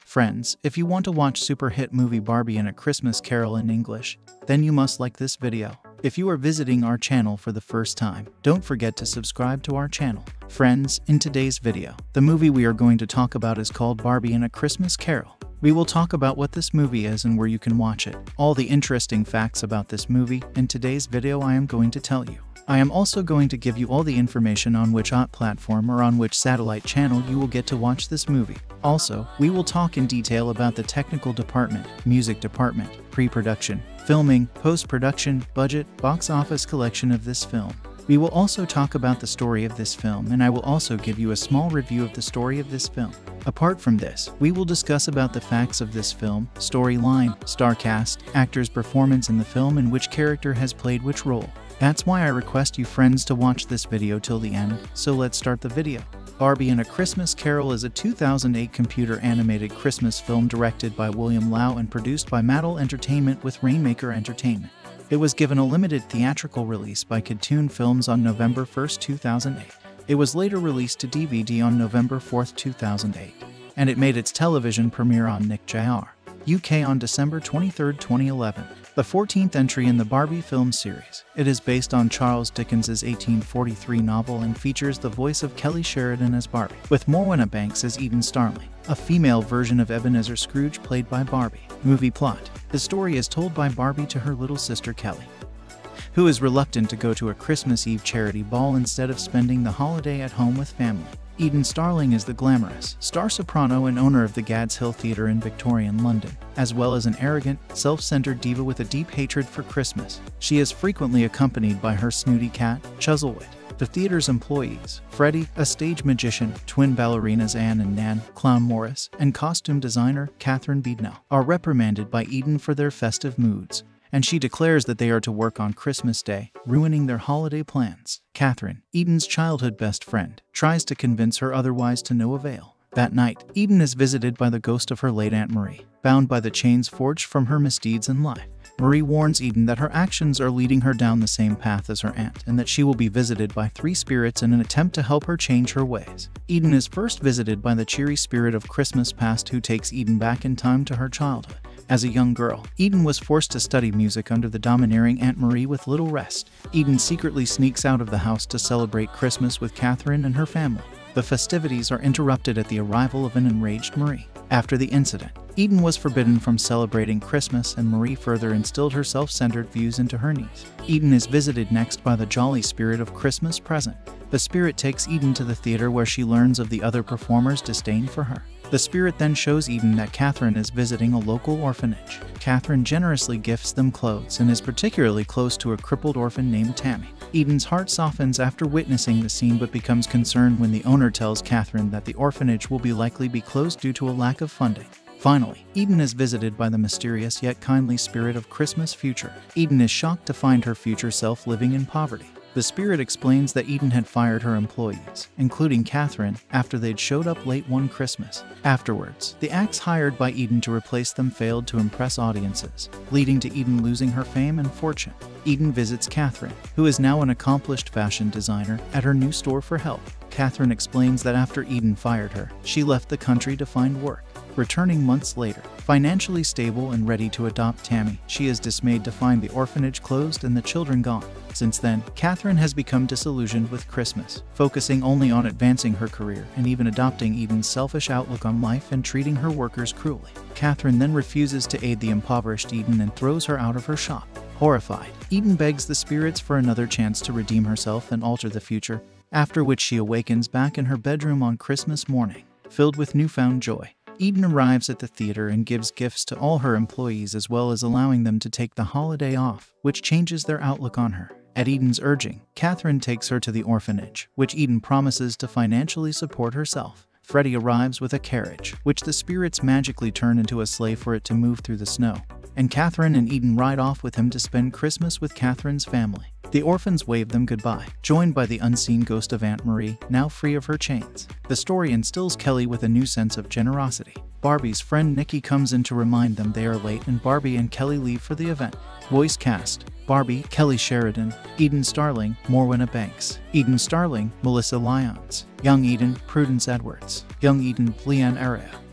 Friends, if you want to watch super hit movie Barbie and A Christmas Carol in English, then you must like this video. If you are visiting our channel for the first time, don't forget to subscribe to our channel. Friends, in today's video, the movie we are going to talk about is called Barbie and A Christmas Carol. We will talk about what this movie is and where you can watch it. All the interesting facts about this movie in today's video I am going to tell you. I am also going to give you all the information on which platform or on which satellite channel you will get to watch this movie. Also, we will talk in detail about the technical department, music department, pre-production, filming, post-production, budget, box office collection of this film. We will also talk about the story of this film, and I will also give you a small review of the story of this film. Apart from this, we will discuss about the facts of this film, storyline, star cast, actors' performance in the film, and which character has played which role. That's why I request you friends to watch this video till the end, so let's start the video. Barbie and A Christmas Carol is a 2008 computer-animated Christmas film directed by William Lau and produced by Mattel Entertainment with Rainmaker Entertainment. It was given a limited theatrical release by Kidtoon Films on November 1, 2008. It was later released to DVD on November 4, 2008, and it made its television premiere on Nick Jr. UK on December 23, 2011. The 14th entry in the Barbie film series. It is based on Charles Dickens's 1843 novel and features the voice of Kelly Sheridan as Barbie, with Morwenna Banks as Eden Starling, a female version of Ebenezer Scrooge played by Barbie. Movie plot. The story is told by Barbie to her little sister Kelly, who is reluctant to go to a Christmas Eve charity ball instead of spending the holiday at home with family. Eden Starling is the glamorous star soprano and owner of the Gad's Hill Theatre in Victorian London, as well as an arrogant, self-centered diva with a deep hatred for Christmas. She is frequently accompanied by her snooty cat, Chuzzlewit. The theatre's employees, Freddie, a stage magician, twin ballerinas Anne and Nan, clown Morris, and costume designer Catherine Beadnell, are reprimanded by Eden for their festive moods, and she declares that they are to work on Christmas Day, ruining their holiday plans. Catherine, Eden's childhood best friend, tries to convince her otherwise to no avail. That night, Eden is visited by the ghost of her late Aunt Marie, bound by the chains forged from her misdeeds in life. Marie warns Eden that her actions are leading her down the same path as her aunt, and that she will be visited by 3 spirits in an attempt to help her change her ways. Eden is first visited by the cheery spirit of Christmas past, who takes Eden back in time to her childhood. As a young girl, Eden was forced to study music under the domineering Aunt Marie with little rest. Eden secretly sneaks out of the house to celebrate Christmas with Catherine and her family. The festivities are interrupted at the arrival of an enraged Marie. After the incident, Eden was forbidden from celebrating Christmas, and Marie further instilled her self-centered views into her niece. Eden is visited next by the jolly spirit of Christmas Present. The spirit takes Eden to the theater, where she learns of the other performers' disdain for her. The spirit then shows Eden that Catherine is visiting a local orphanage. Catherine generously gifts them clothes and is particularly close to a crippled orphan named Tammy. Eden's heart softens after witnessing the scene, but becomes concerned when the owner tells Catherine that the orphanage will likely be closed due to a lack of funding. Finally, Eden is visited by the mysterious yet kindly spirit of Christmas Future. Eden is shocked to find her future self living in poverty. The spirit explains that Eden had fired her employees, including Catherine, after they'd showed up late one Christmas. Afterwards, the acts hired by Eden to replace them failed to impress audiences, leading to Eden losing her fame and fortune. Eden visits Catherine, who is now an accomplished fashion designer, at her new store for help. Catherine explains that after Eden fired her, she left the country to find work. Returning months later, financially stable and ready to adopt Tammy, she is dismayed to find the orphanage closed and the children gone. Since then, Catherine has become disillusioned with Christmas, focusing only on advancing her career and even adopting Eden's selfish outlook on life and treating her workers cruelly. Catherine then refuses to aid the impoverished Eden and throws her out of her shop. Horrified, Eden begs the spirits for another chance to redeem herself and alter the future, after which she awakens back in her bedroom on Christmas morning, filled with newfound joy. Eden arrives at the theater and gives gifts to all her employees, as well as allowing them to take the holiday off, which changes their outlook on her. At Eden's urging, Catherine takes her to the orphanage, which Eden promises to financially support herself. Freddie arrives with a carriage, which the spirits magically turn into a sleigh for it to move through the snow, and Catherine and Eden ride off with him to spend Christmas with Catherine's family. The orphans wave them goodbye, joined by the unseen ghost of Aunt Marie, now free of her chains. The story instills Kelly with a new sense of generosity. Barbie's friend Nikki comes in to remind them they are late, and Barbie and Kelly leave for the event. Voice cast: Barbie, Kelly Sheridan; Eden Starling, Morwenna Banks; Eden Starling, Melissa Lyons; Young Eden, Prudence Edwards; Young Eden, Leanne Area;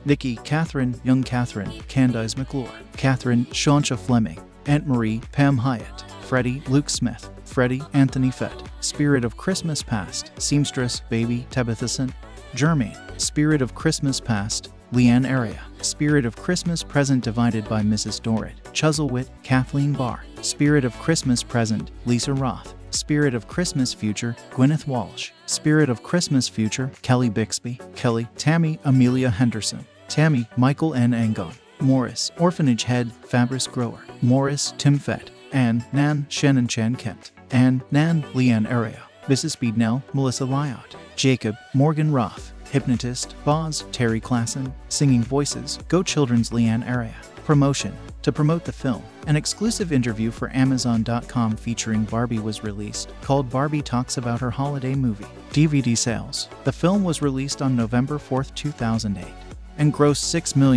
Nikki, Catherine, young Catherine, Candice McClure, Catherine, Shauncha Fleming, Aunt Marie, Pam Hyatt, Freddie, Luke Smith, Freddie, Anthony Fett, Spirit of Christmas Past, Seamstress, Baby, Tabitha St. Germain, Spirit of Christmas Past, Leanne Area, Spirit of Christmas Present divided by Mrs. Dorrit, Chuzzlewit, Kathleen Barr, Spirit of Christmas Present, Lisa Roth, Spirit of Christmas Future, Gwyneth Walsh, Spirit of Christmas Future, Kelly Bixby, Kelly, Tammy, Amelia Henderson, Tammy, Michael N. Angon, Morris, Orphanage Head, Fabrice Grower, Morris, Tim Fett, Anne, Nan, Shannon Chan Kent, Anne, Nan, Leanne Area, Mrs. Speednell, Melissa Lyot, Jacob, Morgan Roth, Hypnotist, Boz, Terry Klassen, Singing Voices, Go Children's Leanne Area. Promotion. To promote the film, an exclusive interview for Amazon.com featuring Barbie was released, called Barbie Talks About Her Holiday Movie. DVD sales. The film was released on November 4, 2008, and grossed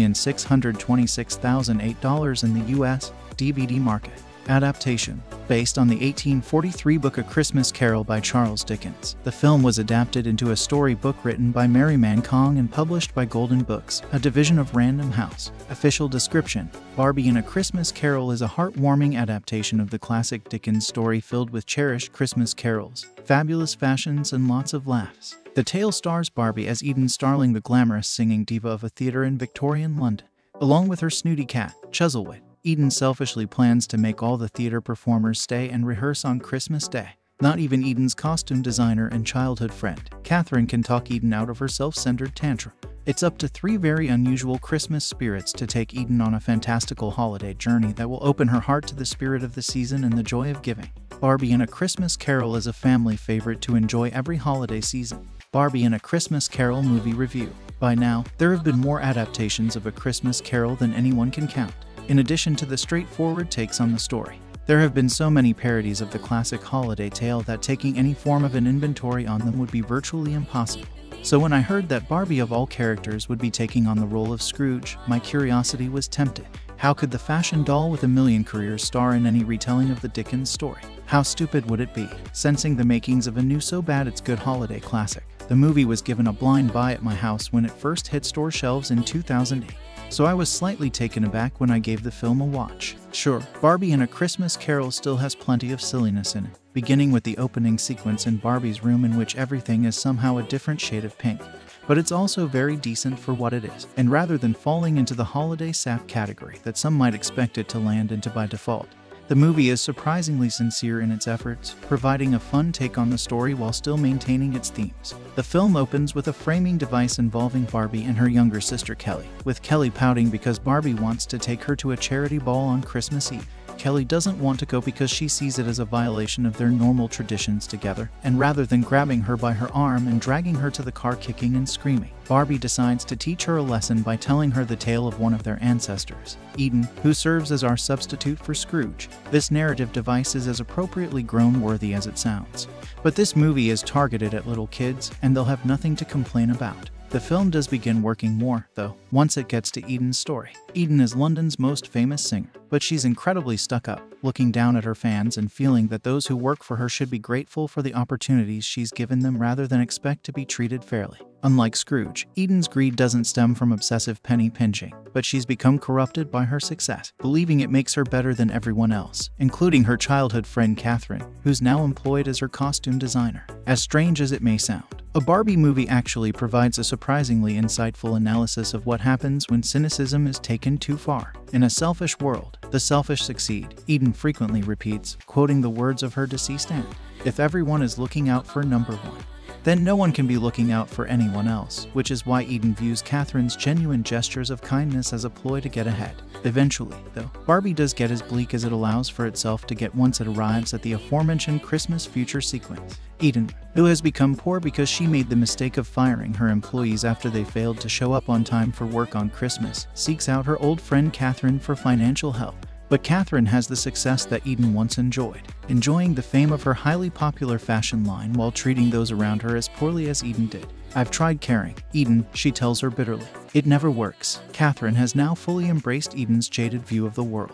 $6,626,008 in the US DVD market. Adaptation. Based on the 1843 book A Christmas Carol by Charles Dickens, the film was adapted into a storybook written by Mary Mankong and published by Golden Books, a division of Random House. Official description: Barbie in A Christmas Carol is a heartwarming adaptation of the classic Dickens story filled with cherished Christmas carols, fabulous fashions, and lots of laughs. The tale stars Barbie as Eden Starling, the glamorous singing diva of a theater in Victorian London. Along with her snooty cat, Chuzzlewit, Eden selfishly plans to make all the theater performers stay and rehearse on Christmas Day. Not even Eden's costume designer and childhood friend, Catherine, can talk Eden out of her self-centered tantrum. It's up to 3 very unusual Christmas spirits to take Eden on a fantastical holiday journey that will open her heart to the spirit of the season and the joy of giving. Barbie in A Christmas Carol is a family favorite to enjoy every holiday season. Barbie in A Christmas Carol movie review. By now, there have been more adaptations of A Christmas Carol than anyone can count. In addition to the straightforward takes on the story, there have been so many parodies of the classic holiday tale that taking any form of an inventory on them would be virtually impossible. So when I heard that Barbie of all characters would be taking on the role of Scrooge, my curiosity was tempted. How could the fashion doll with a million careers star in any retelling of the Dickens story? How stupid would it be? Sensing the makings of a new so bad it's good holiday classic, the movie was given a blind buy at my house when it first hit store shelves in 2008. So I was slightly taken aback when I gave the film a watch. Sure, Barbie in A Christmas Carol still has plenty of silliness in it, beginning with the opening sequence in Barbie's room in which everything is somehow a different shade of pink. But it's also very decent for what it is, and rather than falling into the holiday sap category that some might expect it to land into by default, the movie is surprisingly sincere in its efforts, providing a fun take on the story while still maintaining its themes. The film opens with a framing device involving Barbie and her younger sister Kelly, with Kelly pouting because Barbie wants to take her to a charity ball on Christmas Eve. Kelly doesn't want to go because she sees it as a violation of their normal traditions together, and rather than grabbing her by her arm and dragging her to the car kicking and screaming, Barbie decides to teach her a lesson by telling her the tale of one of their ancestors, Eden, who serves as our substitute for Scrooge. This narrative device is as appropriately grown-worthy as it sounds. But this movie is targeted at little kids, and they'll have nothing to complain about. The film does begin working more, though, once it gets to Eden's story. Eden is London's most famous singer, but she's incredibly stuck up, looking down at her fans and feeling that those who work for her should be grateful for the opportunities she's given them rather than expect to be treated fairly. Unlike Scrooge, Eden's greed doesn't stem from obsessive penny pinching, but she's become corrupted by her success, believing it makes her better than everyone else, including her childhood friend Catherine, who's now employed as her costume designer. As strange as it may sound, a Barbie movie actually provides a surprisingly insightful analysis of what happens when cynicism is taken too far. In a selfish world, the selfish succeed, Eden frequently repeats, quoting the words of her deceased aunt. If everyone is looking out for number one, then no one can be looking out for anyone else, which is why Eden views Catherine's genuine gestures of kindness as a ploy to get ahead. Eventually, though, Barbie does get as bleak as it allows for itself to get once it arrives at the aforementioned Christmas future sequence. Eden, who has become poor because she made the mistake of firing her employees after they failed to show up on time for work on Christmas, seeks out her old friend Catherine for financial help. But Catherine has the success that Eden once enjoyed, enjoying the fame of her highly popular fashion line while treating those around her as poorly as Eden did. I've tried caring, Eden, she tells her bitterly. It never works. Catherine has now fully embraced Eden's jaded view of the world.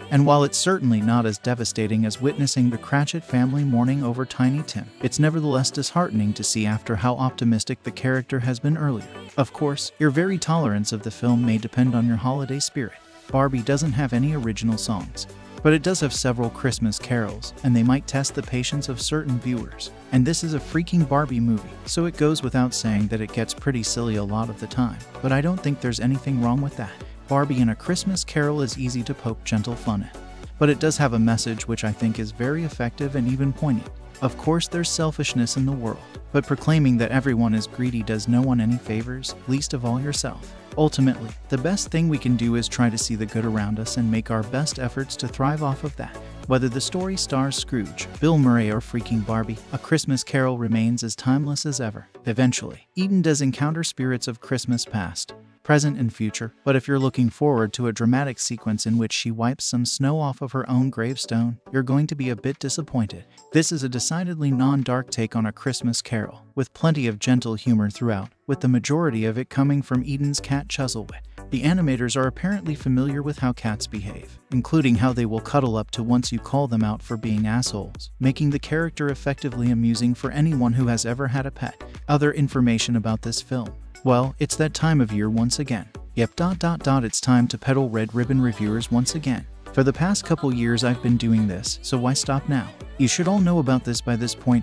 And while it's certainly not as devastating as witnessing the Cratchit family mourning over Tiny Tim, it's nevertheless disheartening to see after how optimistic the character has been earlier. Of course, your very tolerance of the film may depend on your holiday spirit. Barbie doesn't have any original songs, but it does have several Christmas carols, and they might test the patience of certain viewers. And this is a freaking Barbie movie, so it goes without saying that it gets pretty silly a lot of the time, but I don't think there's anything wrong with that. Barbie in A Christmas Carol is easy to poke gentle fun at, but it does have a message which I think is very effective and even poignant. Of course, there's selfishness in the world, but proclaiming that everyone is greedy does no one any favors, least of all yourself. Ultimately, the best thing we can do is try to see the good around us and make our best efforts to thrive off of that. Whether the story stars Scrooge, Bill Murray, or freaking Barbie, A Christmas Carol remains as timeless as ever. Eventually, Eden does encounter spirits of Christmas past, present, and future, but if you're looking forward to a dramatic sequence in which she wipes some snow off of her own gravestone, you're going to be a bit disappointed. This is a decidedly non-dark take on A Christmas Carol, with plenty of gentle humor throughout, with the majority of it coming from Eden's cat Chuzzlewit. The animators are apparently familiar with how cats behave, including how they will cuddle up to once you call them out for being assholes, making the character effectively amusing for anyone who has ever had a pet. Other information about this film. Well, it's that time of year once again. Yep, it's time to peddle Red Ribbon reviewers once again. For the past couple years I've been doing this, so why stop now? You should all know about this by this point,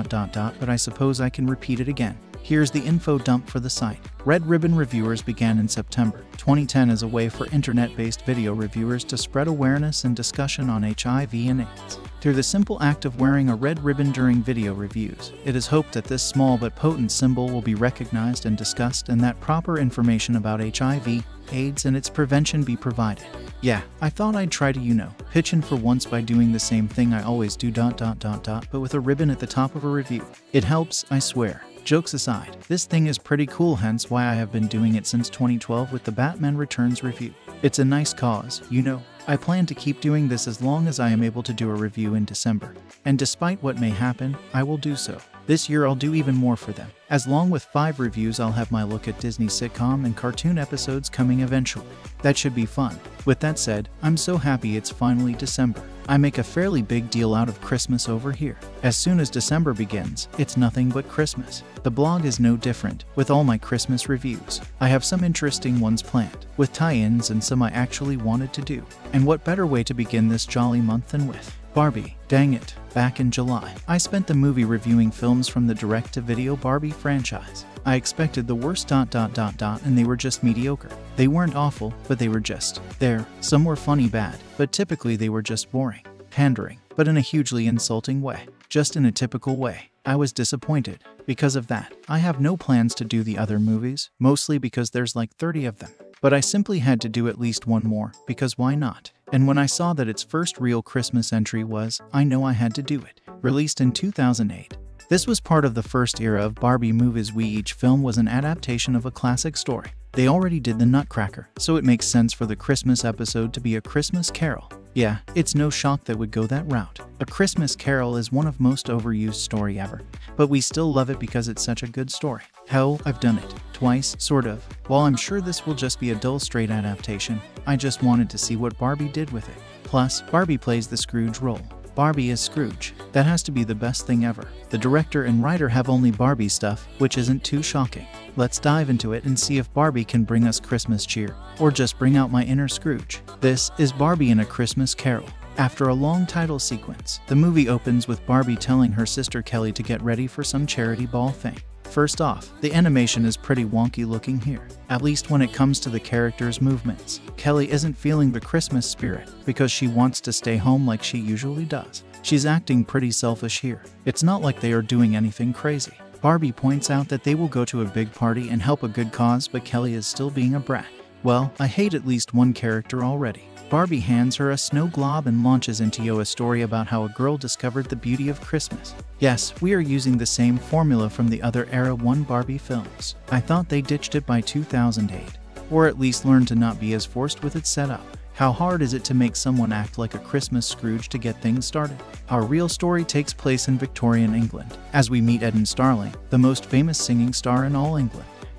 but I suppose I can repeat it again. Here's the info dump for the site. Red Ribbon Reviewers began in September 2010 as a way for internet-based video reviewers to spread awareness and discussion on HIV and AIDS. Through the simple act of wearing a red ribbon during video reviews, it is hoped that this small but potent symbol will be recognized and discussed, and that proper information about HIV, AIDS, and its prevention be provided. Yeah, I thought I'd try to, pitch in for once by doing the same thing I always do, but with a ribbon at the top of a review. It helps, I swear. Jokes aside, this thing is pretty cool, hence why I have been doing it since 2012 with the Batman Returns review. It's a nice cause, I plan to keep doing this as long as I am able to do a review in December. And despite what may happen, I will do so. This year I'll do even more for them. As long with 5 reviews, I'll have my look at Disney sitcom and cartoon episodes coming eventually. That should be fun. With that said, I'm so happy it's finally December. I make a fairly big deal out of Christmas over here. As soon as December begins, it's nothing but Christmas. The blog is no different, with all my Christmas reviews. I have some interesting ones planned, with tie-ins and some I actually wanted to do. And what better way to begin this jolly month than with Barbie. Dang it. Back in July, I spent the movie reviewing films from the direct-to-video Barbie franchise. I expected the worst ... and they were just mediocre. They weren't awful, but they were just there. Some were funny bad, but typically they were just boring. Pandering, but in a hugely insulting way. Just in a typical way. I was disappointed. Because of that, I have no plans to do the other movies, mostly because there's like 30 of them. But I simply had to do at least one more, because why not? And when I saw that its first real Christmas entry was I Know I Had to Do It, released in 2008. This was part of the first era of Barbie movies. Each film was an adaptation of a classic story. They already did the Nutcracker, so it makes sense for the Christmas episode to be A Christmas Carol. Yeah, it's no shock that would go that route. A Christmas Carol is one of most overused story ever, but we still love it because it's such a good story. Hell, I've done it. Twice, sort of. While I'm sure this will just be a dull straight adaptation, I just wanted to see what Barbie did with it. Plus, Barbie plays the Scrooge role. Barbie is Scrooge. That has to be the best thing ever. The director and writer have only Barbie stuff, which isn't too shocking. Let's dive into it and see if Barbie can bring us Christmas cheer, or just bring out my inner Scrooge. This is Barbie in A Christmas Carol. After a long title sequence, the movie opens with Barbie telling her sister Kelly to get ready for some charity ball thing. First off, the animation is pretty wonky looking here, at least when it comes to the characters' movements. Kelly isn't feeling the Christmas spirit because she wants to stay home like she usually does. She's acting pretty selfish here. It's not like they are doing anything crazy. Barbie points out that they will go to a big party and help a good cause, but Kelly is still being a brat. Well, I hate at least one character already. Barbie hands her a snow globe and launches into a story about how a girl discovered the beauty of Christmas. Yes, we are using the same formula from the other Era 1 Barbie films. I thought they ditched it by 2008, or at least learned to not be as forced with its setup. How hard is it to make someone act like a Christmas Scrooge to get things started? Our real story takes place in Victorian England, as we meet Eden Starling, the most famous singing star in all England.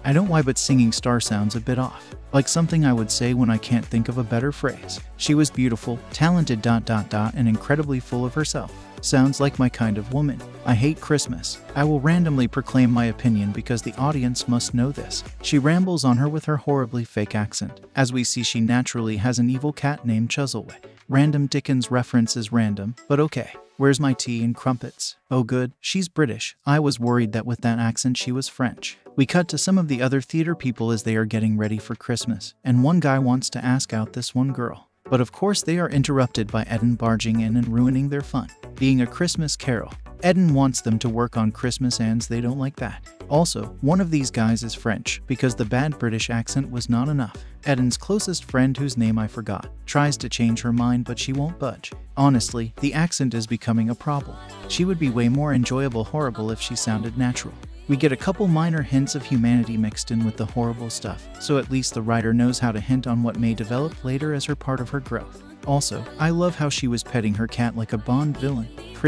I don't why, but singing star sounds a bit off. Like something I would say when I can't think of a better phrase. She was beautiful, talented, and incredibly full of herself. Sounds like my kind of woman. I hate Christmas. I will randomly proclaim my opinion because the audience must know this. She rambles on her with her horribly fake accent. As we see, she naturally has an evil cat named Chuzzlewit. Random Dickens reference is random, but okay. Where's my tea and crumpets? Oh good, she's British. I was worried that with that accent she was French. We cut to some of the other theater people as they are getting ready for Christmas, and one guy wants to ask out this one girl. But of course they are interrupted by Eden barging in and ruining their fun. Being a Christmas Carol, Eden wants them to work on Christmas and they don't like that. Also, one of these guys is French because the bad British accent was not enough. Eden's closest friend, whose name I forgot, tries to change her mind but she won't budge. Honestly, the accent is becoming a problem. She would be way more enjoyable horrible if she sounded natural. We get a couple minor hints of humanity mixed in with the horrible stuff, so at least the writer knows how to hint on what may develop later as her part of her growth. Also, I love how she was petting her cat like a Bond villain. Christmas ...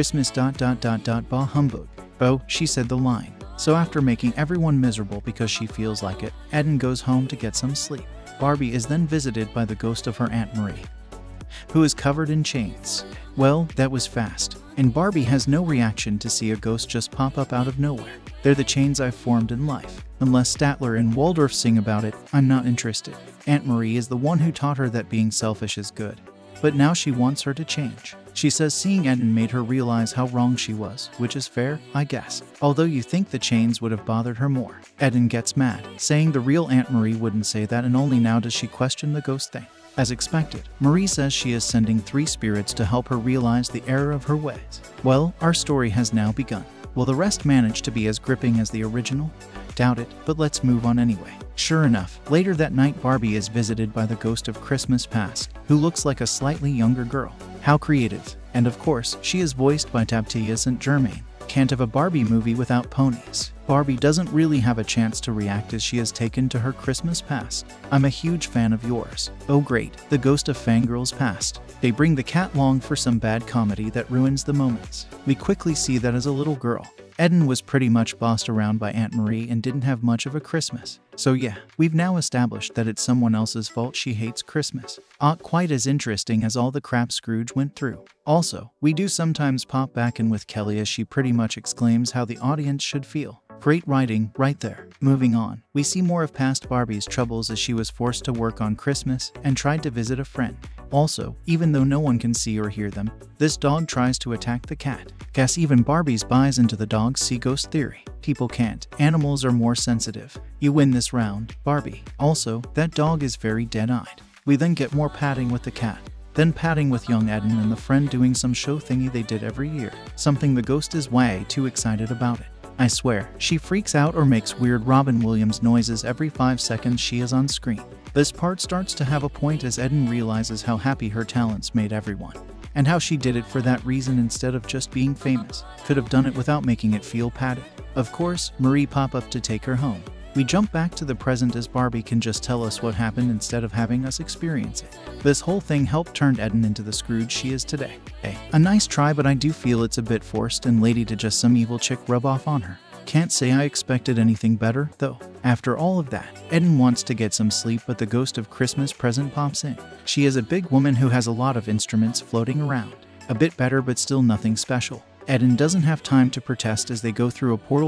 bah humbug. Oh, she said the line. So after making everyone miserable because she feels like it, Eden goes home to get some sleep. Barbie is then visited by the ghost of her Aunt Marie, who is covered in chains. Well, that was fast. And Barbie has no reaction to see a ghost just pop up out of nowhere. They're the chains I've formed in life. Unless Statler and Waldorf sing about it, I'm not interested. Aunt Marie is the one who taught her that being selfish is good. But now she wants her to change. She says seeing Eden made her realize how wrong she was, which is fair, I guess. Although you think the chains would have bothered her more. Eden gets mad, saying the real Aunt Marie wouldn't say that, and only now does she question the ghost thing. As expected, Marie says she is sending 3 spirits to help her realize the error of her ways. Well, our story has now begun. Will the rest manage to be as gripping as the original? Doubt it, but let's move on anyway. Sure enough, later that night Barbie is visited by the ghost of Christmas past, who looks like a slightly younger girl. How creative. And of course, she is voiced by Tabitha St. Germain. Can't have a Barbie movie without ponies. Barbie doesn't really have a chance to react as she is taken to her Christmas past. I'm a huge fan of yours. Oh great, the ghost of Fangirl's past. They bring the cat along for some bad comedy that ruins the moments. We quickly see that as a little girl, Eden was pretty much bossed around by Aunt Marie and didn't have much of a Christmas. So yeah, we've now established that it's someone else's fault she hates Christmas. Not quite as interesting as all the crap Scrooge went through. Also, we do sometimes pop back in with Kelly as she pretty much exclaims how the audience should feel. Great writing, right there. Moving on, we see more of past Barbie's troubles as she was forced to work on Christmas and tried to visit a friend. Also, even though no one can see or hear them, this dog tries to attack the cat. Guess even Barbie's buys into the dog's see ghost theory. People can't. Animals are more sensitive. You win this round, Barbie. Also, that dog is very dead-eyed. We then get more patting with the cat. Then patting with young Eden and the friend doing some show thingy they did every year. Something the ghost is way too excited about it. I swear, she freaks out or makes weird Robin Williams noises every 5 seconds she is on screen. This part starts to have a point as Eden realizes how happy her talents made everyone, and how she did it for that reason instead of just being famous. Could have done it without making it feel padded. Of course, Marie pop up to take her home. We jump back to the present as Barbie can just tell us what happened instead of having us experience it. This whole thing helped turn Eden into the Scrooge she is today. Hey, a nice try, but I do feel it's a bit forced and lady to just some evil chick rub off on her. Can't say I expected anything better, though. After all of that, Eden wants to get some sleep, but the ghost of Christmas present pops in. She is a big woman who has a lot of instruments floating around. A bit better, but still nothing special. Eden doesn't have time to protest as they go through a portal ...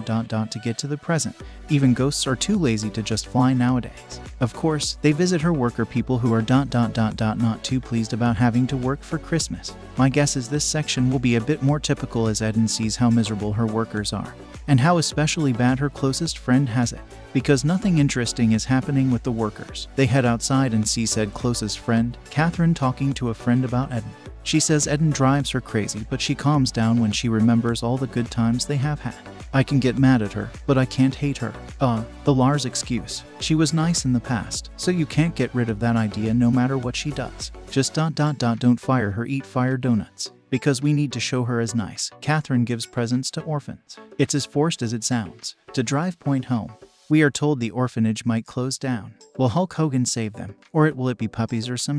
to get to the present. Even ghosts are too lazy to just fly nowadays. Of course, they visit her worker people who are ... not too pleased about having to work for Christmas. My guess is this section will be a bit more typical as Eden sees how miserable her workers are, and how especially bad her closest friend has it. Because nothing interesting is happening with the workers. They head outside and see said closest friend, Catherine, talking to a friend about Eden. She says Eden drives her crazy, but she calms down when she remembers all the good times they have had. I can get mad at her, but I can't hate her. The Lars excuse. She was nice in the past, so you can't get rid of that idea no matter what she does. Just ... don't fire her, eat fire donuts. Because we need to show her as nice. Catherine gives presents to orphans. It's as forced as it sounds. To drive point home, we are told the orphanage might close down. Will Hulk Hogan save them? Or will it be puppies or some shit?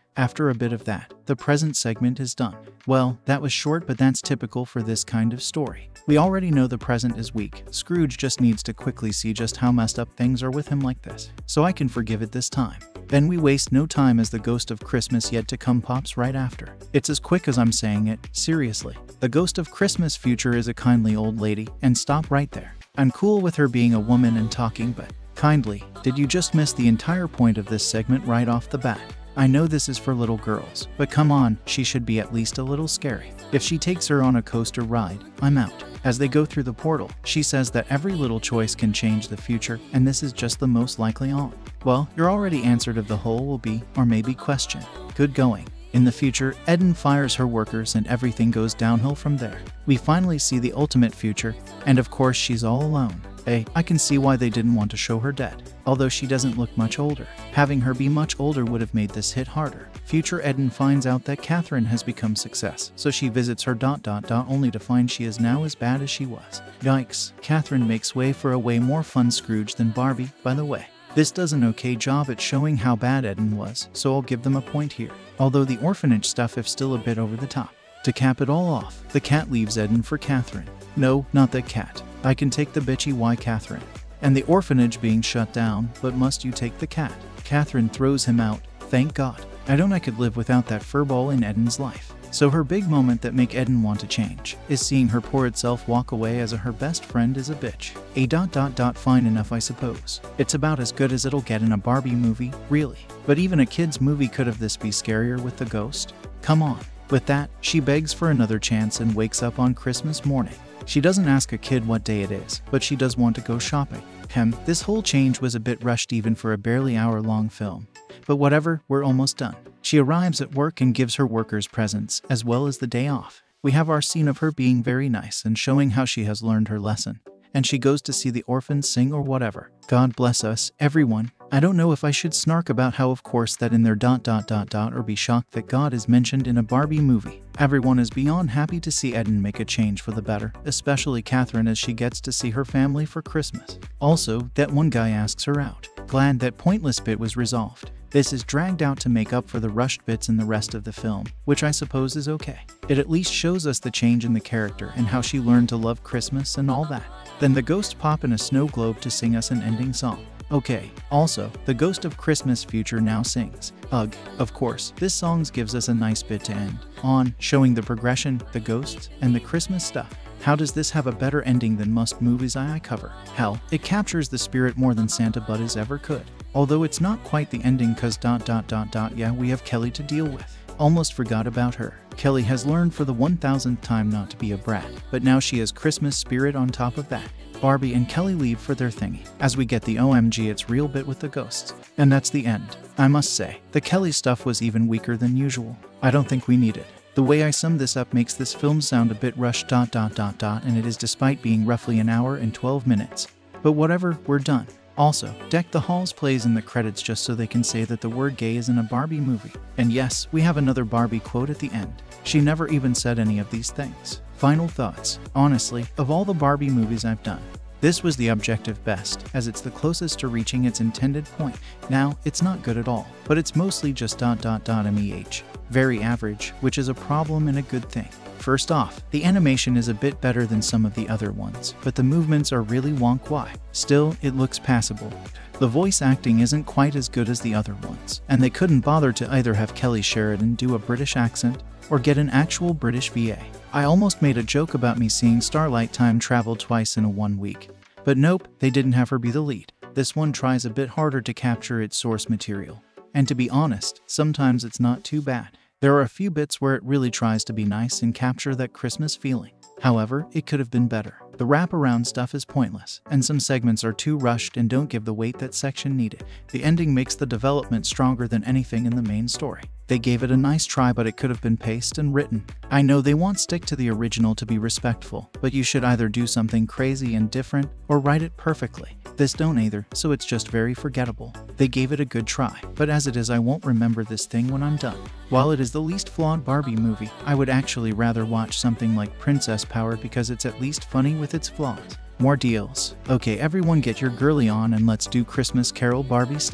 After a bit of that, the present segment is done. Well, that was short, but that's typical for this kind of story. We already know the present is weak. Scrooge just needs to quickly see just how messed up things are with him like this, so I can forgive it this time. Then we waste no time as the Ghost of Christmas Yet to Come pops right after. It's as quick as I'm saying it, seriously. The Ghost of Christmas Future is a kindly old lady, and stop right there. I'm cool with her being a woman and talking, but kindly, did you just miss the entire point of this segment right off the bat? I know this is for little girls, but come on, she should be at least a little scary. If she takes her on a coaster ride, I'm out. As they go through the portal, she says that every little choice can change the future, and this is just the most likely on. Well, your already answered of the whole will be, or maybe question. Good going. In the future, Eden fires her workers and everything goes downhill from there. We finally see the ultimate future, and of course she's all alone. I can see why they didn't want to show her dead, although she doesn't look much older. Having her be much older would have made this hit harder. Future Eden finds out that Catherine has become success, so she visits her ... only to find she is now as bad as she was. Yikes, Catherine makes way for a way more fun Scrooge than Barbie, by the way. This does an okay job at showing how bad Eden was, so I'll give them a point here. Although the orphanage stuff is still a bit over the top. To cap it all off, the cat leaves Eden for Catherine. No, not that cat. I can take the bitchy why Catherine. And the orphanage being shut down, but must you take the cat? Catherine throws him out, thank God. I could live without that furball in Eden's life. So her big moment that make Eden want to change is seeing her poor itself walk away as her best friend is a bitch. Fine enough I suppose. It's about as good as it'll get in a Barbie movie, really. But even a kid's movie could have this be scarier with the ghost? Come on. With that, she begs for another chance and wakes up on Christmas morning. She doesn't ask a kid what day it is, but she does want to go shopping. This whole change was a bit rushed even for a barely hour-long film. But whatever, we're almost done. She arrives at work and gives her workers presents, as well as the day off. We have our scene of her being very nice and showing how she has learned her lesson. And she goes to see the orphans sing or whatever. God bless us, everyone. I don't know if I should snark about how of course that in their ... or be shocked that God is mentioned in a Barbie movie. Everyone is beyond happy to see Eden make a change for the better, especially Catherine as she gets to see her family for Christmas. Also, that one guy asks her out. Glad that pointless bit was resolved. This is dragged out to make up for the rushed bits in the rest of the film, which I suppose is okay. It at least shows us the change in the character and how she learned to love Christmas and all that. Then the ghost pop in a snow globe to sing us an ending song. Okay, also, the Ghost of Christmas Future now sings. Ugh, of course, this song gives us a nice bit to end on, showing the progression, the ghosts, and the Christmas stuff. How does this have a better ending than most movies I cover? Hell, it captures the spirit more than Santa Buttas ever could. Although it's not quite the ending cause ... yeah, we have Kelly to deal with. Almost forgot about her. Kelly has learned for the 1000th time not to be a brat, but now she has Christmas spirit on top of that. Barbie and Kelly leave for their thingy, as we get the OMG it's real bit with the ghosts. And that's the end. I must say, the Kelly stuff was even weaker than usual. I don't think we need it. The way I sum this up makes this film sound a bit rushed ... and it is despite being roughly an hour and 12 minutes. But whatever, we're done. Also, Deck the Halls plays in the credits just so they can say that the word gay is in a Barbie movie. And yes, we have another Barbie quote at the end. She never even said any of these things. Final thoughts. Honestly, of all the Barbie movies I've done, this was the objective best, as it's the closest to reaching its intended point. Now, it's not good at all, but it's mostly just ... meh. Very average, which is a problem and a good thing. First off, the animation is a bit better than some of the other ones, but the movements are really wonky. Still, it looks passable. The voice acting isn't quite as good as the other ones, and they couldn't bother to either have Kelly Sheridan do a British accent or get an actual British VA. I almost made a joke about me seeing Starlight time travel twice in a 1 week, but nope, they didn't have her be the lead. This one tries a bit harder to capture its source material, and to be honest, sometimes it's not too bad. There are a few bits where it really tries to be nice and capture that Christmas feeling. However, it could have been better. The wraparound stuff is pointless, and some segments are too rushed and don't give the weight that section needed. The ending makes the development stronger than anything in the main story. They gave it a nice try, but it could have been paced and written. I know they want stick to the original to be respectful, but you should either do something crazy and different or write it perfectly. This don't either, so it's just very forgettable. They gave it a good try, but as it is I won't remember this thing when I'm done. While it is the least flawed Barbie movie, I would actually rather watch something like Princess Power because it's at least funny with its flaws. More deals. Okay, everyone get your girly on and let's do Christmas Carol Barbie style.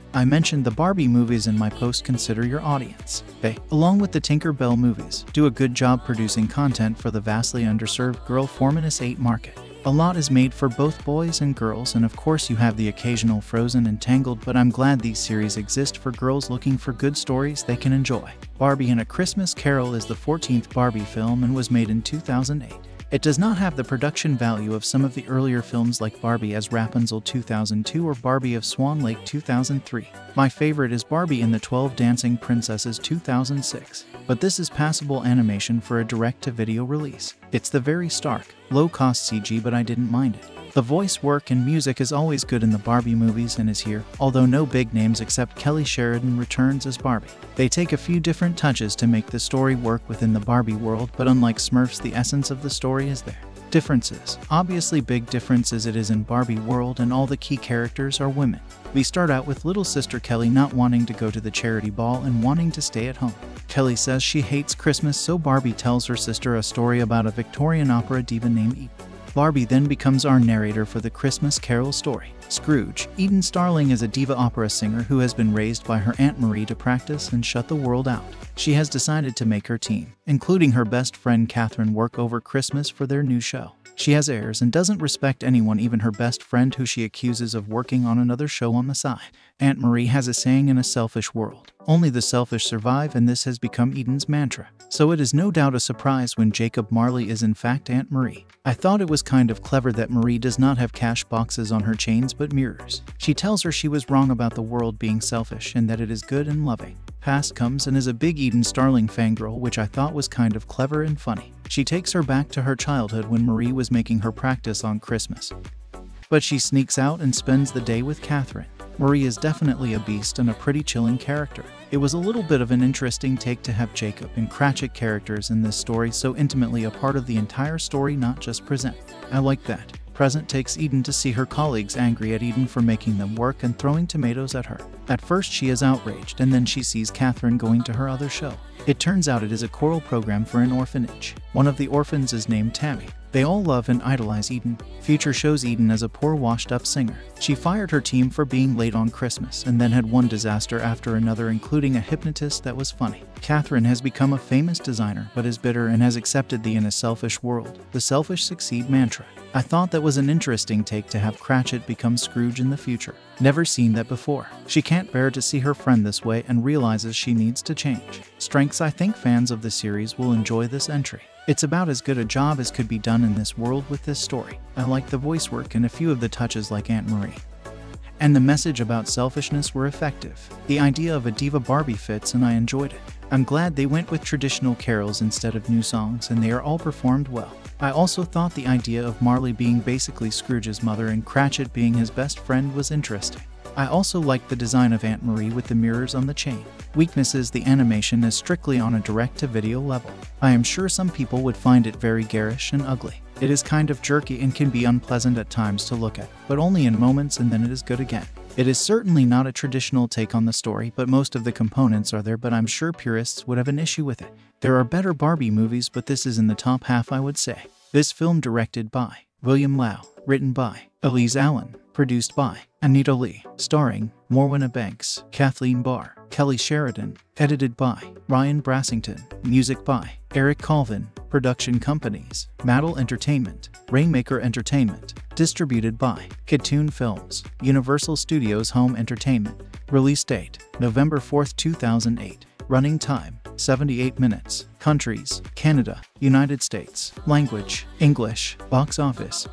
I mentioned the Barbie movies in my post. Consider your audience. They, along with the Tinker Bell movies, do a good job producing content for the vastly underserved girl Formulas 8 market. A lot is made for both boys and girls, and of course you have the occasional Frozen and Tangled, but I'm glad these series exist for girls looking for good stories they can enjoy. Barbie and A Christmas Carol is the 14th Barbie film and was made in 2008. It does not have the production value of some of the earlier films like Barbie as Rapunzel 2002 or Barbie of Swan Lake 2003. My favorite is Barbie and the 12 Dancing Princesses 2006, but this is passable animation for a direct-to-video release. It's the very stark, low-cost CG, but I didn't mind it. The voice work and music is always good in the Barbie movies and is here, although no big names except Kelly Sheridan returns as Barbie. They take a few different touches to make the story work within the Barbie world, but unlike Smurfs, the essence of the story is there. Differences. Obviously big difference as it is in Barbie world, and all the key characters are women. We start out with little sister Kelly not wanting to go to the charity ball and wanting to stay at home. Kelly says she hates Christmas, so Barbie tells her sister a story about a Victorian opera diva named Eden. Barbie then becomes our narrator for the Christmas Carol story. Scrooge. Eden Starling is a diva opera singer who has been raised by her Aunt Marie to practice and shut the world out. She has decided to make her team, including her best friend Catherine, work over Christmas for their new show. She has airs and doesn't respect anyone, even her best friend, who she accuses of working on another show on the side. Aunt Marie has a saying: in a selfish world, only the selfish survive, and this has become Eden's mantra. So it is no doubt a surprise when Jacob Marley is in fact Aunt Marie. I thought it was kind of clever that Marie does not have cash boxes on her chains but mirrors. She tells her she was wrong about the world being selfish and that it is good and loving. Past comes and is a big Eden Starling fangirl, which I thought was kind of clever and funny. She takes her back to her childhood when Marie was making her practice on Christmas. But she sneaks out and spends the day with Catherine. Marie is definitely a beast and a pretty chilling character. It was a little bit of an interesting take to have Jacob and Cratchit characters in this story so intimately a part of the entire story, not just present. I like that. Present takes Eden to see her colleagues angry at Eden for making them work and throwing tomatoes at her. At first she is outraged, and then she sees Catherine going to her other show. It turns out it is a choral program for an orphanage. One of the orphans is named Tammy. They all love and idolize Eden. Future shows Eden as a poor, washed-up singer. She fired her team for being late on Christmas and then had one disaster after another, including a hypnotist that was funny. Catherine has become a famous designer but is bitter and has accepted the "in a selfish world, the selfish succeed" mantra. I thought that was an interesting take to have Cratchit become Scrooge in the future. Never seen that before. She can't bear to see her friend this way and realizes she needs to change. Strengths. I think fans of the series will enjoy this entry. It's about as good a job as could be done in this world with this story. I like the voice work and a few of the touches like Aunt Marie. And the message about selfishness were effective. The idea of a diva Barbie fits and I enjoyed it. I'm glad they went with traditional carols instead of new songs, and they are all performed well. I also thought the idea of Marley being basically Scrooge's mother and Cratchit being his best friend was interesting. I also liked the design of Aunt Marie with the mirrors on the chain. Weaknesses. The animation is strictly on a direct-to-video level. I am sure some people would find it very garish and ugly. It is kind of jerky and can be unpleasant at times to look at, but only in moments, and then it is good again. It is certainly not a traditional take on the story, but most of the components are there, but I'm sure purists would have an issue with it. There are better Barbie movies, but this is in the top half, I would say. This film directed by William Lau, written by Elise Allen, produced by Anita Lee, starring Morwenna Banks, Kathleen Barr, Kelly Sheridan, edited by Ryan Brassington, music by Eric Colvin, production companies Mattel Entertainment, Rainmaker Entertainment, distributed by Kidtoon Films, Universal Studios Home Entertainment, release date November 4, 2008, running time 78 minutes, countries Canada, United States, language English, box office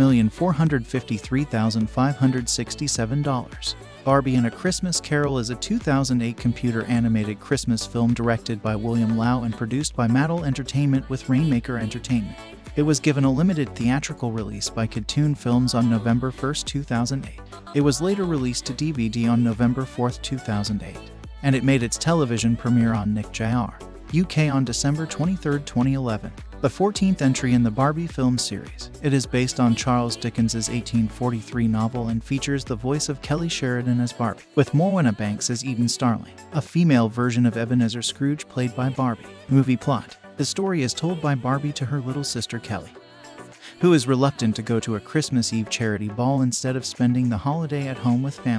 $4,453,567. Barbie and A Christmas Carol is a 2008 computer-animated Christmas film directed by William Lau and produced by Mattel Entertainment with Rainmaker Entertainment. It was given a limited theatrical release by Kidtoon Films on November 1, 2008. It was later released to DVD on November 4, 2008, and it made its television premiere on Nick Jr. UK on December 23, 2011. The 14th entry in the Barbie film series. It is based on Charles Dickens's 1843 novel and features the voice of Kelly Sheridan as Barbie, with Morwenna Banks as Eden Starling, a female version of Ebenezer Scrooge played by Barbie. Movie plot. The story is told by Barbie to her little sister Kelly, who is reluctant to go to a Christmas Eve charity ball instead of spending the holiday at home with family.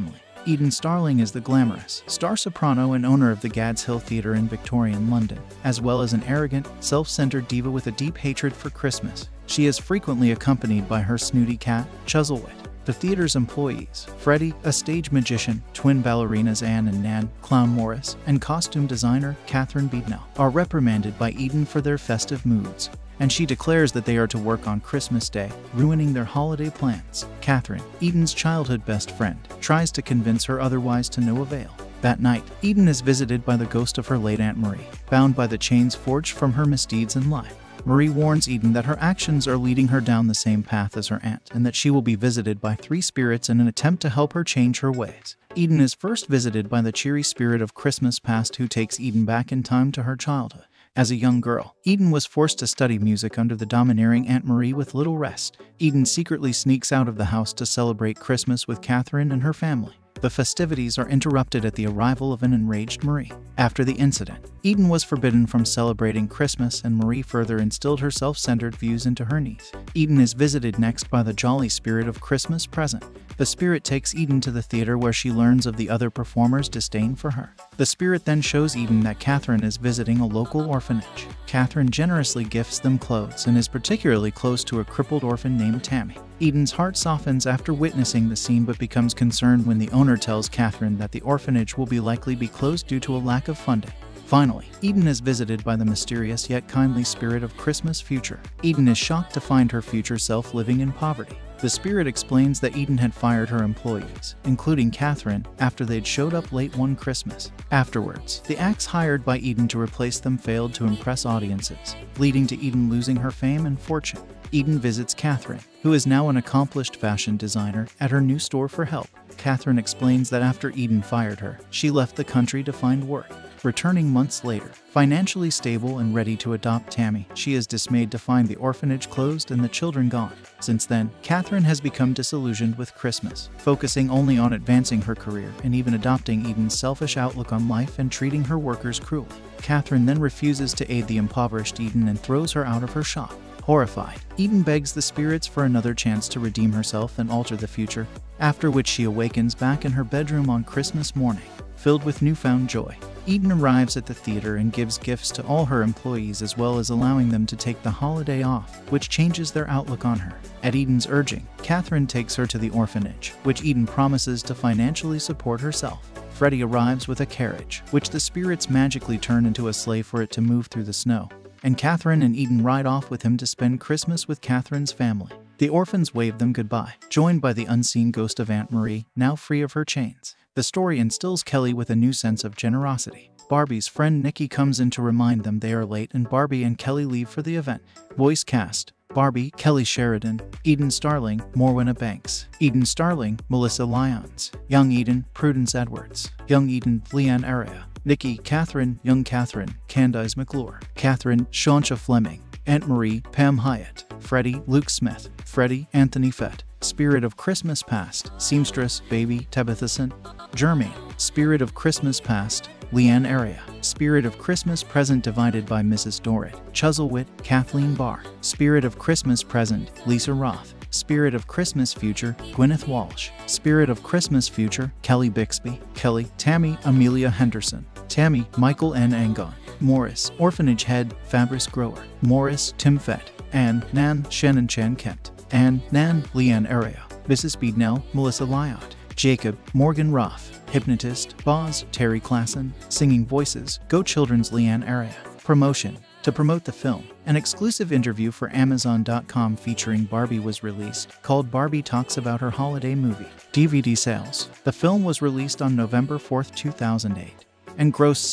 Eden Starling is the glamorous star soprano and owner of the Gads Hill Theatre in Victorian London, as well as an arrogant, self-centered diva with a deep hatred for Christmas. She is frequently accompanied by her snooty cat, Chuzzlewit. The theatre's employees, Freddie, a stage magician, twin ballerinas Anne and Nan, clown Morris, and costume designer Catherine Beadnell, are reprimanded by Eden for their festive moods, and she declares that they are to work on Christmas Day, ruining their holiday plans. Catherine, Eden's childhood best friend, tries to convince her otherwise to no avail. That night, Eden is visited by the ghost of her late Aunt Marie, bound by the chains forged from her misdeeds in life. Marie warns Eden that her actions are leading her down the same path as her aunt, and that she will be visited by 3 spirits in an attempt to help her change her ways. Eden is first visited by the cheery spirit of Christmas past, who takes Eden back in time to her childhood. As a young girl, Eden was forced to study music under the domineering Aunt Marie with little rest. Eden secretly sneaks out of the house to celebrate Christmas with Catherine and her family. The festivities are interrupted at the arrival of an enraged Marie. After the incident, Eden was forbidden from celebrating Christmas, and Marie further instilled her self-centered views into her niece. Eden is visited next by the jolly spirit of Christmas Present. The spirit takes Eden to the theater, where she learns of the other performers' disdain for her. The spirit then shows Eden that Catherine is visiting a local orphanage. Catherine generously gifts them clothes and is particularly close to a crippled orphan named Tammy. Eden's heart softens after witnessing the scene, but becomes concerned when the owner tells Catherine that the orphanage will likely be closed due to a lack of funding. Finally, Eden is visited by the mysterious yet kindly spirit of Christmas Future. Eden is shocked to find her future self living in poverty. The spirit explains that Eden had fired her employees, including Catherine, after they'd showed up late one Christmas. Afterwards, the acts hired by Eden to replace them failed to impress audiences, leading to Eden losing her fame and fortune. Eden visits Catherine, who is now an accomplished fashion designer, at her new store for help. Catherine explains that after Eden fired her, she left the country to find work. Returning months later, financially stable and ready to adopt Tammy, she is dismayed to find the orphanage closed and the children gone. Since then, Catherine has become disillusioned with Christmas, focusing only on advancing her career and even adopting Eden's selfish outlook on life and treating her workers cruelly. Catherine then refuses to aid the impoverished Eden and throws her out of her shop. Horrified, Eden begs the spirits for another chance to redeem herself and alter the future, after which she awakens back in her bedroom on Christmas morning, filled with newfound joy. Eden arrives at the theater and gives gifts to all her employees, as well as allowing them to take the holiday off, which changes their outlook on her. At Eden's urging, Catherine takes her to the orphanage, which Eden promises to financially support herself. Freddie arrives with a carriage, which the spirits magically turn into a sleigh for it to move through the snow, and Catherine and Eden ride off with him to spend Christmas with Catherine's family. The orphans wave them goodbye, joined by the unseen ghost of Aunt Marie, now free of her chains. The story instills Kelly with a new sense of generosity. Barbie's friend Nikki comes in to remind them they are late, and Barbie and Kelly leave for the event. Voice cast: Barbie, Kelly Sheridan; Eden Starling, Morwenna Banks; Eden Starling, Melissa Lyons; Young Eden, Prudence Edwards; Young Eden, Leanne Area; Nikki, Catherine, Young Catherine, Candice McClure; Catherine, Shauncha Fleming; Aunt Marie, Pam Hyatt; Freddie, Luke Smith; Freddie, Anthony Fett; Spirit of Christmas Past, Seamstress, Baby, Tabitha St. Germain; Spirit of Christmas Past, Leanne Area; Spirit of Christmas Present, divided by Mrs. Dorrit, Chuzzlewit, Kathleen Barr; Spirit of Christmas Present, Lisa Roth; Spirit of Christmas Future, Gwyneth Walsh; Spirit of Christmas Future, Kelly Bixby; Kelly, Tammy, Amelia Henderson; Tammy, Michael N. Angon; Morris, Orphanage Head, Fabrice Grower; Morris, Tim Fett; Anne, Nan, Shannon Chan Kent; Anne, Nan, Leanne Area; Mrs. Beadnell, Melissa Lyot; Jacob, Morgan Roth; Hypnotist, Boz, Terry Klassen; Singing Voices, Go Children's, Leanne Area. Promotion: to promote the film, an exclusive interview for Amazon.com featuring Barbie was released, called Barbie Talks About Her Holiday Movie. DVD sales: the film was released on November 4, 2008, and grossed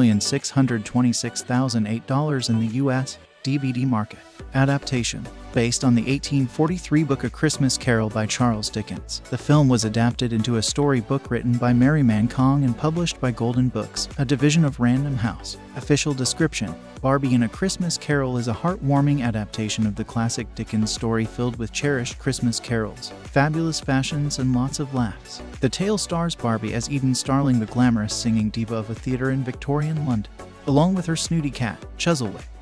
$6,626,008 in the U.S. DVD market. Adaptation: based on the 1843 book A Christmas Carol by Charles Dickens. The film was adapted into a storybook written by Mary Mankong and published by Golden Books, a division of Random House. Official description: Barbie in A Christmas Carol is a heartwarming adaptation of the classic Dickens story, filled with cherished Christmas carols, fabulous fashions, and lots of laughs. The tale stars Barbie as Eden Starling, the glamorous singing diva of a theater in Victorian London, along with her snooty cat, Chuzzlewit.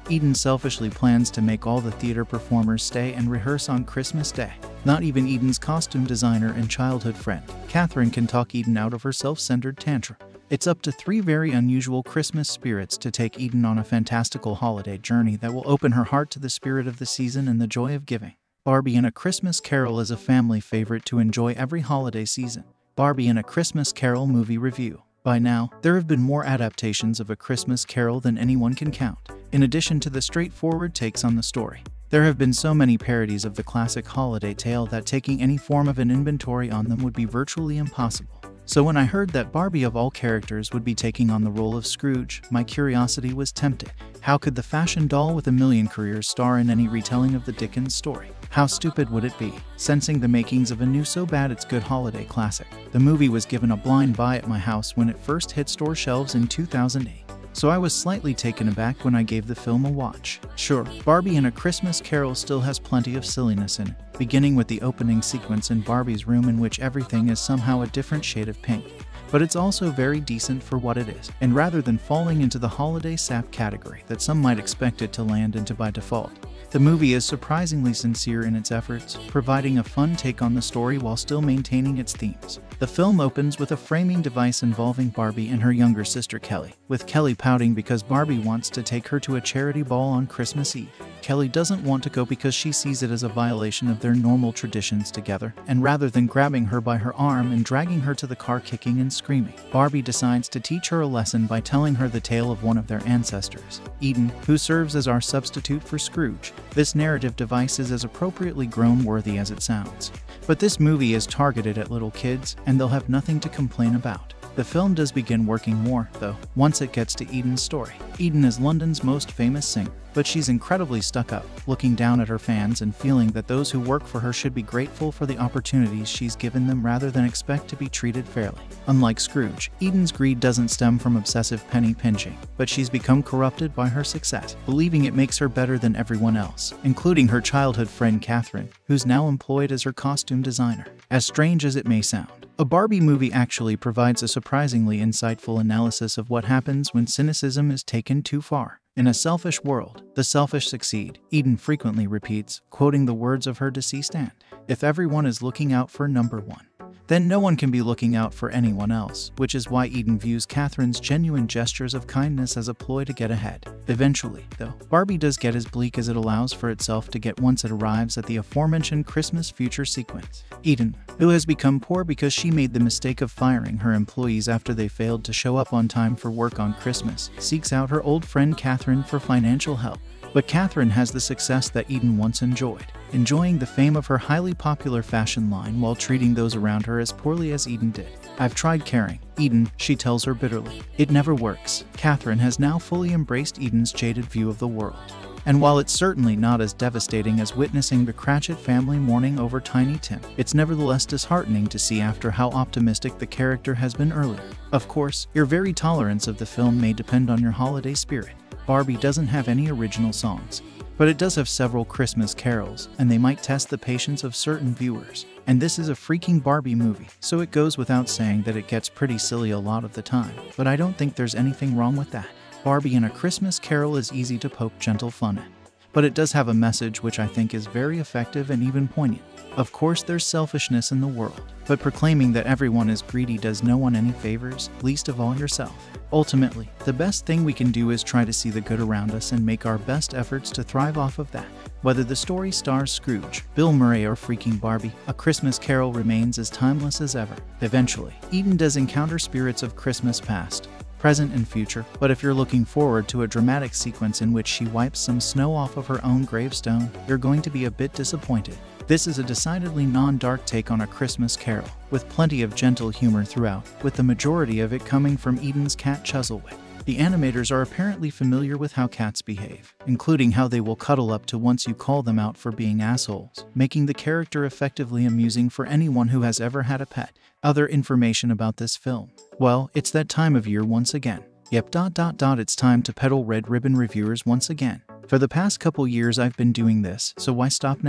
Eden selfishly plans to make all the theater performers stay and rehearse on Christmas Day. Not even Eden's costume designer and childhood friend, Catherine, can talk Eden out of her self-centered tantrum. It's up to 3 very unusual Christmas spirits to take Eden on a fantastical holiday journey that will open her heart to the spirit of the season and the joy of giving. Barbie and A Christmas Carol is a family favorite to enjoy every holiday season. Barbie and A Christmas Carol movie review. By now, there have been more adaptations of A Christmas Carol than anyone can count. In addition to the straightforward takes on the story, there have been so many parodies of the classic holiday tale that taking any form of an inventory on them would be virtually impossible. So when I heard that Barbie of all characters would be taking on the role of Scrooge, my curiosity was tempted. How could the fashion doll with a million careers star in any retelling of the Dickens story? How stupid would it be? Sensing the makings of a new so bad it's good holiday classic, the movie was given a blind buy at my house when it first hit store shelves in 2008. So I was slightly taken aback when I gave the film a watch. Sure, Barbie and A Christmas Carol still has plenty of silliness in it, beginning with the opening sequence in Barbie's room in which everything is somehow a different shade of pink. But it's also very decent for what it is, and rather than falling into the holiday sap category that some might expect it to land into by default, the movie is surprisingly sincere in its efforts, providing a fun take on the story while still maintaining its themes. The film opens with a framing device involving Barbie and her younger sister Kelly, with Kelly pouting because Barbie wants to take her to a charity ball on Christmas Eve. Kelly doesn't want to go because she sees it as a violation of their normal traditions together, and rather than grabbing her by her arm and dragging her to the car kicking and screaming, Barbie decides to teach her a lesson by telling her the tale of one of their ancestors, Eden, who serves as our substitute for Scrooge. This narrative device is as appropriately groan-worthy as it sounds. But this movie is targeted at little kids, and they'll have nothing to complain about. The film does begin working more, though, once it gets to Eden's story. Eden is London's most famous singer, but she's incredibly stuck up, looking down at her fans and feeling that those who work for her should be grateful for the opportunities she's given them rather than expect to be treated fairly. Unlike Scrooge, Eden's greed doesn't stem from obsessive penny pinching, but she's become corrupted by her success, believing it makes her better than everyone else, including her childhood friend Catherine, who's now employed as her costume designer. As strange as it may sound, a Barbie movie actually provides a surprisingly insightful analysis of what happens when cynicism is taken too far. In a selfish world, the selfish succeed, Eden frequently repeats, quoting the words of her deceased aunt. If everyone is looking out for number one, then no one can be looking out for anyone else, which is why Eden views Catherine's genuine gestures of kindness as a ploy to get ahead. Eventually, though, Barbie does get as bleak as it allows for itself to get once it arrives at the aforementioned Christmas future sequence. Eden, who has become poor because she made the mistake of firing her employees after they failed to show up on time for work on Christmas, seeks out her old friend Catherine for financial help. But Catherine has the success that Eden once enjoyed, enjoying the fame of her highly popular fashion line while treating those around her as poorly as Eden did. I've tried caring, Eden, she tells her bitterly. It never works. Catherine has now fully embraced Eden's jaded view of the world. And while it's certainly not as devastating as witnessing the Cratchit family mourning over Tiny Tim, it's nevertheless disheartening to see after how optimistic the character has been earlier. Of course, your very tolerance of the film may depend on your holiday spirit. Barbie doesn't have any original songs, but it does have several Christmas carols, and they might test the patience of certain viewers. And this is a freaking Barbie movie, so it goes without saying that it gets pretty silly a lot of the time, but I don't think there's anything wrong with that. Barbie and A Christmas Carol is easy to poke gentle fun at, but it does have a message which I think is very effective and even poignant. Of course, there's selfishness in the world, but proclaiming that everyone is greedy does no one any favors, least of all yourself. Ultimately, the best thing we can do is try to see the good around us and make our best efforts to thrive off of that. Whether the story stars Scrooge, Bill Murray, or freaking Barbie, A Christmas Carol remains as timeless as ever. Eventually, Eden does encounter spirits of Christmas past, present, and future, but if you're looking forward to a dramatic sequence in which she wipes some snow off of her own gravestone, you're going to be a bit disappointed. This is a decidedly non-dark take on A Christmas Carol, with plenty of gentle humor throughout, with the majority of it coming from Eden's cat Chuzzlewit. The animators are apparently familiar with how cats behave, including how they will cuddle up to once you call them out for being assholes, making the character effectively amusing for anyone who has ever had a pet. Other information about this film. Well, it's that time of year once again. Yep, it's time to peddle Red Ribbon reviewers once again. For the past couple years I've been doing this, so why stop now?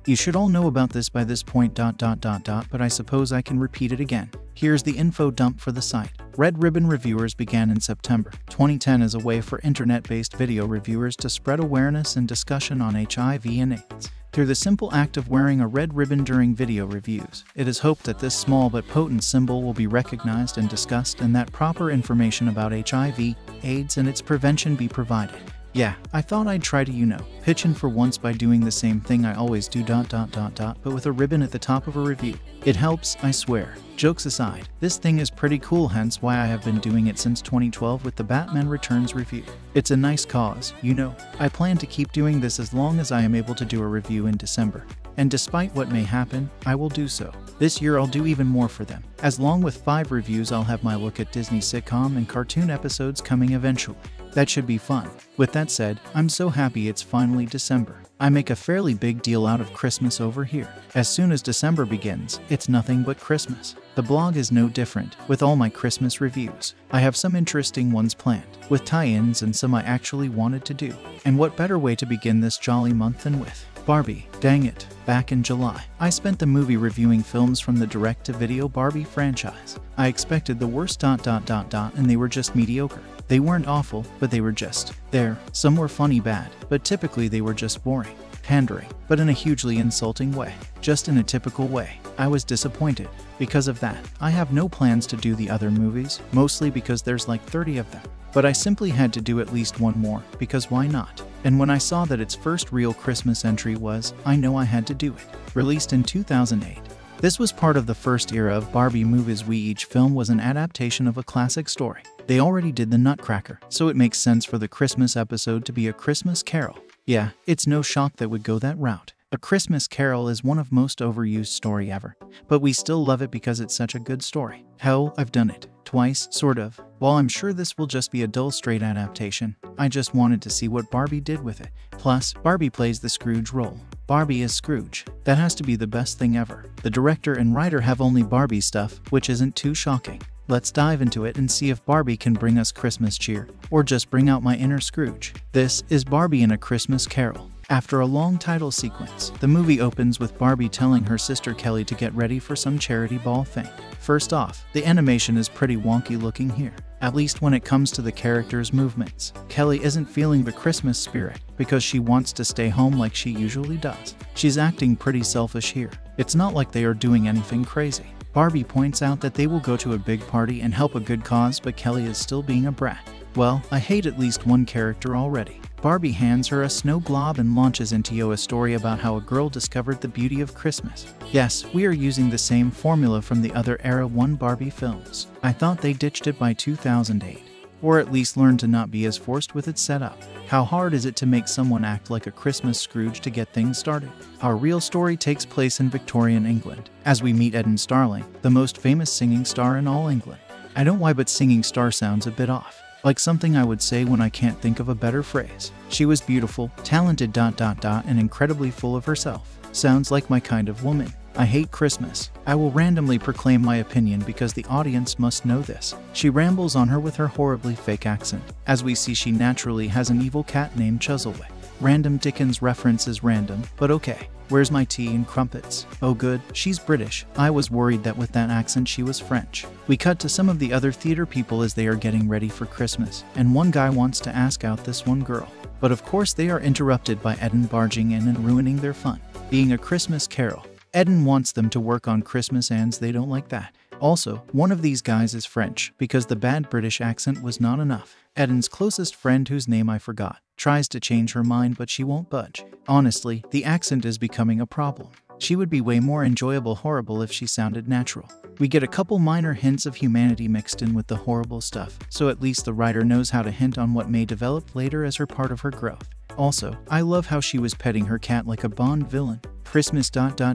You should all know about this by this point, but I suppose I can repeat it again. Here's the info dump for the site. Red Ribbon Reviewers began in September 2010 as a way for internet-based video reviewers to spread awareness and discussion on HIV and AIDS. Through the simple act of wearing a red ribbon during video reviews, it is hoped that this small but potent symbol will be recognized and discussed, and that proper information about HIV, AIDS, and its prevention be provided. Yeah, I thought I'd try to, pitch in for once by doing the same thing I always do, but with a ribbon at the top of a review. It helps, I swear. Jokes aside, this thing is pretty cool, hence why I have been doing it since 2012 with the Batman Returns review. It's a nice cause, I plan to keep doing this as long as I am able to do a review in December. And despite what may happen, I will do so. This year I'll do even more for them. As long with 5 reviews, I'll have my look at Disney sitcom and cartoon episodes coming eventually. That should be fun. With that said, I'm so happy it's finally December. I make a fairly big deal out of Christmas over here. As soon as December begins, it's nothing but Christmas. The blog is no different, with all my Christmas reviews. I have some interesting ones planned, with tie-ins and some I actually wanted to do. And what better way to begin this jolly month than with Barbie. Dang it. Back in July, I spent the movie reviewing films from the direct-to-video Barbie franchise. I expected the worst ... and they were just mediocre. They weren't awful, but they were just there. Some were funny bad, but typically they were just boring. Pandering, but in a hugely insulting way. Just in a typical way. I was disappointed. Because of that, I have no plans to do the other movies, mostly because there's like 30 of them. But I simply had to do at least one more, because why not? And when I saw that its first real Christmas entry was, I know I had to do it. Released in 2008. This was part of the first era of Barbie movies. Each film was an adaptation of a classic story. They already did the Nutcracker, so it makes sense for the Christmas episode to be A Christmas Carol. Yeah, it's no shock that would go that route. A Christmas Carol is one of most overused story ever, but we still love it because it's such a good story. Hell, I've done it. Twice, sort of. While I'm sure this will just be a dull straight adaptation, I just wanted to see what Barbie did with it. Plus, Barbie plays the Scrooge role. Barbie is Scrooge. That has to be the best thing ever. The director and writer have only Barbie stuff, which isn't too shocking. Let's dive into it and see if Barbie can bring us Christmas cheer, or just bring out my inner Scrooge. This is Barbie in A Christmas Carol. After a long title sequence, the movie opens with Barbie telling her sister Kelly to get ready for some charity ball thing. First off, the animation is pretty wonky looking here, at least when it comes to the characters' movements. Kelly isn't feeling the Christmas spirit because she wants to stay home like she usually does. She's acting pretty selfish here. It's not like they are doing anything crazy. Barbie points out that they will go to a big party and help a good cause, but Kelly is still being a brat. Well, I hate at least one character already. Barbie hands her a snow globe and launches into a story about how a girl discovered the beauty of Christmas. Yes, we are using the same formula from the other Era 1 Barbie films. I thought they ditched it by 2008. Or at least learned to not be as forced with its setup. How hard is it to make someone act like a Christmas Scrooge to get things started? Our real story takes place in Victorian England, as we meet Eden Starling, the most famous singing star in all England. I don't know why, but singing star sounds a bit off. Like something I would say when I can't think of a better phrase. She was beautiful, talented ... and incredibly full of herself. Sounds like my kind of woman. I hate Christmas. I will randomly proclaim my opinion because the audience must know this. She rambles on her with her horribly fake accent. As we see, she naturally has an evil cat named Chuzzlewit. Random Dickens reference is random, but okay. Where's my tea and crumpets? Oh good, she's British. I was worried that with that accent she was French. We cut to some of the other theater people as they are getting ready for Christmas, and one guy wants to ask out this one girl. But of course they are interrupted by Eden barging in and ruining their fun. Being A Christmas Carol, Eden wants them to work on Christmas and they don't like that. Also, one of these guys is French because the bad British accent was not enough. Eden's closest friend, whose name I forgot, tries to change her mind but she won't budge. Honestly, the accent is becoming a problem. She would be way more horrible if she sounded natural. We get a couple minor hints of humanity mixed in with the horrible stuff, so at least the writer knows how to hint on what may develop later as her part of her growth. Also, I love how she was petting her cat like a Bond villain. Christmas ...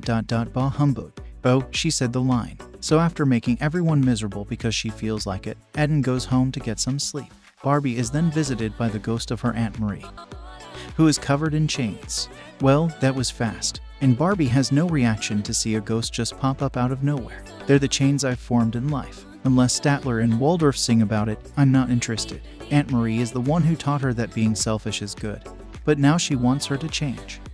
bah humbug. Oh, she said the line. So after making everyone miserable because she feels like it, Eden goes home to get some sleep. Barbie is then visited by the ghost of her Aunt Marie, who is covered in chains. Well, that was fast. And Barbie has no reaction to see a ghost just pop up out of nowhere. They're the chains I've formed in life. Unless Statler and Waldorf sing about it, I'm not interested. Aunt Marie is the one who taught her that being selfish is good. But now she wants her to change.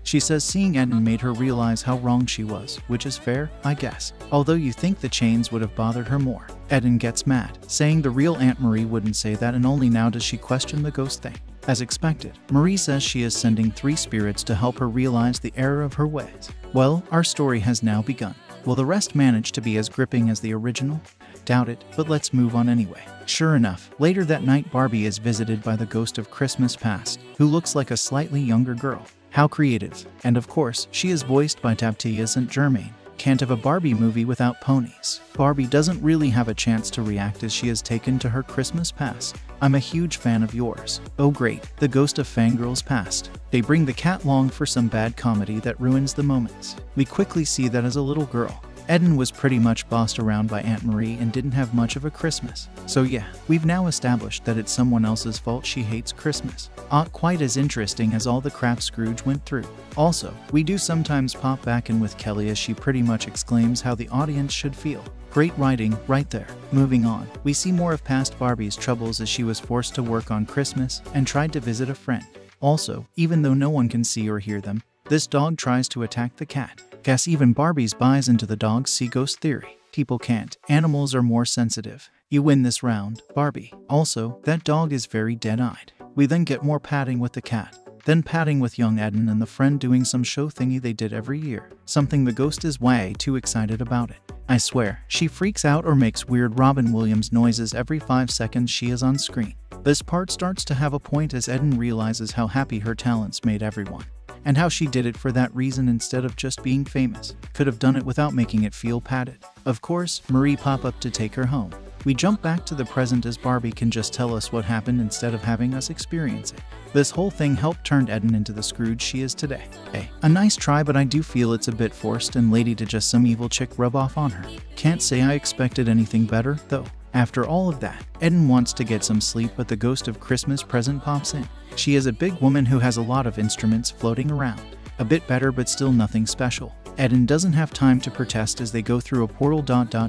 She says seeing Eden made her realize how wrong she was, which is fair, I guess. Although you think the chains would have bothered her more. Eden gets mad, saying the real Aunt Marie wouldn't say that, and only now does she question the ghost thing. As expected, Marie says she is sending 3 spirits to help her realize the error of her ways. Well, our story has now begun. Will the rest manage to be as gripping as the original? Doubt it, but let's move on anyway. Sure enough, later that night Barbie is visited by the ghost of Christmas past, who looks like a slightly younger girl. How creative. And of course, she is voiced by Tabitha St. Germain. Can't have a Barbie movie without ponies. Barbie doesn't really have a chance to react as she is taken to her Christmas past. I'm a huge fan of yours. Oh great, the ghost of Fangirl's past. They bring the cat along for some bad comedy that ruins the moments. We quickly see that as a little girl, Eden was pretty much bossed around by Aunt Marie and didn't have much of a Christmas. So yeah, we've now established that it's someone else's fault she hates Christmas. Not quite as interesting as all the crap Scrooge went through. Also, we do sometimes pop back in with Kelly as she pretty much exclaims how the audience should feel. Great writing right there. Moving on, we see more of past Barbie's troubles as she was forced to work on Christmas and tried to visit a friend. Also, even though no one can see or hear them, this dog tries to attack the cat. Guess even Barbie's buys into the dog's see ghost theory. People can't. Animals are more sensitive. You win this round, Barbie. Also, that dog is very dead-eyed. We then get more patting with the cat. Then patting with young Eden and the friend doing some show thingy they did every year. Something the ghost is way too excited about it. I swear, she freaks out or makes weird Robin Williams noises every 5 seconds she is on screen. This part starts to have a point as Eden realizes how happy her talents made everyone. And how she did it for that reason instead of just being famous. Could have done it without making it feel padded. Of course, Marie pop up to take her home. We jump back to the present as Barbie can just tell us what happened instead of having us experience it. This whole thing helped turn Eden into the Scrooge she is today. Hey, a nice try, but I do feel it's a bit forced and lady to just some evil chick rub off on her. Can't say I expected anything better, though. After all of that, Eden wants to get some sleep, but the ghost of Christmas present pops in. She is a big woman who has a lot of instruments floating around. A bit better, but still nothing special. Eden doesn't have time to protest as they go through a portal ...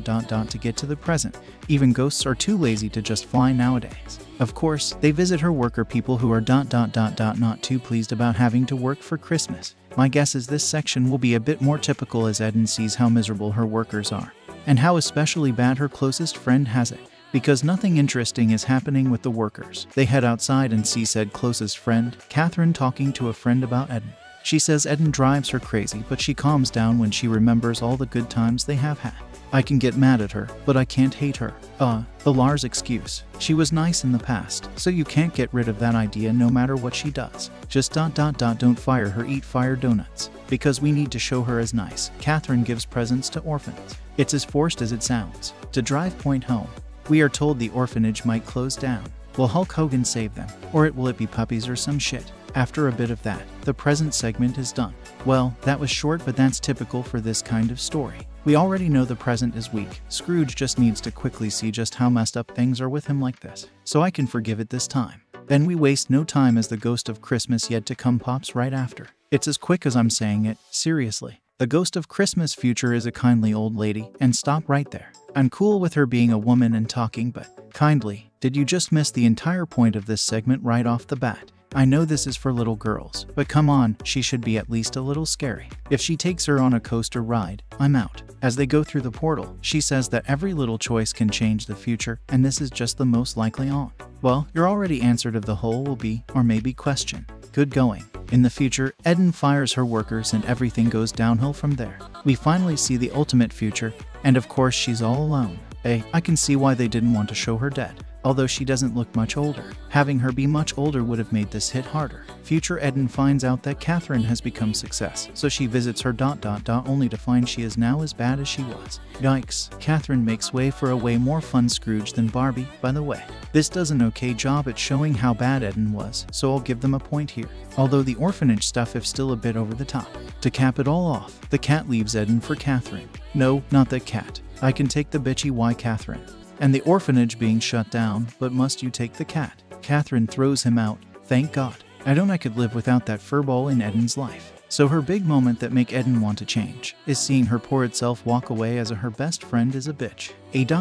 to get to the present. Even ghosts are too lazy to just fly nowadays. Of course, they visit her worker people who are ... not too pleased about having to work for Christmas. My guess is this section will be a bit more typical as Eden sees how miserable her workers are. And how especially bad her closest friend has it. Because nothing interesting is happening with the workers. They head outside and see said closest friend, Catherine, talking to a friend about Eden. She says Eden drives her crazy, but she calms down when she remembers all the good times they have had. I can get mad at her, but I can't hate her. The Lars excuse. She was nice in the past, so you can't get rid of that idea no matter what she does. Just ... don't fire her, eat fire donuts. Because we need to show her as nice. Catherine gives presents to orphans. It's as forced as it sounds. To drive point home, we are told the orphanage might close down. Will Hulk Hogan save them? Or will it be puppies or some shit? After a bit of that, the present segment is done. Well, that was short, but that's typical for this kind of story. We already know the present is weak. Scrooge just needs to quickly see just how messed up things are with him like this. So I can forgive it this time. Then we waste no time as the ghost of Christmas yet to come pops right after. It's as quick as I'm saying it, seriously. The ghost of Christmas future is a kindly old lady, and stop right there. I'm cool with her being a woman and talking, but kindly, did you just miss the entire point of this segment right off the bat? I know this is for little girls, but come on, she should be at least a little scary. If she takes her on a coaster ride, I'm out. As they go through the portal, she says that every little choice can change the future, and this is just the most likely on. Well, your already answered of the whole will be, or maybe question. Good going. In the future, Eden fires her workers and everything goes downhill from there. We finally see the ultimate future, and of course she's all alone. I can see why they didn't want to show her dead. Although she doesn't look much older. Having her be much older would have made this hit harder. Future Eden finds out that Catherine has become success, so she visits her ... only to find she is now as bad as she was. Yikes. Catherine makes way for a way more fun Scrooge than Barbie, by the way. This does an okay job at showing how bad Eden was, so I'll give them a point here. Although the orphanage stuff is still a bit over the top. To cap it all off, the cat leaves Eden for Catherine. No, not that cat. I can take the bitchy why Catherine. And the orphanage being shut down, but must you take the cat? Catherine throws him out, thank God. I could live without that furball in Eden's life. So her big moment that make Eden want to change is seeing her poor itself walk away as her best friend is a bitch.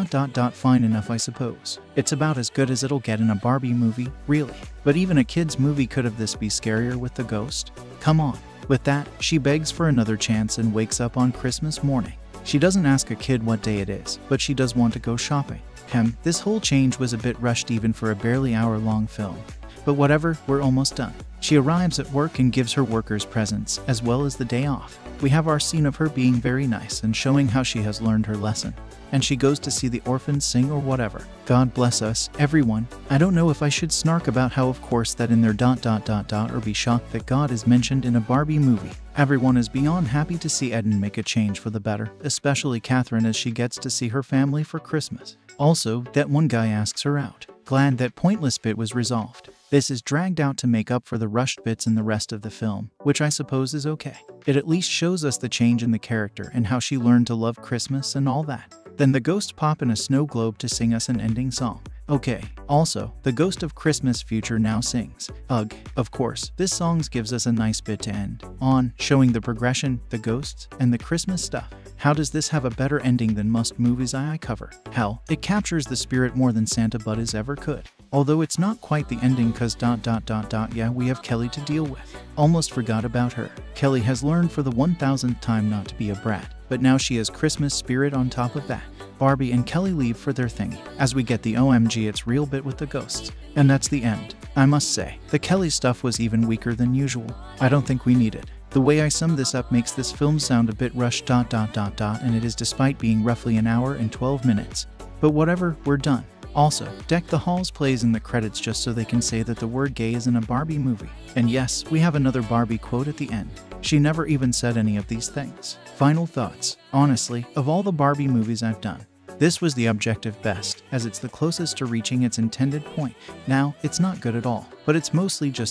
Fine enough I suppose. It's about as good as it'll get in a Barbie movie, really. But even a kid's movie could have this be scarier with the ghost? Come on. With that, she begs for another chance and wakes up on Christmas morning. She doesn't ask a kid what day it is, but she does want to go shopping. This whole change was a bit rushed even for a barely hour-long film. But whatever, we're almost done. She arrives at work and gives her workers presents, as well as the day off. We have our scene of her being very nice and showing how she has learned her lesson. And she goes to see the orphans sing or whatever. God bless us, everyone. I don't know if I should snark about how of course that in their ... or be shocked that God is mentioned in a Barbie movie. Everyone is beyond happy to see Eden make a change for the better, especially Catherine as she gets to see her family for Christmas. Also, that one guy asks her out. Glad that pointless bit was resolved. This is dragged out to make up for the rushed bits in the rest of the film, which I suppose is okay. It at least shows us the change in the character and how she learned to love Christmas and all that. Then the ghosts pop in a snow globe to sing us an ending song. Okay, also, the Ghost of Christmas Future now sings. Ugh, of course, this song gives us a nice bit to end on, showing the progression, the ghosts, and the Christmas stuff. How does this have a better ending than most movies I cover? Hell, it captures the spirit more than Santa Bud ever could. Although it's not quite the ending cause ... yeah, we have Kelly to deal with. Almost forgot about her. Kelly has learned for the 1000th time not to be a brat, but now she has Christmas spirit on top of that. Barbie and Kelly leave for their thingy, as we get the OMG it's real bit with the ghosts. And that's the end. I must say, the Kelly stuff was even weaker than usual. I don't think we need it. The way I sum this up makes this film sound a bit rushed ... and it is despite being roughly an hour and 12 minutes. But whatever, we're done. Also, Deck the Halls plays in the credits just so they can say that the word gay is in a Barbie movie. And yes, we have another Barbie quote at the end. She never even said any of these things. Final thoughts. Honestly, of all the Barbie movies I've done, this was the objective best, as it's the closest to reaching its intended point. Now, it's not good at all, but it's mostly just ...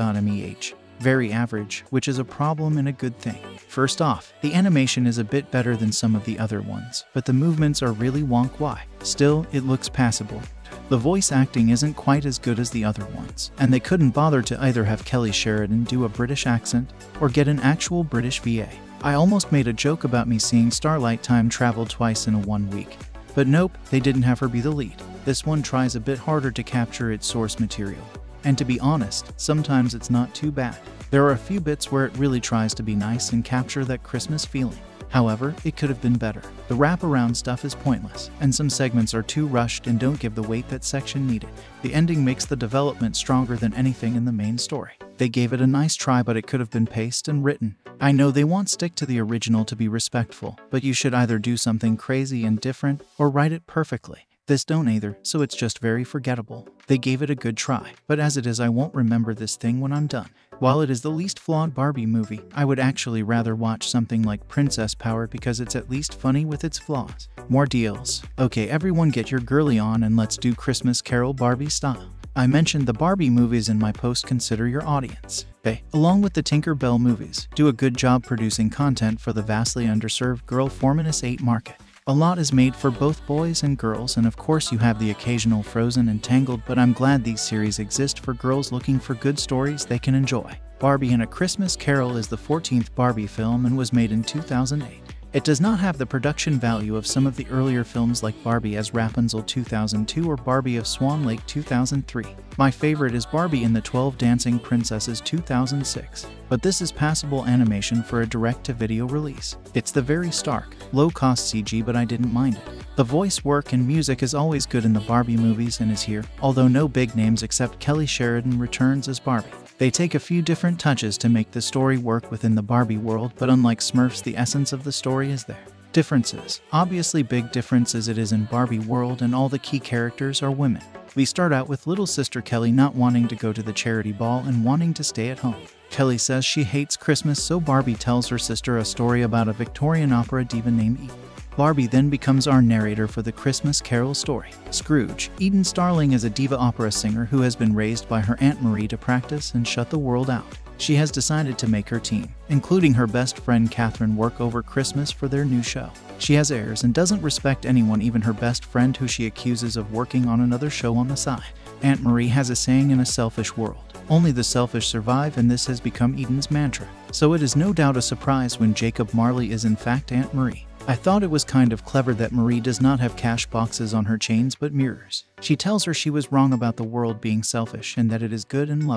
meh. Very average, which is a problem and a good thing. First off, the animation is a bit better than some of the other ones, but the movements are really wonk-why. Still, it looks passable. The voice acting isn't quite as good as the other ones, and they couldn't bother to either have Kelly Sheridan do a British accent or get an actual British VA. I almost made a joke about me seeing Starlight time travel twice in a 1 week. But nope, they didn't have her be the lead. This one tries a bit harder to capture its source material. And to be honest, sometimes it's not too bad. There are a few bits where it really tries to be nice and capture that Christmas feeling. However, it could have been better. The wraparound stuff is pointless, and some segments are too rushed and don't give the weight that section needed. The ending makes the development stronger than anything in the main story. They gave it a nice try, but it could have been paced and written. I know they want stick to the original to be respectful, but you should either do something crazy and different or write it perfectly. This don't either, so it's just very forgettable. They gave it a good try, but as it is I won't remember this thing when I'm done. While it is the least flawed Barbie movie, I would actually rather watch something like Princess Power because it's at least funny with its flaws. More deals. Okay, everyone get your girly on and let's do Christmas Carol Barbie style. I mentioned the Barbie movies in my post. Consider your audience. Okay, along with the Tinker Bell movies, do a good job producing content for the vastly underserved girl Forminus 8 market. A lot is made for both boys and girls, and of course you have the occasional Frozen and Tangled, but I'm glad these series exist for girls looking for good stories they can enjoy. Barbie and A Christmas Carol is the 14th Barbie film and was made in 2008. It does not have the production value of some of the earlier films like Barbie as Rapunzel 2002 or Barbie of Swan Lake 2003. My favorite is Barbie and the 12 Dancing Princesses 2006, but this is passable animation for a direct-to-video release. It's the very stark, low-cost CG, but I didn't mind it. The voice work and music is always good in the Barbie movies and is here, although no big names except Kelly Sheridan returns as Barbie. They take a few different touches to make the story work within the Barbie world, but unlike Smurfs, the essence of the story is there. Differences. Obviously big difference as it is in Barbie world, and all the key characters are women. We start out with little sister Kelly not wanting to go to the charity ball and wanting to stay at home. Kelly says she hates Christmas, so Barbie tells her sister a story about a Victorian opera diva named Eden. Barbie then becomes our narrator for the Christmas Carol story. Scrooge. Eden Starling is a diva opera singer who has been raised by her Aunt Marie to practice and shut the world out. She has decided to make her team, including her best friend Catherine, work over Christmas for their new show. She has airs and doesn't respect anyone, even her best friend who she accuses of working on another show on the side. Aunt Marie has a saying in a selfish world, only the selfish survive, and this has become Eden's mantra. So it is no doubt a surprise when Jacob Marley is in fact Aunt Marie. I thought it was kind of clever that Marie does not have cash boxes on her chains but mirrors. She tells her she was wrong about the world being selfish and that it is good and loving.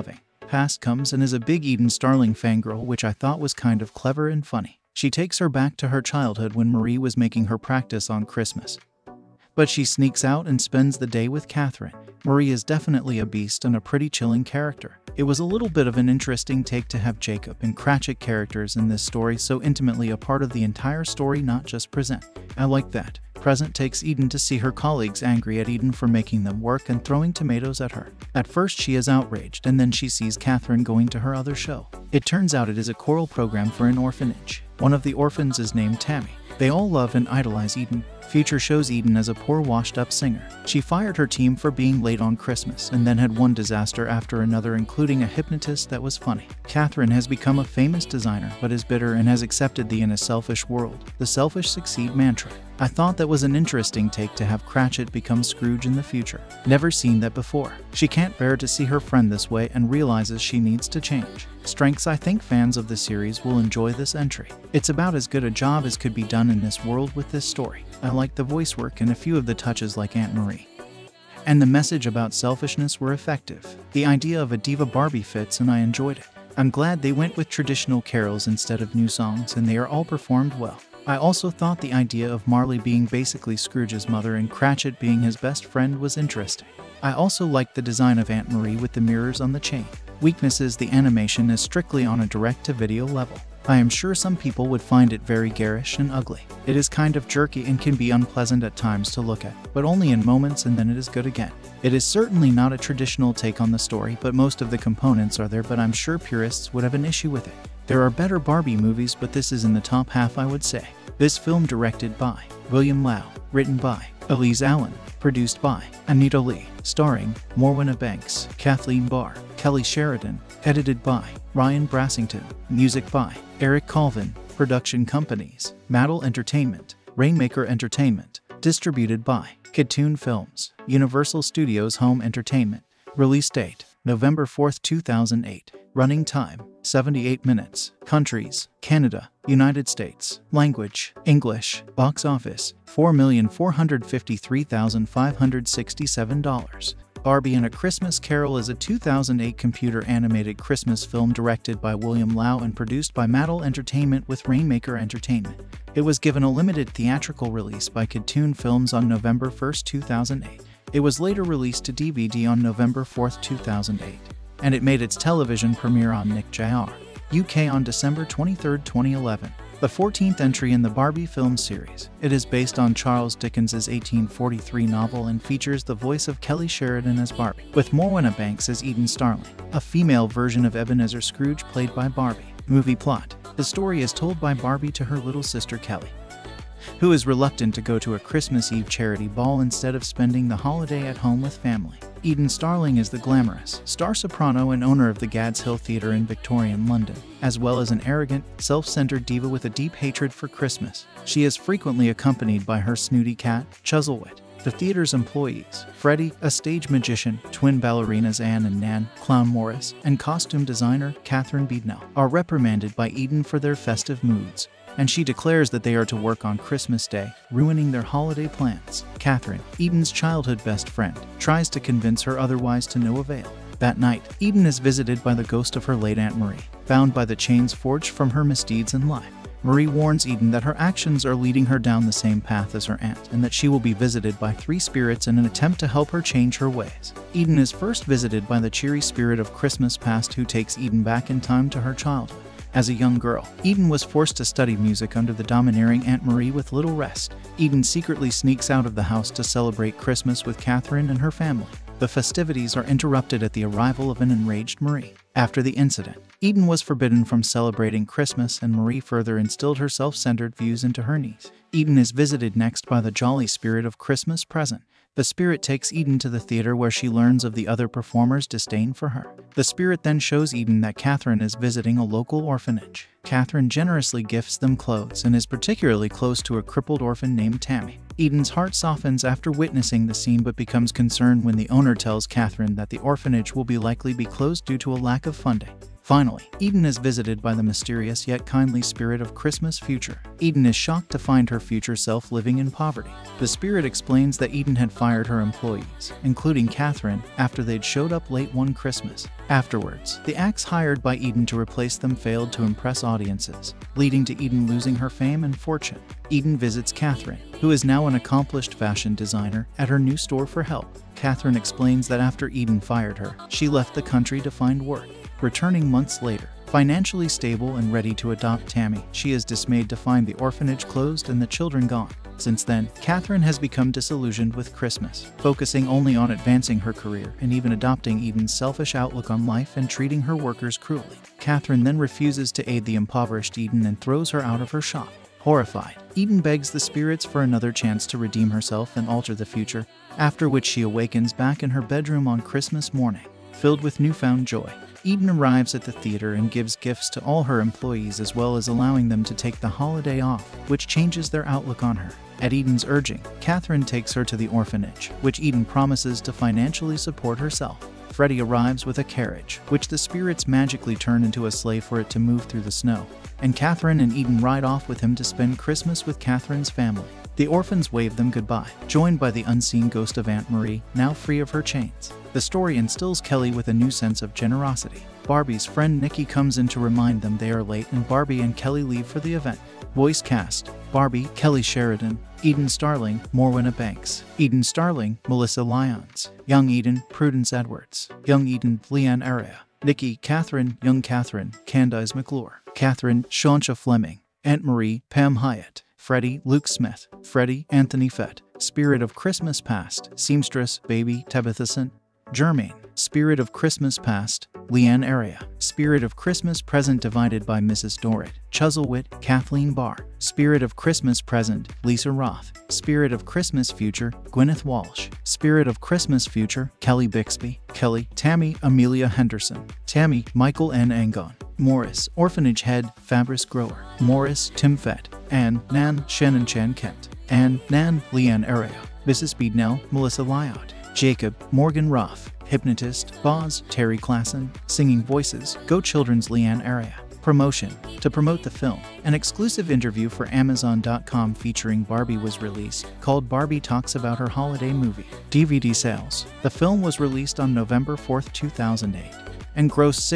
past comes and is a big Eden Starling fangirl, which I thought was kind of clever and funny. She takes her back to her childhood when Marie was making her practice on Christmas. But she sneaks out and spends the day with Catherine. Marie is definitely a beast and a pretty chilling character. It was a little bit of an interesting take to have Jacob and Cratchit characters in this story so intimately a part of the entire story, not just Present. I like that. Present takes Eden to see her colleagues angry at Eden for making them work and throwing tomatoes at her. At first she is outraged, and then she sees Catherine going to her other show. It turns out it is a choral program for an orphanage. One of the orphans is named Tammy. They all love and idolize Eden. Future shows Eden as a poor washed-up singer. She fired her team for being late on Christmas and then had one disaster after another, including a hypnotist that was funny. Catherine has become a famous designer but is bitter and has accepted the "in a selfish world, the selfish succeed" mantra. I thought that was an interesting take to have Cratchit become Scrooge in the future. Never seen that before. She can't bear to see her friend this way and realizes she needs to change. Strengths: I think fans of the series will enjoy this entry. It's about as good a job as could be done in this world with this story. I like the voice work and a few of the touches like Aunt Marie. And the message about selfishness were effective. The idea of a diva Barbie fits and I enjoyed it. I'm glad they went with traditional carols instead of new songs, and they are all performed well. I also thought the idea of Marley being basically Scrooge's mother and Cratchit being his best friend was interesting. I also liked the design of Aunt Marie with the mirrors on the chain. Weaknesses: the animation is strictly on a direct-to-video level. I am sure some people would find it very garish and ugly. It is kind of jerky and can be unpleasant at times to look at, but only in moments, and then it is good again. It is certainly not a traditional take on the story, but most of the components are there, but I'm sure purists would have an issue with it. There are better Barbie movies, but this is in the top half, I would say. This film directed by William Lau, written by Elise Allen, produced by Anita Lee, starring Morwenna Banks, Kathleen Barr, Kelly Sheridan, edited by Ryan Brassington, music by Eric Colvin, production companies Mattel Entertainment, Rainmaker Entertainment, distributed by Kidtoon Films, Universal Studios Home Entertainment. Release date November 4, 2008. Running time 78 minutes. Countries: Canada, United States. Language: English. Box office $4,453,567. Barbie and a Christmas Carol is a 2008 computer-animated Christmas film directed by William Lau and produced by Mattel Entertainment with Rainmaker Entertainment. It was given a limited theatrical release by Kidtoon Films on November 1, 2008. It was later released to DVD on November 4, 2008. And it made its television premiere on Nick Jr. UK on December 23, 2011. The 14th entry in the Barbie film series. It is based on Charles Dickens's 1843 novel and features the voice of Kelly Sheridan as Barbie, with Morwenna Banks as Eden Starling, a female version of Ebenezer Scrooge played by Barbie. Movie plot: the story is told by Barbie to her little sister Kelly, who is reluctant to go to a Christmas Eve charity ball instead of spending the holiday at home with family. Eden Starling is the glamorous star soprano and owner of the Gad's Hill Theatre in Victorian London, as well as an arrogant, self-centered diva with a deep hatred for Christmas. She is frequently accompanied by her snooty cat, Chuzzlewit. The theatre's employees, Freddie, a stage magician, twin ballerinas Anne and Nan, clown Morris, and costume designer Catherine Beadnell, are reprimanded by Eden for their festive moods, and she declares that they are to work on Christmas Day, ruining their holiday plans. Catherine, Eden's childhood best friend, tries to convince her otherwise to no avail. That night, Eden is visited by the ghost of her late Aunt Marie, bound by the chains forged from her misdeeds in life. Marie warns Eden that her actions are leading her down the same path as her aunt, and that she will be visited by 3 spirits in an attempt to help her change her ways. Eden is first visited by the cheery spirit of Christmas past, who takes Eden back in time to her childhood. As a young girl, Eden was forced to study music under the domineering Aunt Marie with little rest. Eden secretly sneaks out of the house to celebrate Christmas with Catherine and her family. The festivities are interrupted at the arrival of an enraged Marie. After the incident, Eden was forbidden from celebrating Christmas, and Marie further instilled her self-centered views into her niece. Eden is visited next by the jolly spirit of Christmas Present. The spirit takes Eden to the theater, where she learns of the other performers' disdain for her. The spirit then shows Eden that Catherine is visiting a local orphanage. Catherine generously gifts them clothes and is particularly close to a crippled orphan named Tammy. Eden's heart softens after witnessing the scene, but becomes concerned when the owner tells Catherine that the orphanage will likely be closed due to a lack of funding. Finally, Eden is visited by the mysterious yet kindly spirit of Christmas future. Eden is shocked to find her future self living in poverty. The spirit explains that Eden had fired her employees, including Catherine, after they'd showed up late one Christmas. Afterwards, the acts hired by Eden to replace them failed to impress audiences, leading to Eden losing her fame and fortune. Eden visits Catherine, who is now an accomplished fashion designer, at her new store for help. Catherine explains that after Eden fired her, she left the country to find work. Returning months later, financially stable and ready to adopt Tammy, she is dismayed to find the orphanage closed and the children gone. Since then, Catherine has become disillusioned with Christmas, focusing only on advancing her career and even adopting Eden's selfish outlook on life and treating her workers cruelly. Catherine then refuses to aid the impoverished Eden and throws her out of her shop. Horrified, Eden begs the spirits for another chance to redeem herself and alter the future, after which she awakens back in her bedroom on Christmas morning. Filled with newfound joy, Eden arrives at the theater and gives gifts to all her employees, as well as allowing them to take the holiday off, which changes their outlook on her. At Eden's urging, Catherine takes her to the orphanage, which Eden promises to financially support herself. Freddie arrives with a carriage, which the spirits magically turn into a sleigh for it to move through the snow, and Catherine and Eden ride off with him to spend Christmas with Catherine's family. The orphans wave them goodbye, joined by the unseen ghost of Aunt Marie, now free of her chains. The story instills Kelly with a new sense of generosity. Barbie's friend Nikki comes in to remind them they are late, and Barbie and Kelly leave for the event. Voice cast: Barbie, Kelly Sheridan; Eden Starling, Morwenna Banks; Eden Starling, Melissa Lyons; Young Eden, Prudence Edwards; Young Eden, Leanne Area; Nikki, Catherine; Young Catherine, Candice McClure; Catherine, Shauncha Fleming; Aunt Marie, Pam Hyatt; Freddie, Luke Smith; Freddie, Anthony Fett; Spirit of Christmas Past, Seamstress, Baby, Tabitha; Jermaine, Spirit of Christmas Past, Leanne Area; Spirit of Christmas Present divided by Mrs. Dorrit, Chuzzlewit, Kathleen Barr; Spirit of Christmas Present, Lisa Roth; Spirit of Christmas Future, Gwyneth Walsh; Spirit of Christmas Future, Kelly Bixby; Kelly, Tammy, Amelia Henderson; Tammy, Michael N. Angon; Morris, Orphanage Head, Fabrice Grower; Morris, Tim Fett; Anne, Nan, Shannon Chan Kent; Anne, Nan, Leanne Area; Mrs. Beadnell, Melissa Lyot; Jacob, Morgan Ruff; Hypnotist, Boz, Terry Klassen; Singing Voices, Go Children's, Leanne Area. Promotion: to promote the film, an exclusive interview for Amazon.com featuring Barbie was released, called Barbie Talks About Her Holiday Movie. DVD sales: the film was released on November 4, 2008, and grossed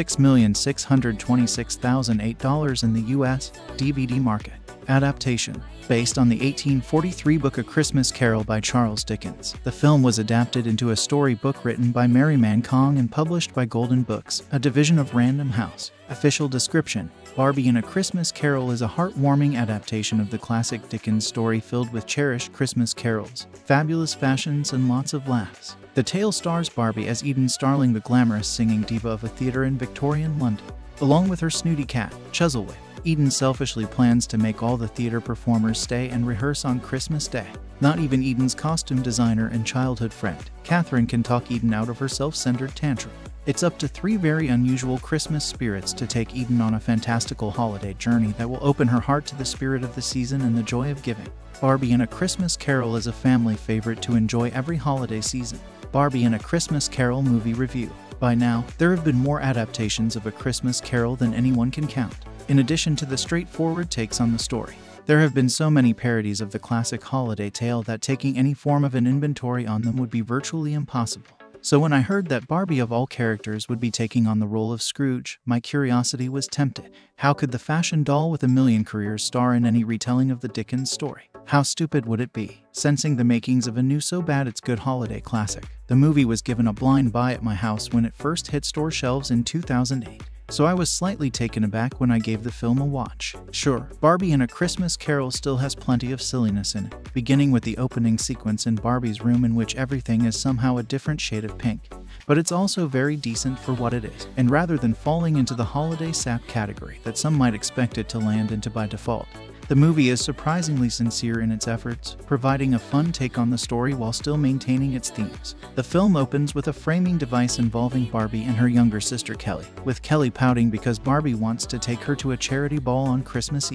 $6,626,008 in the US DVD market. Adaptation: based on the 1843 book A Christmas Carol by Charles Dickens. The film was adapted into a storybook written by Mary Mankong and published by Golden Books, a division of Random House. Official description: Barbie in A Christmas Carol is a heartwarming adaptation of the classic Dickens story filled with cherished Christmas carols, fabulous fashions, and lots of laughs. The tale stars Barbie as Eden Starling, the glamorous singing diva of a theater in Victorian London. Along with her snooty cat, Chuzzlewit, Eden selfishly plans to make all the theater performers stay and rehearse on Christmas Day. Not even Eden's costume designer and childhood friend, Catherine, can talk Eden out of her self-centered tantrum. It's up to 3 very unusual Christmas spirits to take Eden on a fantastical holiday journey that will open her heart to the spirit of the season and the joy of giving. Barbie in A Christmas Carol is a family favorite to enjoy every holiday season. Barbie in A Christmas Carol movie review. By now, there have been more adaptations of A Christmas Carol than anyone can count. In addition to the straightforward takes on the story, there have been so many parodies of the classic holiday tale that taking any form of an inventory on them would be virtually impossible. So when I heard that Barbie of all characters would be taking on the role of Scrooge, my curiosity was tempted. How could the fashion doll with a million careers star in any retelling of the Dickens story? How stupid would it be? Sensing the makings of a new so bad it's good holiday classic, the movie was given a blind buy at my house when it first hit store shelves in 2008. So I was slightly taken aback when I gave the film a watch. Sure, Barbie in A Christmas Carol still has plenty of silliness in it, beginning with the opening sequence in Barbie's room in which everything is somehow a different shade of pink. But it's also very decent for what it is, and rather than falling into the holiday sap category that some might expect it to land into by default, the movie is surprisingly sincere in its efforts, providing a fun take on the story while still maintaining its themes. The film opens with a framing device involving Barbie and her younger sister Kelly, with Kelly pouting because Barbie wants to take her to a charity ball on Christmas Eve.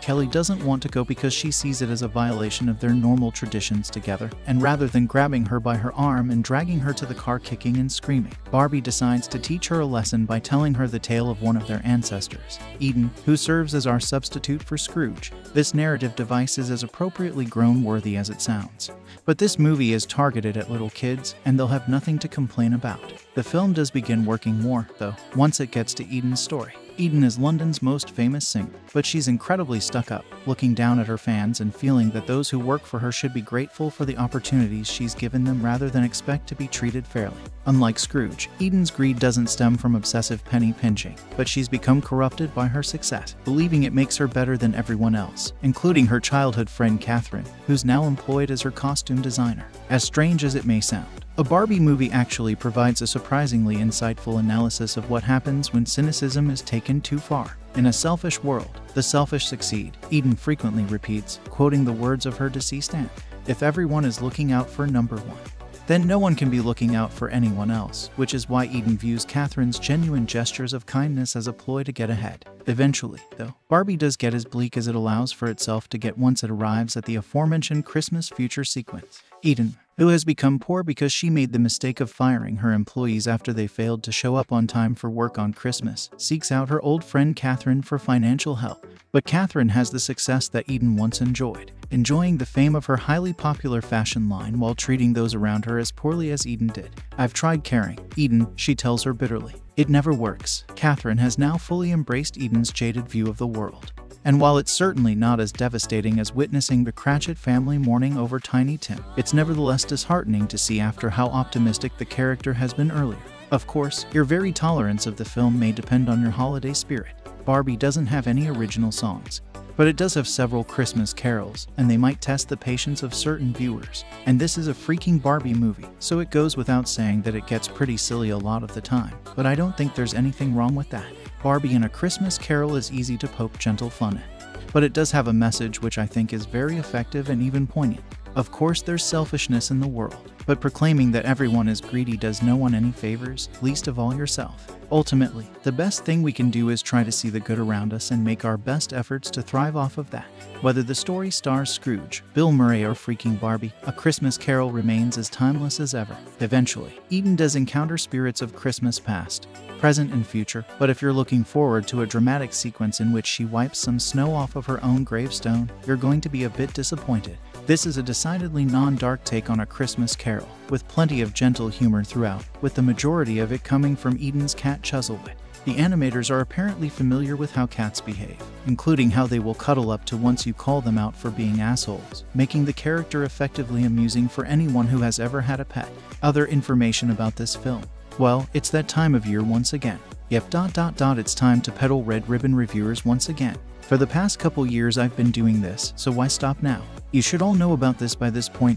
Kelly doesn't want to go because she sees it as a violation of their normal traditions together, and rather than grabbing her by her arm and dragging her to the car kicking and screaming, Barbie decides to teach her a lesson by telling her the tale of one of their ancestors, Eden, who serves as our substitute for Scrooge. This narrative device is as appropriately grown-worthy as it sounds. But this movie is targeted at little kids, and they'll have nothing to complain about. The film does begin working more, though, once it gets to Eden's story. Eden is London's most famous singer, but she's incredibly stuck up, looking down at her fans and feeling that those who work for her should be grateful for the opportunities she's given them rather than expect to be treated fairly. Unlike Scrooge, Eden's greed doesn't stem from obsessive penny pinching, but she's become corrupted by her success, believing it makes her better than everyone else, including her childhood friend Catherine, who's now employed as her costume designer. As strange as it may sound, a Barbie movie actually provides a surprisingly insightful analysis of what happens when cynicism is taken too far. In a selfish world, the selfish succeed, Eden frequently repeats, quoting the words of her deceased aunt. If everyone is looking out for number one, then no one can be looking out for anyone else, which is why Eden views Catherine's genuine gestures of kindness as a ploy to get ahead. Eventually, though, Barbie does get as bleak as it allows for itself to get once it arrives at the aforementioned Christmas future sequence. Eden, who has become poor because she made the mistake of firing her employees after they failed to show up on time for work on Christmas, seeks out her old friend Catherine for financial help. But Catherine has the success that Eden once enjoyed, enjoying the fame of her highly popular fashion line while treating those around her as poorly as Eden did. "I've tried caring, Eden," she tells her bitterly. "It never works." Catherine has now fully embraced Eden's jaded view of the world. And while it's certainly not as devastating as witnessing the Cratchit family mourning over Tiny Tim, it's nevertheless disheartening to see after how optimistic the character has been earlier. Of course, your very tolerance of the film may depend on your holiday spirit. Barbie doesn't have any original songs, but it does have several Christmas carols, and they might test the patience of certain viewers. And this is a freaking Barbie movie, so it goes without saying that it gets pretty silly a lot of the time, but I don't think there's anything wrong with that. Barbie in A Christmas Carol is easy to poke gentle fun at, but it does have a message which I think is very effective and even poignant. Of course, there's selfishness in the world, but proclaiming that everyone is greedy does no one any favors, least of all yourself. Ultimately, the best thing we can do is try to see the good around us and make our best efforts to thrive off of that. Whether the story stars Scrooge, Bill Murray, or freaking Barbie, A Christmas Carol remains as timeless as ever. Eventually, Eden does encounter spirits of Christmas past, present, and future, but if you're looking forward to a dramatic sequence in which she wipes some snow off of her own gravestone, you're going to be a bit disappointed. This is a decidedly non-dark take on A Christmas Carol, with plenty of gentle humor throughout, with the majority of it coming from Eden's cat Chuzzlewit. The animators are apparently familiar with how cats behave, including how they will cuddle up to once you call them out for being assholes, making the character effectively amusing for anyone who has ever had a pet. Other information about this film. Well, it's that time of year once again. Yep, it's time to peddle Red Ribbon reviewers once again. For the past couple years I've been doing this, so why stop now? You should all know about this by this point,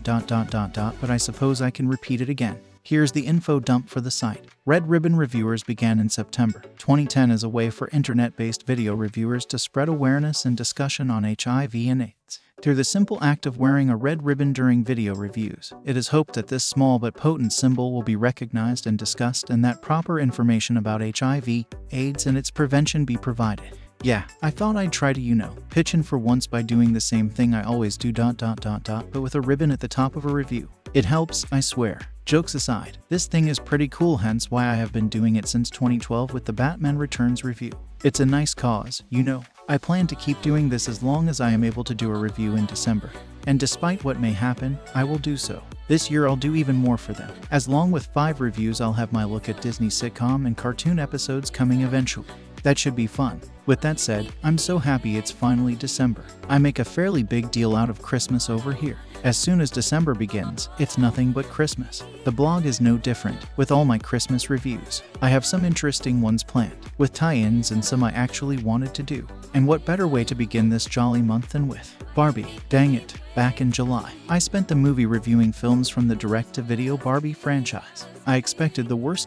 but I suppose I can repeat it again. Here's the info dump for the site. Red Ribbon Reviewers began in September 2010 as a way for internet-based video reviewers to spread awareness and discussion on HIV and AIDS. Through the simple act of wearing a red ribbon during video reviews, it is hoped that this small but potent symbol will be recognized and discussed, and that proper information about HIV, AIDS, and its prevention be provided. Yeah, I thought I'd try to, pitch in for once by doing the same thing I always do, but with a ribbon at the top of a review. It helps, I swear. Jokes aside, this thing is pretty cool, hence why I have been doing it since 2012 with the Batman Returns review. It's a nice cause, I plan to keep doing this as long as I am able to do a review in December. And despite what may happen, I will do so. This year I'll do even more for them. As long with 5 reviews, I'll have my look at Disney sitcom and cartoon episodes coming eventually. That should be fun. With that said, I'm so happy it's finally December. I make a fairly big deal out of Christmas over here. As soon as December begins, it's nothing but Christmas. The blog is no different, with all my Christmas reviews. I have some interesting ones planned, with tie-ins and some I actually wanted to do. And what better way to begin this jolly month than with Barbie? Dang it. Back in July, I spent the movie reviewing films from the direct-to-video Barbie franchise. I expected the worst ...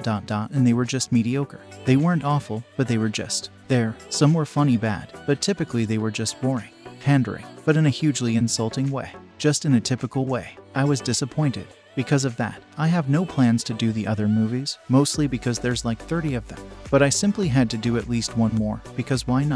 and they were just mediocre. They weren't awful, but they were just there. Some were funny bad, but typically they were just boring. Pandering, but in a hugely insulting way. Just in a typical way. I was disappointed. Because of that, I have no plans to do the other movies, mostly because there's like 30 of them. But I simply had to do at least one more, because why not?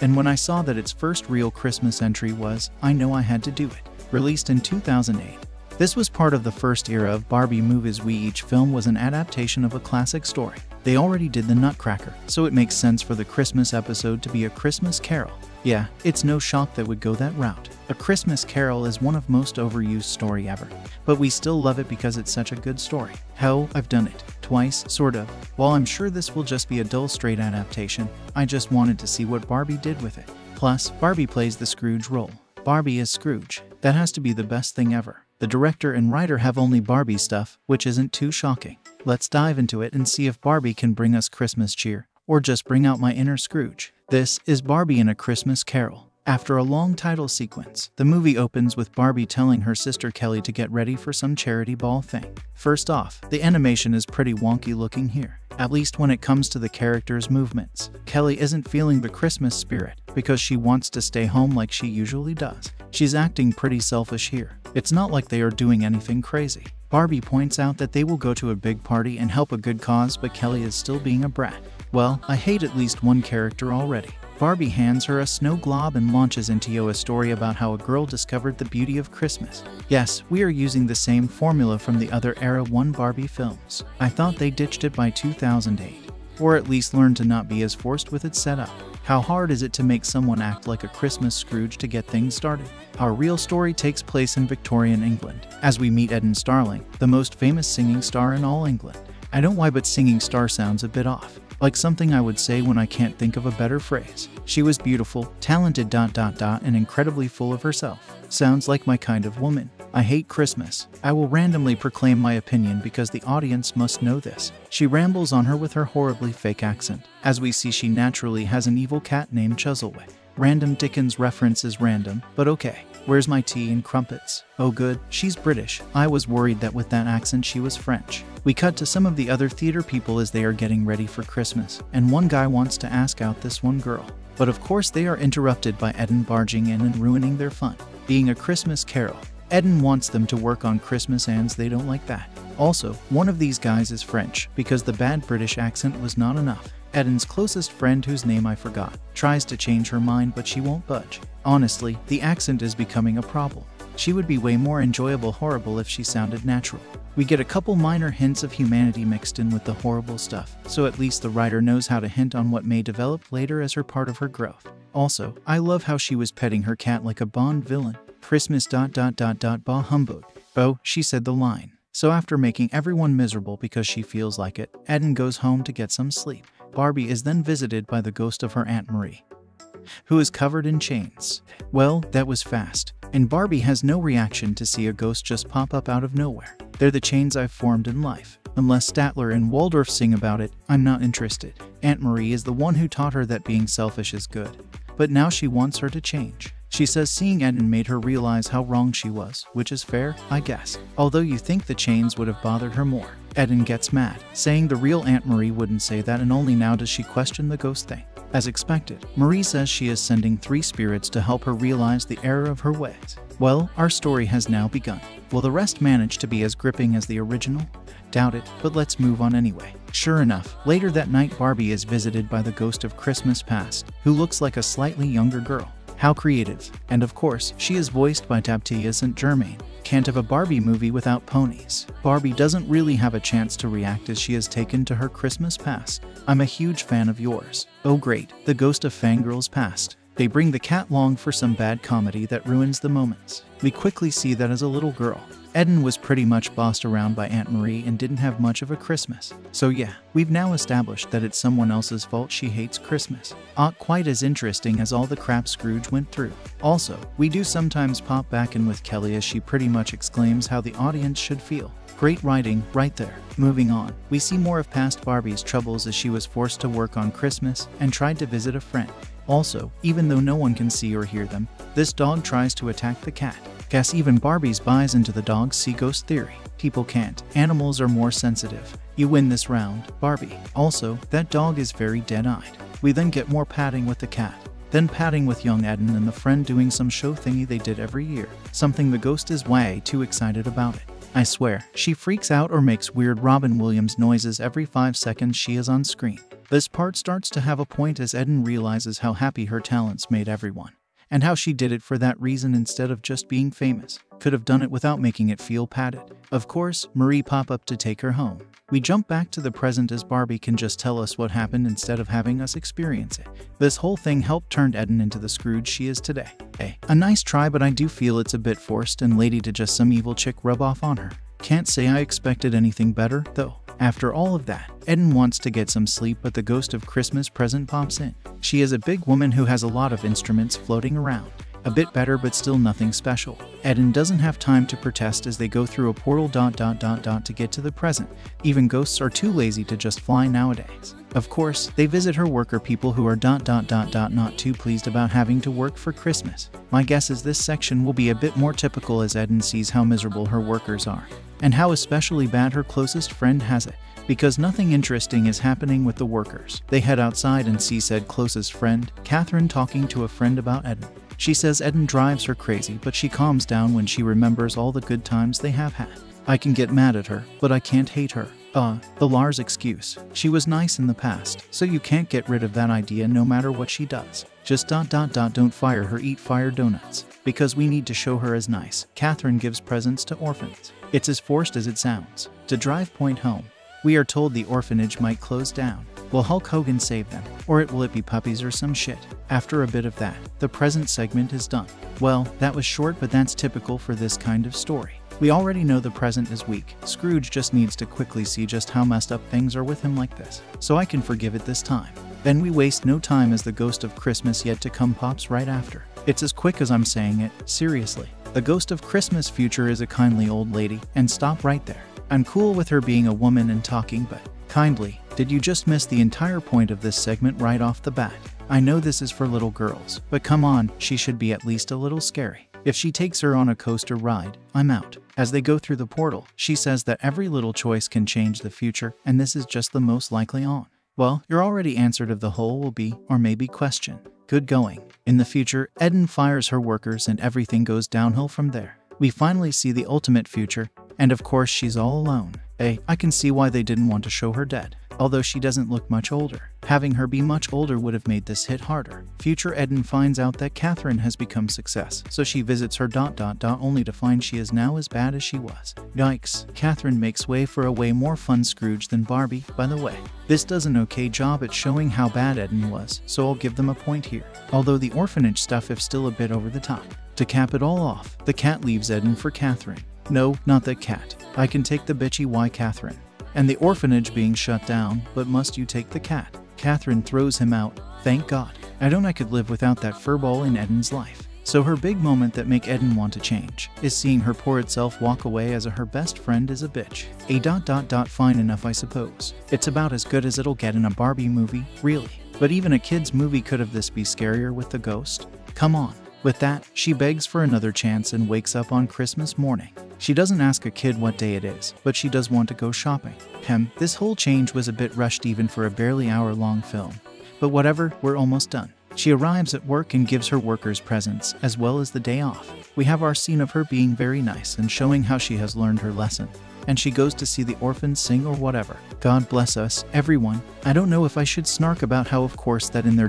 and when I saw that its first real Christmas entry was I Know I Had to Do It, released in 2008. This was part of the first era of Barbie movies. Each film was an adaptation of a classic story. They already did the Nutcracker, so it makes sense for the Christmas episode to be A Christmas Carol. Yeah, it's no shock that would go that route. A Christmas Carol is one of most overused story ever, but we still love it because it's such a good story. Hell, I've done it. Twice, sort of. While I'm sure this will just be a dull straight adaptation, I just wanted to see what Barbie did with it. Plus, Barbie plays the Scrooge role. Barbie is Scrooge. That has to be the best thing ever. The director and writer have only Barbie stuff, which isn't too shocking. Let's dive into it and see if Barbie can bring us Christmas cheer, or just bring out my inner Scrooge. This is Barbie in A Christmas Carol. After a long title sequence, the movie opens with Barbie telling her sister Kelly to get ready for some charity ball thing. First off, the animation is pretty wonky looking here, at least when it comes to the characters' movements. Kelly isn't feeling the Christmas spirit because she wants to stay home like she usually does. She's acting pretty selfish here. It's not like they are doing anything crazy. Barbie points out that they will go to a big party and help a good cause, but Kelly is still being a brat. Well, I hate at least one character already. Barbie hands her a snow globe and launches into a story about how a girl discovered the beauty of Christmas. Yes, we are using the same formula from the other Era 1 Barbie films. I thought they ditched it by 2008, or at least learned to not be as forced with its setup. How hard is it to make someone act like a Christmas Scrooge to get things started? Our real story takes place in Victorian England, as we meet Eden Starling, the most famous singing star in all England. I don't know why, but singing star sounds a bit off. Like something I would say when I can't think of a better phrase. She was beautiful, talented, and incredibly full of herself. Sounds like my kind of woman. I hate Christmas. I will randomly proclaim my opinion because the audience must know this. She rambles on her with her horribly fake accent. As we see, she naturally has an evil cat named Chuzzlewit. Random Dickens reference is random, but okay. Where's my tea and crumpets? Oh good, she's British. I was worried that with that accent she was French. We cut to some of the other theater people as they are getting ready for Christmas, and one guy wants to ask out this one girl. But of course they are interrupted by Eden barging in and ruining their fun. Being A Christmas Carol, Eden wants them to work on Christmas and they don't like that. Also, one of these guys is French because the bad British accent was not enough. Eden's closest friend, whose name I forgot, tries to change her mind but she won't budge. Honestly, the accent is becoming a problem. She would be way more enjoyable horrible if she sounded natural. We get a couple minor hints of humanity mixed in with the horrible stuff, so at least the writer knows how to hint on what may develop later as her part of her growth. Also, I love how she was petting her cat like a Bond villain. Christmas ... bah humbug. Oh, she said the line. So after making everyone miserable because she feels like it, Eden goes home to get some sleep. Barbie is then visited by the ghost of her Aunt Marie, who is covered in chains. Well, that was fast. And Barbie has no reaction to see a ghost just pop up out of nowhere. They're the chains I've formed in life. Unless Statler and Waldorf sing about it, I'm not interested. Aunt Marie is the one who taught her that being selfish is good. But now she wants her to change. She says seeing Eden made her realize how wrong she was, which is fair, I guess. Although you think the chains would have bothered her more. Eden gets mad, saying the real Aunt Marie wouldn't say that, and only now does she question the ghost thing. As expected, Marie says she is sending 3 spirits to help her realize the error of her ways. Well, our story has now begun. Will the rest manage to be as gripping as the original? Doubt it, but let's move on anyway. Sure enough, later that night Barbie is visited by the ghost of Christmas past, who looks like a slightly younger girl. How creative. And of course, she is voiced by Tabitha St. Germain. Can't have a Barbie movie without ponies. Barbie doesn't really have a chance to react as she is taken to her Christmas past. I'm a huge fan of yours. Oh great, the ghost of Fangirl's past. They bring the cat along for some bad comedy that ruins the moments. We quickly see that as a little girl, Eden was pretty much bossed around by Aunt Marie and didn't have much of a Christmas. So yeah, we've now established that it's someone else's fault she hates Christmas. Not quite as interesting as all the crap Scrooge went through. Also, we do sometimes pop back in with Kelly as she pretty much exclaims how the audience should feel. Great writing right there. Moving on, we see more of past Barbie's troubles as she was forced to work on Christmas and tried to visit a friend. Also, even though no one can see or hear them, this dog tries to attack the cat. Guess even Barbie's buys into the dog see ghost theory. People can't. Animals are more sensitive. You win this round, Barbie. Also, that dog is very dead-eyed. We then get more patting with the cat. Then patting with young Eden and the friend doing some show thingy they did every year. Something the ghost is way too excited about it. I swear, she freaks out or makes weird Robin Williams noises every 5 seconds she is on screen. This part starts to have a point as Eden realizes how happy her talents made everyone, and how she did it for that reason instead of just being famous. Could have done it without making it feel padded. Of course, Marie pop up to take her home. We jump back to the present as Barbie can just tell us what happened instead of having us experience it. This whole thing helped turn Eden into the Scrooge she is today. Hey, a nice try, but I do feel it's a bit forced and lady to just some evil chick rub off on her. Can't say I expected anything better, though. After all of that, Eden wants to get some sleep, but the Ghost of Christmas Present pops in. She is a big woman who has a lot of instruments floating around. A bit better, but still nothing special. Eden doesn't have time to protest as they go through a portal ... to get to the present. Even ghosts are too lazy to just fly nowadays. Of course, they visit her worker people who are ... not too pleased about having to work for Christmas. My guess is this section will be a bit more typical as Eden sees how miserable her workers are, and how especially bad her closest friend has it. Because nothing interesting is happening with the workers. They head outside and see said closest friend, Catherine, talking to a friend about Eden. She says Eden drives her crazy, but she calms down when she remembers all the good times they have had. I can get mad at her, but I can't hate her. The Lars excuse. She was nice in the past, so you can't get rid of that idea no matter what she does. Just ... don't fire her, eat fire donuts. Because we need to show her as nice. Catherine gives presents to orphans. It's as forced as it sounds. To drive point home, we are told the orphanage might close down. Will Hulk Hogan save them? Or will it be puppies or some shit? After a bit of that, the present segment is done. Well, that was short, but that's typical for this kind of story. We already know the present is weak. Scrooge just needs to quickly see just how messed up things are with him like this, so I can forgive it this time. Then we waste no time as the Ghost of Christmas Yet to Come pops right after. It's as quick as I'm saying it, seriously. The Ghost of Christmas Future is a kindly old lady, and stop right there. I'm cool with her being a woman and talking, but kindly, did you just miss the entire point of this segment right off the bat? I know this is for little girls, but come on, she should be at least a little scary. If she takes her on a coaster ride, I'm out. As they go through the portal, she says that every little choice can change the future, and this is just the most likely on. Well, your already answered of the whole will be, or maybe question. Good going. In the future, Eden fires her workers and everything goes downhill from there. We finally see the ultimate future, and of course she's all alone. I can see why they didn't want to show her dead. Although she doesn't look much older. Having her be much older would have made this hit harder. Future Eden finds out that Catherine has become success, so she visits her ... only to find she is now as bad as she was. Yikes. Catherine makes way for a way more fun Scrooge than Barbie, by the way. This does an okay job at showing how bad Eden was, so I'll give them a point here. Although the orphanage stuff is still a bit over the top. To cap it all off, the cat leaves Eden for Catherine. No, not that cat. I can take the bitchy why Catherine. And the orphanage being shut down, but must you take the cat? Catherine throws him out. Thank God. I could live without that furball in Eden's life. So her big moment that make Eden want to change is seeing her poor itself walk away as her best friend is a bitch. Fine enough, I suppose. It's about as good as it'll get in a Barbie movie, really. But even a kid's movie could have this be scarier with the ghost? Come on. With that, she begs for another chance and wakes up on Christmas morning. She doesn't ask a kid what day it is, but she does want to go shopping. This whole change was a bit rushed even for a barely hour-long film. But whatever, we're almost done. She arrives at work and gives her workers presents, as well as the day off. We have our scene of her being very nice and showing how she has learned her lesson. And she goes to see the orphans sing or whatever. God bless us, everyone. I don't know if I should snark about how of course that in their ...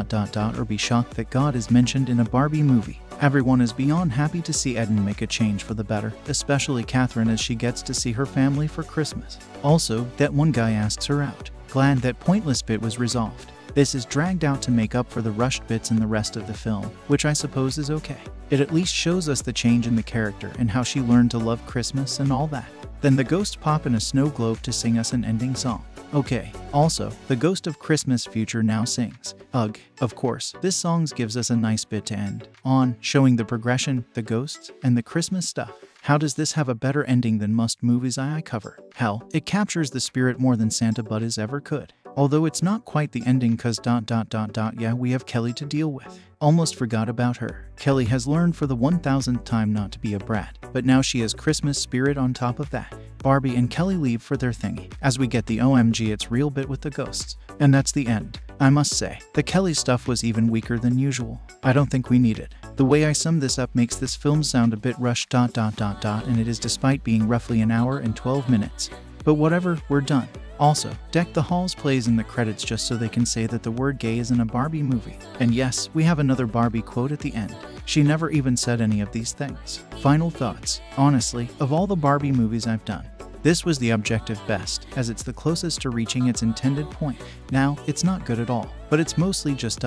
or be shocked that God is mentioned in a Barbie movie. Everyone is beyond happy to see Eden make a change for the better, especially Catherine as she gets to see her family for Christmas. Also, that one guy asks her out. Glad that pointless bit was resolved. This is dragged out to make up for the rushed bits in the rest of the film, which I suppose is okay. It at least shows us the change in the character and how she learned to love Christmas and all that. Then the ghost pop in a snow globe to sing us an ending song. Okay, also, the Ghost of Christmas Future now sings. Ugh, of course, this song gives us a nice bit to end on, showing the progression, the ghosts, and the Christmas stuff. How does this have a better ending than most movies I cover? Hell, it captures the spirit more than Santa Bud ever could. Although it's not quite the ending cause ... yeah, we have Kelly to deal with. Almost forgot about her. Kelly has learned for the 1000th time not to be a brat, but now she has Christmas spirit on top of that. Barbie and Kelly leave for their thingy, as we get the OMG it's real bit with the ghosts. And that's the end. I must say, the Kelly stuff was even weaker than usual. I don't think we need it. The way I sum this up makes this film sound a bit rushed ... and it is despite being roughly an hour and 12 minutes. But whatever, we're done. Also, Deck the Halls plays in the credits just so they can say that the word gay is in a Barbie movie. And yes, we have another Barbie quote at the end. She never even said any of these things. Final thoughts. Honestly, of all the Barbie movies I've done, this was the objective best, as it's the closest to reaching its intended point. Now, it's not good at all, but it's mostly just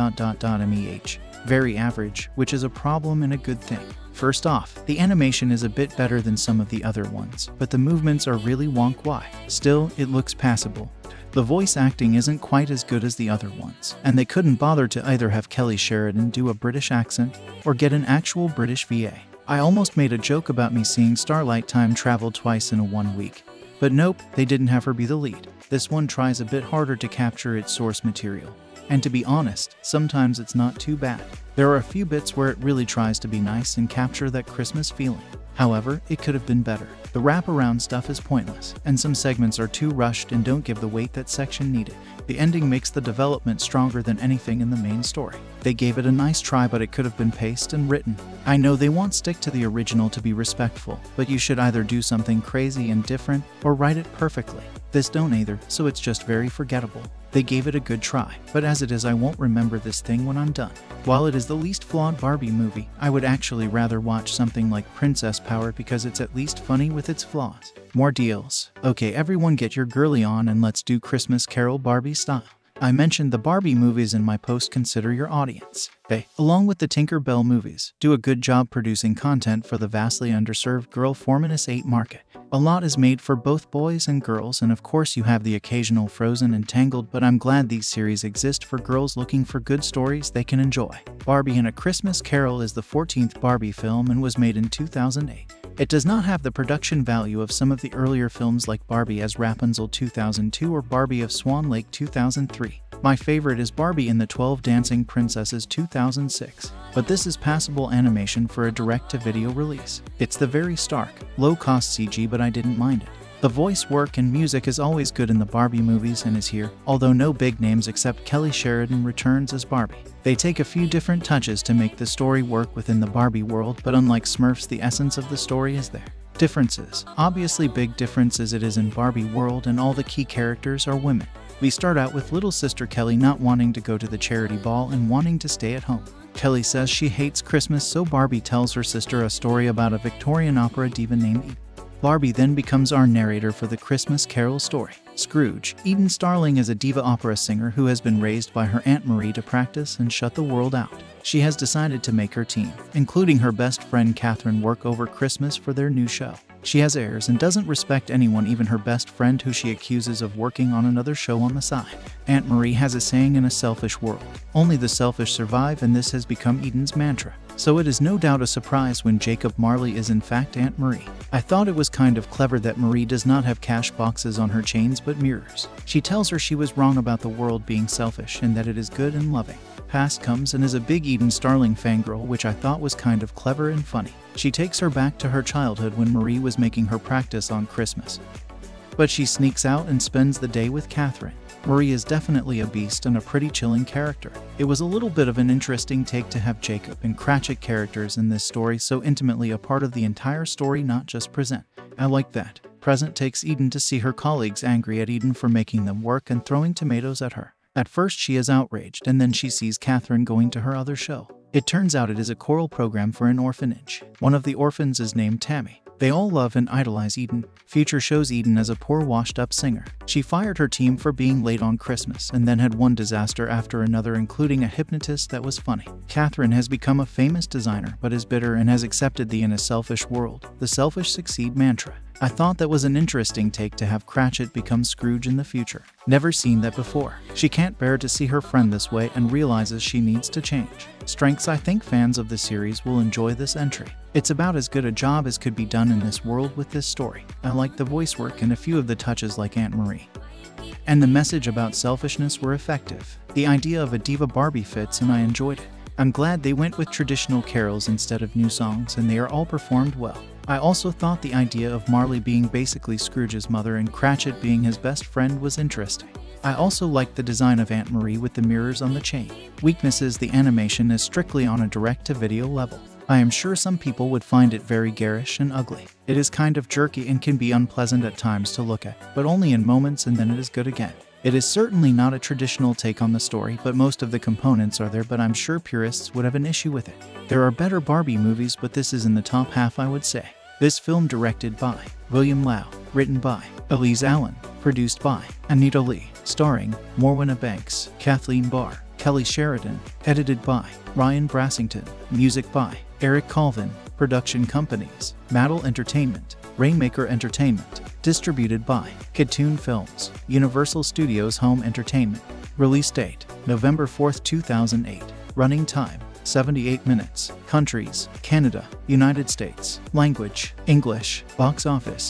meh. Very average, which is a problem and a good thing. First off, the animation is a bit better than some of the other ones, but the movements are really wonky. Still, it looks passable. The voice acting isn't quite as good as the other ones, and they couldn't bother to either have Kelly Sheridan do a British accent or get an actual British VA. I almost made a joke about me seeing Starlight time travel twice in a 1 week. But nope, they didn't have her be the lead. This one tries a bit harder to capture its source material. And to be honest, sometimes it's not too bad. There are a few bits where it really tries to be nice and capture that Christmas feeling. However, it could have been better. The wraparound stuff is pointless, and some segments are too rushed and don't give the weight that section needed. The ending makes the development stronger than anything in the main story. They gave it a nice try, but it could have been paced and written. I know they won't stick to the original to be respectful, but you should either do something crazy and different or write it perfectly. This don't either, so it's just very forgettable. They gave it a good try, but as it is, I won't remember this thing when I'm done. While it is the least flawed Barbie movie, I would actually rather watch something like Princess Power because it's at least funny with its flaws. More deals. Okay, everyone get your girly on and let's do Christmas Carol Barbie style. I mentioned the Barbie movies in my post. Consider your audience. They, along with the Tinker Bell movies, do a good job producing content for the vastly underserved girl Formulas 8 market. A lot is made for both boys and girls, and of course you have the occasional Frozen and Tangled, but I'm glad these series exist for girls looking for good stories they can enjoy. Barbie and A Christmas Carol is the 14th Barbie film and was made in 2008. It does not have the production value of some of the earlier films like Barbie as Rapunzel 2002 or Barbie of Swan Lake 2003. My favorite is Barbie and the 12 Dancing Princesses 2006, but this is passable animation for a direct-to-video release. It's the very stark, low-cost CG, but I didn't mind it. The voice work and music is always good in the Barbie movies and is here, although no big names except Kelly Sheridan returns as Barbie. They take a few different touches to make the story work within the Barbie world, but unlike Smurfs, the essence of the story is there. Differences. Obviously big difference as it is in Barbie world, and all the key characters are women. We start out with little sister Kelly not wanting to go to the charity ball and wanting to stay at home. Kelly says she hates Christmas, so Barbie tells her sister a story about a Victorian opera diva named Eden. Barbie then becomes our narrator for the Christmas Carol story. Scrooge. Eden Starling is a diva opera singer who has been raised by her Aunt Marie to practice and shut the world out. She has decided to make her team, including her best friend Catherine, work over Christmas for their new show. She has airs and doesn't respect anyone, even her best friend, who she accuses of working on another show on the side. Aunt Marie has a saying in a selfish world, only the selfish survive, and this has become Eden's mantra. So it is no doubt a surprise when Jacob Marley is in fact Aunt Marie. I thought it was kind of clever that Marie does not have cash boxes on her chains but mirrors. She tells her she was wrong about the world being selfish and that it is good and loving. Past comes and is a big Eden Starling fangirl, which I thought was kind of clever and funny. She takes her back to her childhood when Marie was making her practice on Christmas. But she sneaks out and spends the day with Catherine. Marie is definitely a beast and a pretty chilling character. It was a little bit of an interesting take to have Jacob and Cratchit characters in this story so intimately a part of the entire story, not just present. I like that. Present takes Eden to see her colleagues angry at Eden for making them work and throwing tomatoes at her. At first she is outraged, and then she sees Catherine going to her other show. It turns out it is a choral program for an orphanage. One of the orphans is named Tammy. They all love and idolize Eden. Future shows Eden as a poor washed-up singer. She fired her team for being late on Christmas and then had one disaster after another, including a hypnotist that was funny. Catherine has become a famous designer but is bitter and has accepted the "in a selfish world, the selfish succeed" mantra. I thought that was an interesting take to have Cratchit become Scrooge in the future. Never seen that before. She can't bear to see her friend this way and realizes she needs to change. Strengths. I think fans of the series will enjoy this entry. It's about as good a job as could be done in this world with this story. I like the voice work and a few of the touches like Aunt Marie. And the message about selfishness were effective. The idea of a diva Barbie fits and I enjoyed it. I'm glad they went with traditional carols instead of new songs, and they are all performed well. I also thought the idea of Marley being basically Scrooge's mother and Cratchit being his best friend was interesting. I also liked the design of Aunt Marie with the mirrors on the chain. Weaknesses. The animation is strictly on a direct-to-video level. I am sure some people would find it very garish and ugly. It is kind of jerky and can be unpleasant at times to look at, but only in moments and then it is good again. It is certainly not a traditional take on the story, but most of the components are there, but I'm sure purists would have an issue with it. There are better Barbie movies, but this is in the top half, I would say. This film directed by William Lau, written by Elise Allen, produced by Anita Lee, starring Morwenna Banks, Kathleen Barr, Kelly Sheridan, edited by Ryan Brassington, music by Eric Colvin, production companies, Mattel Entertainment, Rainmaker Entertainment, distributed by Kidtoon Films, Universal Studios Home Entertainment. Release date, November 4, 2008. Running time, 78 minutes. Countries, Canada, United States. Language, English. Box office,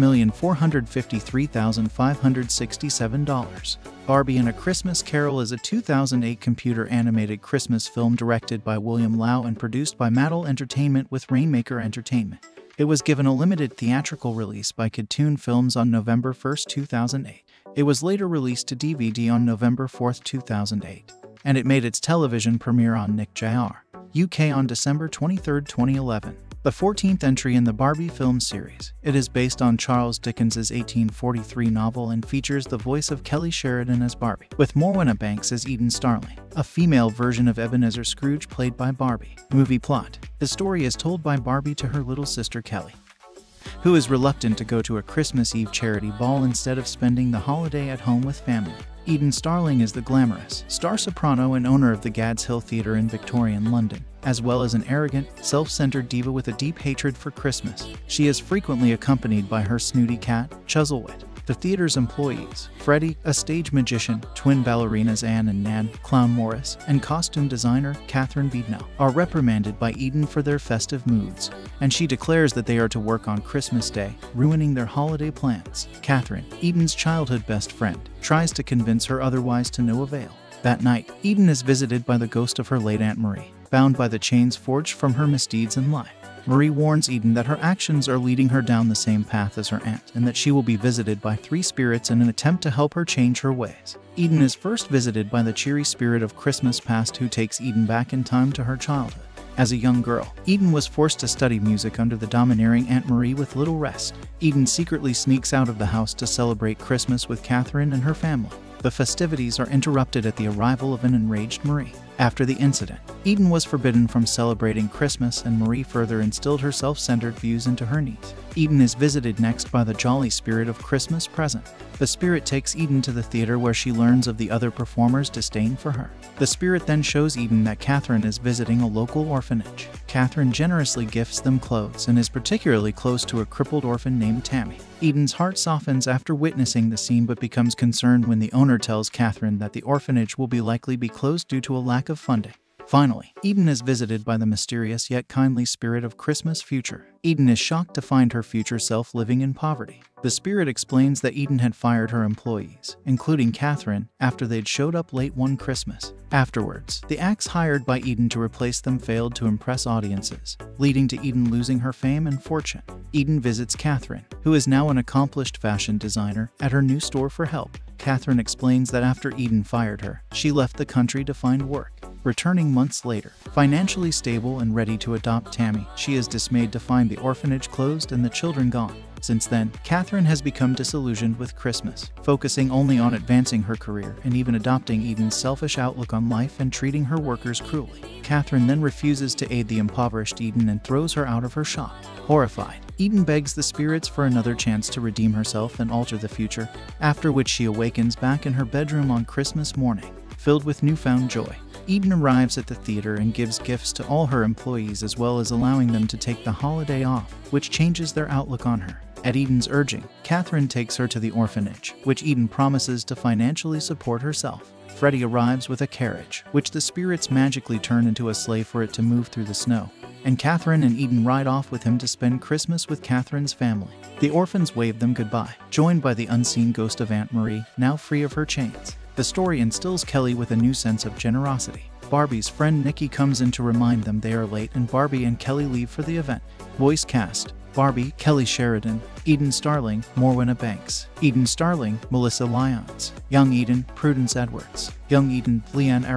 $4,453,567. Barbie and A Christmas Carol is a 2008 computer-animated Christmas film directed by William Lau and produced by Mattel Entertainment with Rainmaker Entertainment. It was given a limited theatrical release by Kidtoon Films on November 1, 2008. It was later released to DVD on November 4, 2008. And it made its television premiere on Nick Jr. UK on December 23, 2011. The 14th entry in the Barbie film series. It is based on Charles Dickens's 1843 novel and features the voice of Kelly Sheridan as Barbie, with Morwenna Banks as Eden Starling, a female version of Ebenezer Scrooge played by Barbie. Movie plot. The story is told by Barbie to her little sister Kelly, who is reluctant to go to a Christmas Eve charity ball instead of spending the holiday at home with family. Eden Starling is the glamorous star soprano and owner of the Gad's Hill Theatre in Victorian London, as well as an arrogant, self-centered diva with a deep hatred for Christmas. She is frequently accompanied by her snooty cat, Chuzzlewit. The theater's employees, Freddie, a stage magician, twin ballerinas Anne and Nan, clown Morris, and costume designer Catherine Beadnell, are reprimanded by Eden for their festive moods, and she declares that they are to work on Christmas Day, ruining their holiday plans. Catherine, Eden's childhood best friend, tries to convince her otherwise to no avail. That night, Eden is visited by the ghost of her late Aunt Marie, bound by the chains forged from her misdeeds in life. Marie warns Eden that her actions are leading her down the same path as her aunt, and that she will be visited by 3 spirits in an attempt to help her change her ways. Eden is first visited by the cheery spirit of Christmas past, who takes Eden back in time to her childhood. As a young girl, Eden was forced to study music under the domineering Aunt Marie with little rest. Eden secretly sneaks out of the house to celebrate Christmas with Catherine and her family. The festivities are interrupted at the arrival of an enraged Marie. After the incident, Eden was forbidden from celebrating Christmas, and Marie further instilled her self-centered views into her niece. Eden is visited next by the jolly spirit of Christmas Present. The spirit takes Eden to the theater, where she learns of the other performers' disdain for her. The spirit then shows Eden that Catherine is visiting a local orphanage. Catherine generously gifts them clothes and is particularly close to a crippled orphan named Tammy. Eden's heart softens after witnessing the scene, but becomes concerned when the owner tells Catherine that the orphanage will likely be closed due to a lack of funding. Finally, Eden is visited by the mysterious yet kindly spirit of Christmas Future. Eden is shocked to find her future self living in poverty. The spirit explains that Eden had fired her employees, including Catherine, after they'd showed up late one Christmas. Afterwards, the acts hired by Eden to replace them failed to impress audiences, leading to Eden losing her fame and fortune. Eden visits Catherine, who is now an accomplished fashion designer, at her new store for help. Catherine explains that after Eden fired her, she left the country to find work. Returning months later, financially stable and ready to adopt Tammy, she is dismayed to find the orphanage closed and the children gone. Since then, Catherine has become disillusioned with Christmas, focusing only on advancing her career and even adopting Eden's selfish outlook on life and treating her workers cruelly. Catherine then refuses to aid the impoverished Eden and throws her out of her shop. Horrified, Eden begs the spirits for another chance to redeem herself and alter the future, after which she awakens back in her bedroom on Christmas morning, filled with newfound joy. Eden arrives at the theater and gives gifts to all her employees, as well as allowing them to take the holiday off, which changes their outlook on her. At Eden's urging, Catherine takes her to the orphanage, which Eden promises to financially support herself. Freddie arrives with a carriage, which the spirits magically turn into a sleigh for it to move through the snow, and Catherine and Eden ride off with him to spend Christmas with Catherine's family. The orphans wave them goodbye, joined by the unseen ghost of Aunt Marie, now free of her chains. The story instills Kelly with a new sense of generosity. Barbie's friend Nikki comes in to remind them they are late, and Barbie and Kelly leave for the event. Voice cast: Barbie, Kelly Sheridan; Eden Starling, Morwenna Banks; Eden Starling, Melissa Lyons; Young Eden, Prudence Edwards; Young Eden, Leanne Area;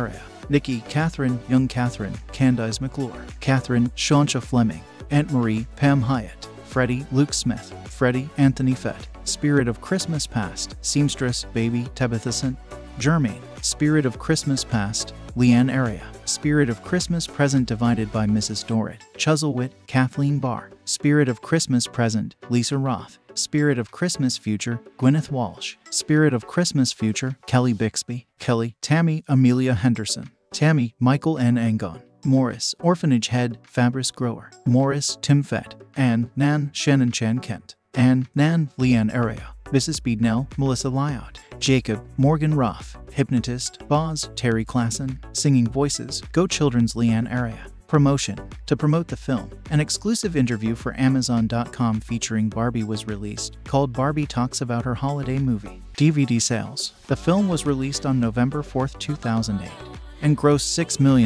Nikki, Catherine, young Catherine, Candice McClure, Catherine, Shauncha Fleming, Aunt Marie, Pam Hyatt, Freddie, Luke Smith, Freddie, Anthony Fett, Spirit of Christmas Past, Seamstress, Baby, Tabitha St. Germain, Spirit of Christmas Past, Leanne Area, Spirit of Christmas Present divided by Mrs. Dorrit, Chuzzlewit, Kathleen Barr, Spirit of Christmas Present, Lisa Roth, Spirit of Christmas Future, Gwyneth Walsh, Spirit of Christmas Future, Kelly Bixby, Kelly, Tammy, Amelia Henderson, Tammy, Michael N. Angon, Morris, Orphanage Head, Fabrice Grower, Morris, Tim Fett, Anne, Nan, Shannon Chan Kent, Anne, Nan, Leanne Area, Mrs. Beadnell, Melissa Lyot, Jacob, Morgan Ruff, Hypnotist, Boz, Terry Klassen, Singing Voices, Go Children's Leanne Area. Promotion. To promote the film, an exclusive interview for Amazon.com featuring Barbie was released, called Barbie Talks About Her Holiday Movie. DVD sales. The film was released on November 4, 2008, and grossed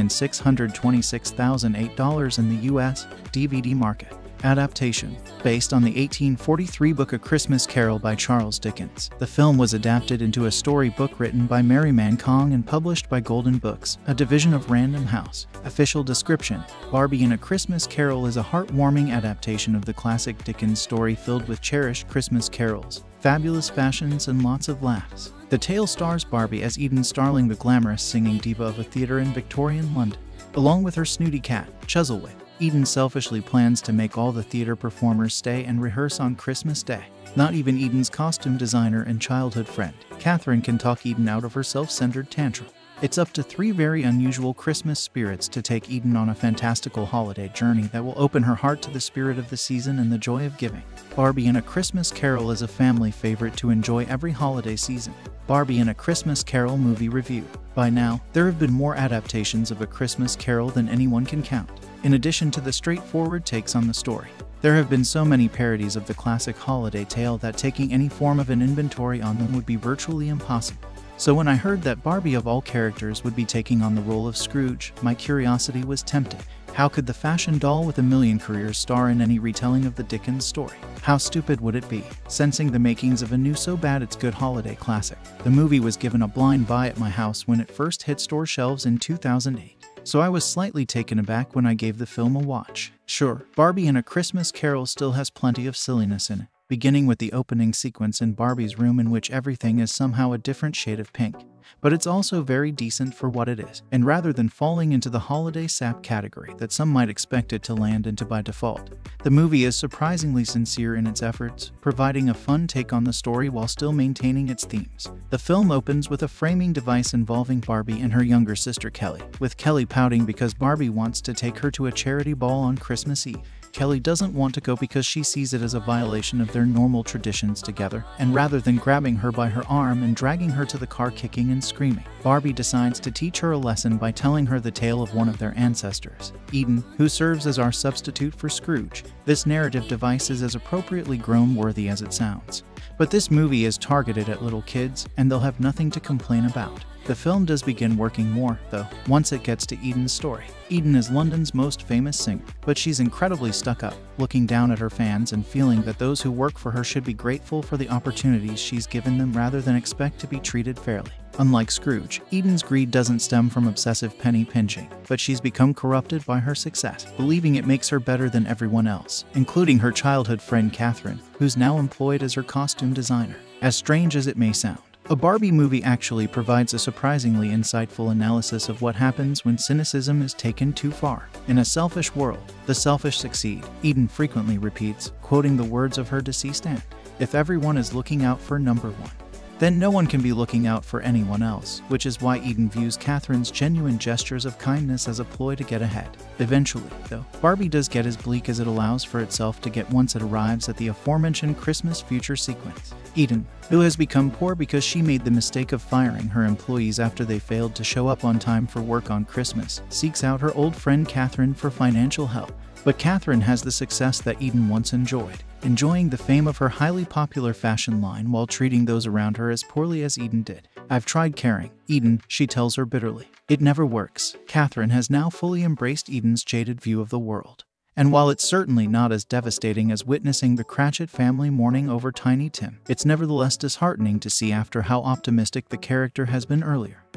$6,626,008 in the US DVD market. Adaptation. Based on the 1843 book A Christmas Carol by Charles Dickens, the film was adapted into a storybook written by Mary Mankong and published by Golden Books, a division of Random House. Official description: Barbie in A Christmas Carol is a heartwarming adaptation of the classic Dickens story filled with cherished Christmas carols, fabulous fashions, and lots of laughs. The tale stars Barbie as Eden Starling, the glamorous singing diva of a theater in Victorian London. Along with her snooty cat, Chuzzlewit, Eden selfishly plans to make all the theater performers stay and rehearse on Christmas Day. Not even Eden's costume designer and childhood friend, Catherine, can talk Eden out of her self-centered tantrum. It's up to 3 very unusual Christmas spirits to take Eden on a fantastical holiday journey that will open her heart to the spirit of the season and the joy of giving. Barbie in A Christmas Carol is a family favorite to enjoy every holiday season. Barbie in A Christmas Carol movie review. By now, there have been more adaptations of A Christmas Carol than anyone can count. In addition to the straightforward takes on the story, there have been so many parodies of the classic holiday tale that taking any form of an inventory on them would be virtually impossible. So when I heard that Barbie of all characters would be taking on the role of Scrooge, my curiosity was tempted. How could the fashion doll with a million careers star in any retelling of the Dickens story? How stupid would it be? Sensing the makings of a new so bad it's good holiday classic, the movie was given a blind buy at my house when it first hit store shelves in 2008. So I was slightly taken aback when I gave the film a watch. Sure, Barbie in A Christmas Carol still has plenty of silliness in it, beginning with the opening sequence in Barbie's room in which everything is somehow a different shade of pink. But it's also very decent for what it is, and rather than falling into the holiday sap category that some might expect it to land into by default, the movie is surprisingly sincere in its efforts, providing a fun take on the story while still maintaining its themes. The film opens with a framing device involving Barbie and her younger sister Kelly, with Kelly pouting because Barbie wants to take her to a charity ball on Christmas Eve. Kelly doesn't want to go because she sees it as a violation of their normal traditions together, and rather than grabbing her by her arm and dragging her to the car kicking and screaming, Barbie decides to teach her a lesson by telling her the tale of one of their ancestors, Eden, who serves as our substitute for Scrooge. This narrative device is as appropriately grown-worthy as it sounds. But this movie is targeted at little kids, and they'll have nothing to complain about. The film does begin working more, though, once it gets to Eden's story. Eden is London's most famous singer, but she's incredibly stuck up, looking down at her fans and feeling that those who work for her should be grateful for the opportunities she's given them rather than expect to be treated fairly. Unlike Scrooge, Eden's greed doesn't stem from obsessive penny pinching, but she's become corrupted by her success, believing it makes her better than everyone else, including her childhood friend Catherine, who's now employed as her costume designer. As strange as it may sound, a Barbie movie actually provides a surprisingly insightful analysis of what happens when cynicism is taken too far. In a selfish world, the selfish succeed, Eden frequently repeats, quoting the words of her deceased aunt. If everyone is looking out for number one, then no one can be looking out for anyone else, which is why Eden views Catherine's genuine gestures of kindness as a ploy to get ahead. Eventually, though, Barbie does get as bleak as it allows for itself to get once it arrives at the aforementioned Christmas future sequence. Eden, who has become poor because she made the mistake of firing her employees after they failed to show up on time for work on Christmas, seeks out her old friend Catherine for financial help. But Catherine has the success that Eden once enjoyed, enjoying the fame of her highly popular fashion line while treating those around her as poorly as Eden did. I've tried caring, Eden, she tells her bitterly. It never works. Catherine has now fully embraced Eden's jaded view of the world. And while it's certainly not as devastating as witnessing the Cratchit family mourning over Tiny Tim, it's nevertheless disheartening to see after how optimistic the character has been earlier.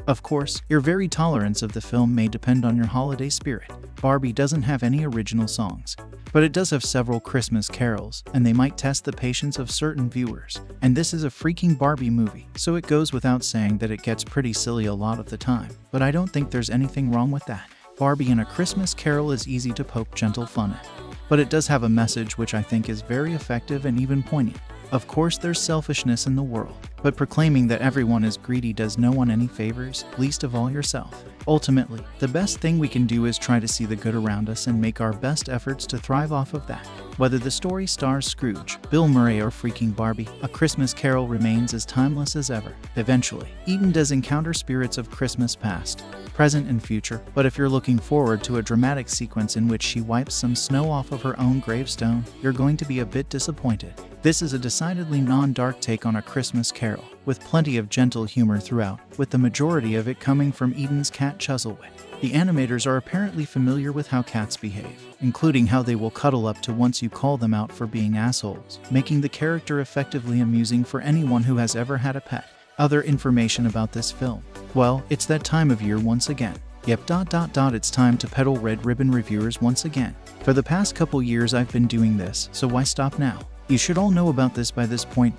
Of course, your very tolerance of the film may depend on your holiday spirit. Barbie doesn't have any original songs, but it does have several Christmas carols, and they might test the patience of certain viewers. And this is a freaking Barbie movie, so it goes without saying that it gets pretty silly a lot of the time, but I don't think there's anything wrong with that. Barbie and a Christmas Carol is easy to poke gentle fun at, but it does have a message which I think is very effective and even poignant. Of course, there's selfishness in the world, but proclaiming that everyone is greedy does no one any favors, least of all yourself. Ultimately, the best thing we can do is try to see the good around us and make our best efforts to thrive off of that. Whether the story stars Scrooge, Bill Murray, or freaking Barbie, A Christmas Carol remains as timeless as ever. Eventually, Eden does encounter spirits of Christmas past, present, and future, but if you're looking forward to a dramatic sequence in which she wipes some snow off of her own gravestone, you're going to be a bit disappointed. This is a decidedly non-dark take on A Christmas Carol, with plenty of gentle humor throughout, with the majority of it coming from Eden's cat Chuzzlewit. The animators are apparently familiar with how cats behave, including how they will cuddle up to once you call them out for being assholes, making the character effectively amusing for anyone who has ever had a pet. Other information about this film. Well, it's that time of year once again. Yep, it's time to peddle Red Ribbon reviewers once again. For the past couple years I've been doing this, so why stop now? You should all know about this by this point,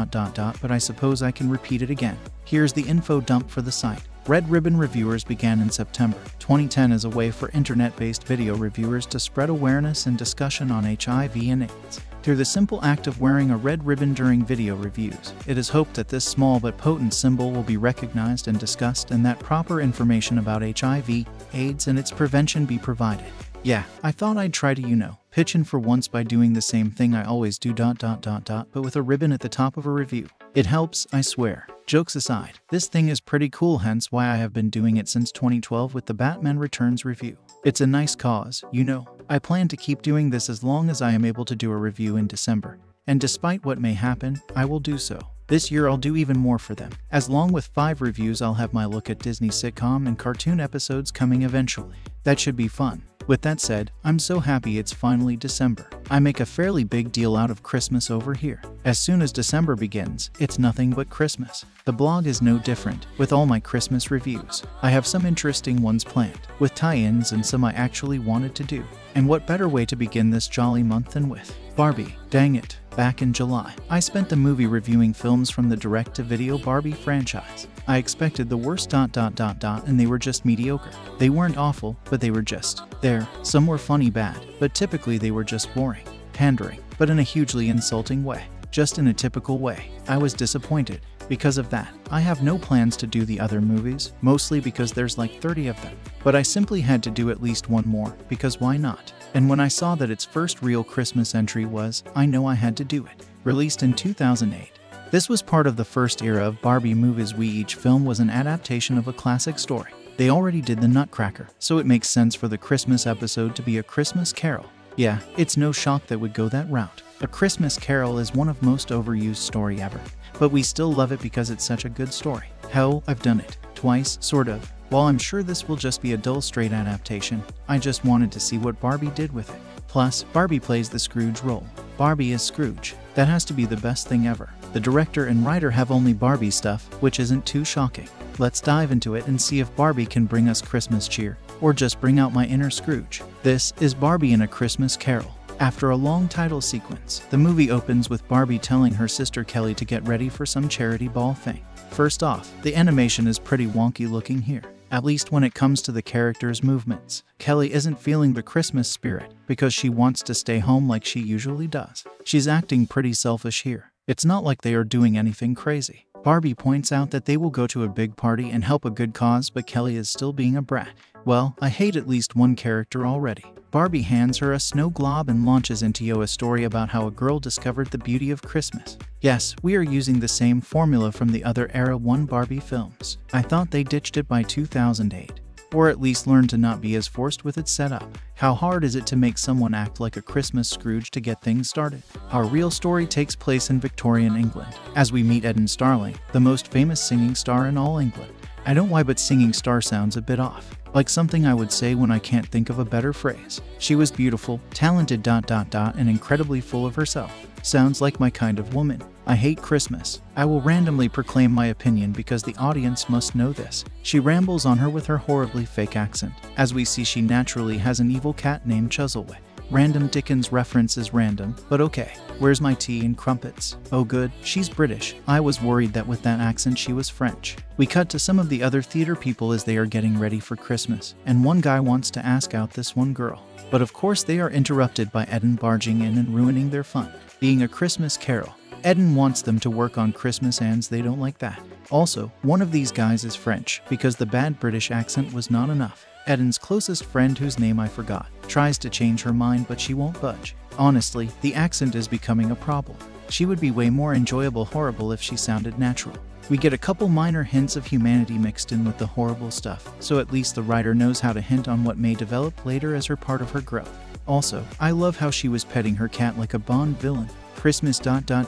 but I suppose I can repeat it again. Here's the info dump for the site. Red Ribbon Reviewers began in September 2010 as a way for internet-based video reviewers to spread awareness and discussion on HIV and AIDS. Through the simple act of wearing a red ribbon during video reviews, it is hoped that this small but potent symbol will be recognized and discussed, and that proper information about HIV, AIDS, and its prevention be provided. Yeah, I thought I'd try to, pitch in for once by doing the same thing I always do, but with a ribbon at the top of a review. It helps, I swear. Jokes aside, this thing is pretty cool, hence why I have been doing it since 2012 with the Batman Returns review. It's a nice cause, I plan to keep doing this as long as I am able to do a review in December. And despite what may happen, I will do so. This year I'll do even more for them. As long with 5 reviews, I'll have my look at Disney sitcom and cartoon episodes coming eventually. That should be fun. With that said, I'm so happy it's finally December. I make a fairly big deal out of Christmas over here. As soon as December begins, it's nothing but Christmas. The blog is no different, with all my Christmas reviews. I have some interesting ones planned, with tie-ins and some I actually wanted to do. And what better way to begin this jolly month than with Barbie? Dang it. Back in July, I spent the movie reviewing films from the direct-to-video Barbie franchise. I expected the worst ... and they were just mediocre. They weren't awful, but they were just there. Some were funny bad, but typically they were just boring. Pandering, but in a hugely insulting way. Just in a typical way. I was disappointed. Because of that, I have no plans to do the other movies, mostly because there's like 30 of them. But I simply had to do at least one more, because why not? And when I saw that its first real Christmas entry was, I know I had to do it. Released in 2008. This was part of the first era of Barbie movies. Each film was an adaptation of a classic story. They already did the Nutcracker, so it makes sense for the Christmas episode to be A Christmas Carol. Yeah, it's no shock that would go that route. A Christmas Carol is one of most overused story ever. But we still love it because it's such a good story. Hell, I've done it. Twice, sort of. While I'm sure this will just be a dull straight adaptation, I just wanted to see what Barbie did with it. Plus, Barbie plays the Scrooge role. Barbie is Scrooge. That has to be the best thing ever. The director and writer have only Barbie stuff, which isn't too shocking. Let's dive into it and see if Barbie can bring us Christmas cheer, or just bring out my inner Scrooge. This is Barbie and A Christmas Carol. After a long title sequence, the movie opens with Barbie telling her sister Kelly to get ready for some charity ball thing. First off, the animation is pretty wonky looking here, at least when it comes to the characters' movements. Kelly isn't feeling the Christmas spirit because she wants to stay home like she usually does. She's acting pretty selfish here. It's not like they are doing anything crazy. Barbie points out that they will go to a big party and help a good cause, but Kelly is still being a brat. Well, I hate at least one character already. Barbie hands her a snow globe and launches into a story about how a girl discovered the beauty of Christmas. Yes, we are using the same formula from the other Era 1 Barbie films. I thought they ditched it by 2008. Or at least learned to not be as forced with its setup. How hard is it to make someone act like a Christmas Scrooge to get things started? Our real story takes place in Victorian England, as we meet Eden Starling, the most famous singing star in all England. I don't know why, but singing star sounds a bit off. Like something I would say when I can't think of a better phrase. She was beautiful, talented ... and incredibly full of herself. Sounds like my kind of woman. I hate Christmas. I will randomly proclaim my opinion because the audience must know this. She rambles on her with her horribly fake accent. As we see, she naturally has an evil cat named Chuzzlewit. Random Dickens reference is random, but okay. Where's my tea and crumpets? Oh good, she's British. I was worried that with that accent she was French. We cut to some of the other theater people as they are getting ready for Christmas, and one guy wants to ask out this one girl. But of course they are interrupted by Eden barging in and ruining their fun. Being a Christmas Carol, Eden wants them to work on Christmas and they don't like that. Also, one of these guys is French because the bad British accent was not enough. Eden's closest friend, whose name I forgot, tries to change her mind but she won't budge. Honestly, the accent is becoming a problem. She would be way more enjoyable horrible if she sounded natural. We get a couple minor hints of humanity mixed in with the horrible stuff, so at least the writer knows how to hint on what may develop later as her part of her growth. Also, I love how she was petting her cat like a Bond villain. Christmas ...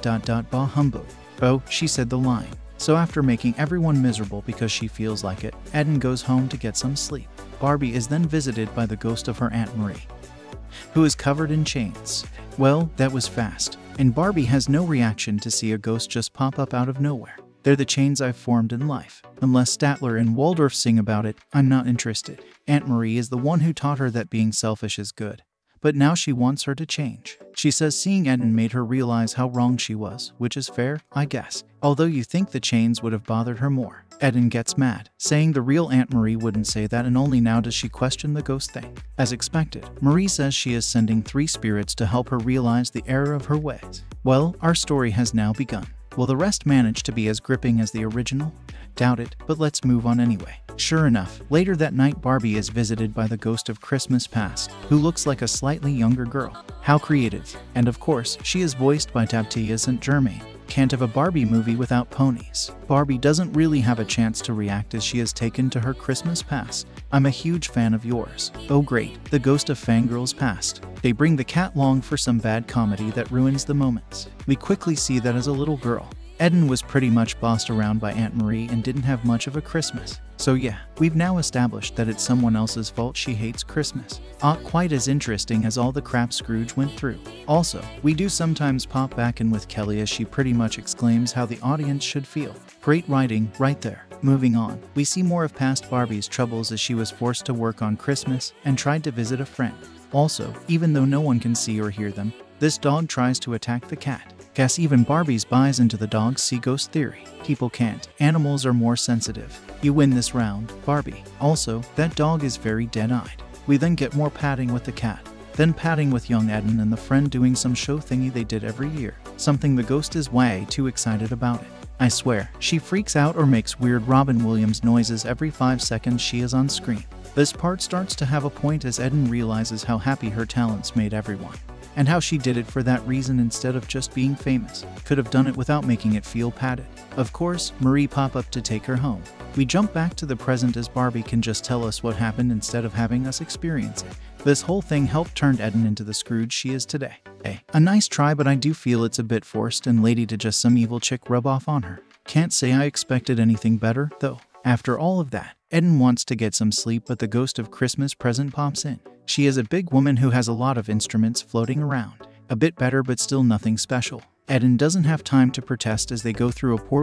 bah humbug. Oh, she said the line. So after making everyone miserable because she feels like it, Eden goes home to get some sleep. Barbie is then visited by the ghost of her Aunt Marie, who is covered in chains. Well, that was fast. And Barbie has no reaction to see a ghost just pop up out of nowhere. They're the chains I've formed in life. Unless Statler and Waldorf sing about it, I'm not interested. Aunt Marie is the one who taught her that being selfish is good. But now she wants her to change. She says seeing Eden made her realize how wrong she was, which is fair, I guess. Although you think the chains would have bothered her more. Eden gets mad, saying the real Aunt Marie wouldn't say that, and only now does she question the ghost thing. As expected, Marie says she is sending 3 spirits to help her realize the error of her ways. Well, our story has now begun. Will the rest manage to be as gripping as the original? Doubt it, but let's move on anyway. Sure enough, later that night Barbie is visited by the ghost of Christmas past, who looks like a slightly younger girl. How creative. And of course, she is voiced by Tabitha St. Germain. Can't have a Barbie movie without ponies. Barbie doesn't really have a chance to react as she is taken to her Christmas past. I'm a huge fan of yours. Oh great, the ghost of Fangirl's past. They bring the cat along for some bad comedy that ruins the moments. We quickly see that as a little girl, Eden was pretty much bossed around by Aunt Marie and didn't have much of a Christmas. So yeah, we've now established that it's someone else's fault she hates Christmas. Not quite as interesting as all the crap Scrooge went through. Also, we do sometimes pop back in with Kelly as she pretty much exclaims how the audience should feel. Great writing, right there. Moving on, we see more of past Barbie's troubles as she was forced to work on Christmas and tried to visit a friend. Also, even though no one can see or hear them, this dog tries to attack the cat. Guess even Barbie's buys into the dog's see ghost theory. People can't. Animals are more sensitive. You win this round, Barbie. Also, that dog is very dead-eyed. We then get more patting with the cat. Then patting with young Eden and the friend doing some show thingy they did every year. Something the ghost is way too excited about it. I swear, she freaks out or makes weird Robin Williams noises every 5 seconds she is on screen. This part starts to have a point as Eden realizes how happy her talents made everyone. And how she did it for that reason instead of just being famous. Could have done it without making it feel padded. Of course, Marie pop up to take her home. We jump back to the present as Barbie can just tell us what happened instead of having us experience it. This whole thing helped turn Eden into the Scrooge she is today. Hey, a nice try, but I do feel it's a bit forced and lady to just some evil chick rub off on her. Can't say I expected anything better, though. After all of that, Eden wants to get some sleep, but the ghost of Christmas present pops in. She is a big woman who has a lot of instruments floating around. A bit better, but still nothing special. Eden doesn't have time to protest as they go through a portal ...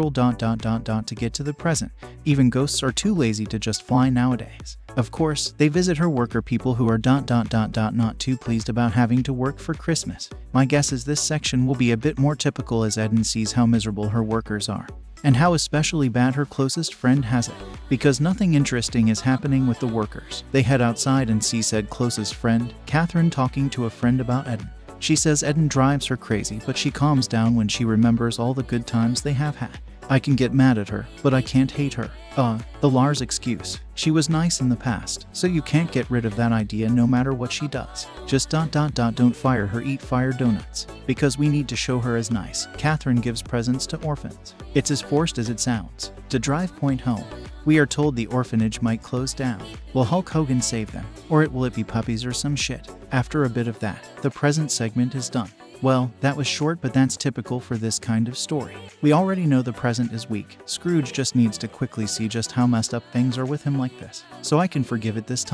to get to the present. Even ghosts are too lazy to just fly nowadays. Of course, they visit her worker people who are ... not too pleased about having to work for Christmas. My guess is this section will be a bit more typical as Eden sees how miserable her workers are. And how especially bad her closest friend has it. Because nothing interesting is happening with the workers. They head outside and see said closest friend, Catherine, talking to a friend about Eden. She says Eden drives her crazy, but she calms down when she remembers all the good times they have had. I can get mad at her, but I can't hate her. The Lars excuse. She was nice in the past, so you can't get rid of that idea no matter what she does. Just ... don't fire her, eat fire donuts. Because we need to show her as nice. Catherine gives presents to orphans. It's as forced as it sounds. To drive point home, we are told the orphanage might close down. Will Hulk Hogan save them? Or will it be puppies or some shit? After a bit of that, the present segment is done. Well, that was short, but that's typical for this kind of story. We already know the present is weak. Scrooge just needs to quickly see just how messed up things are with him like this. So I can forgive it this time.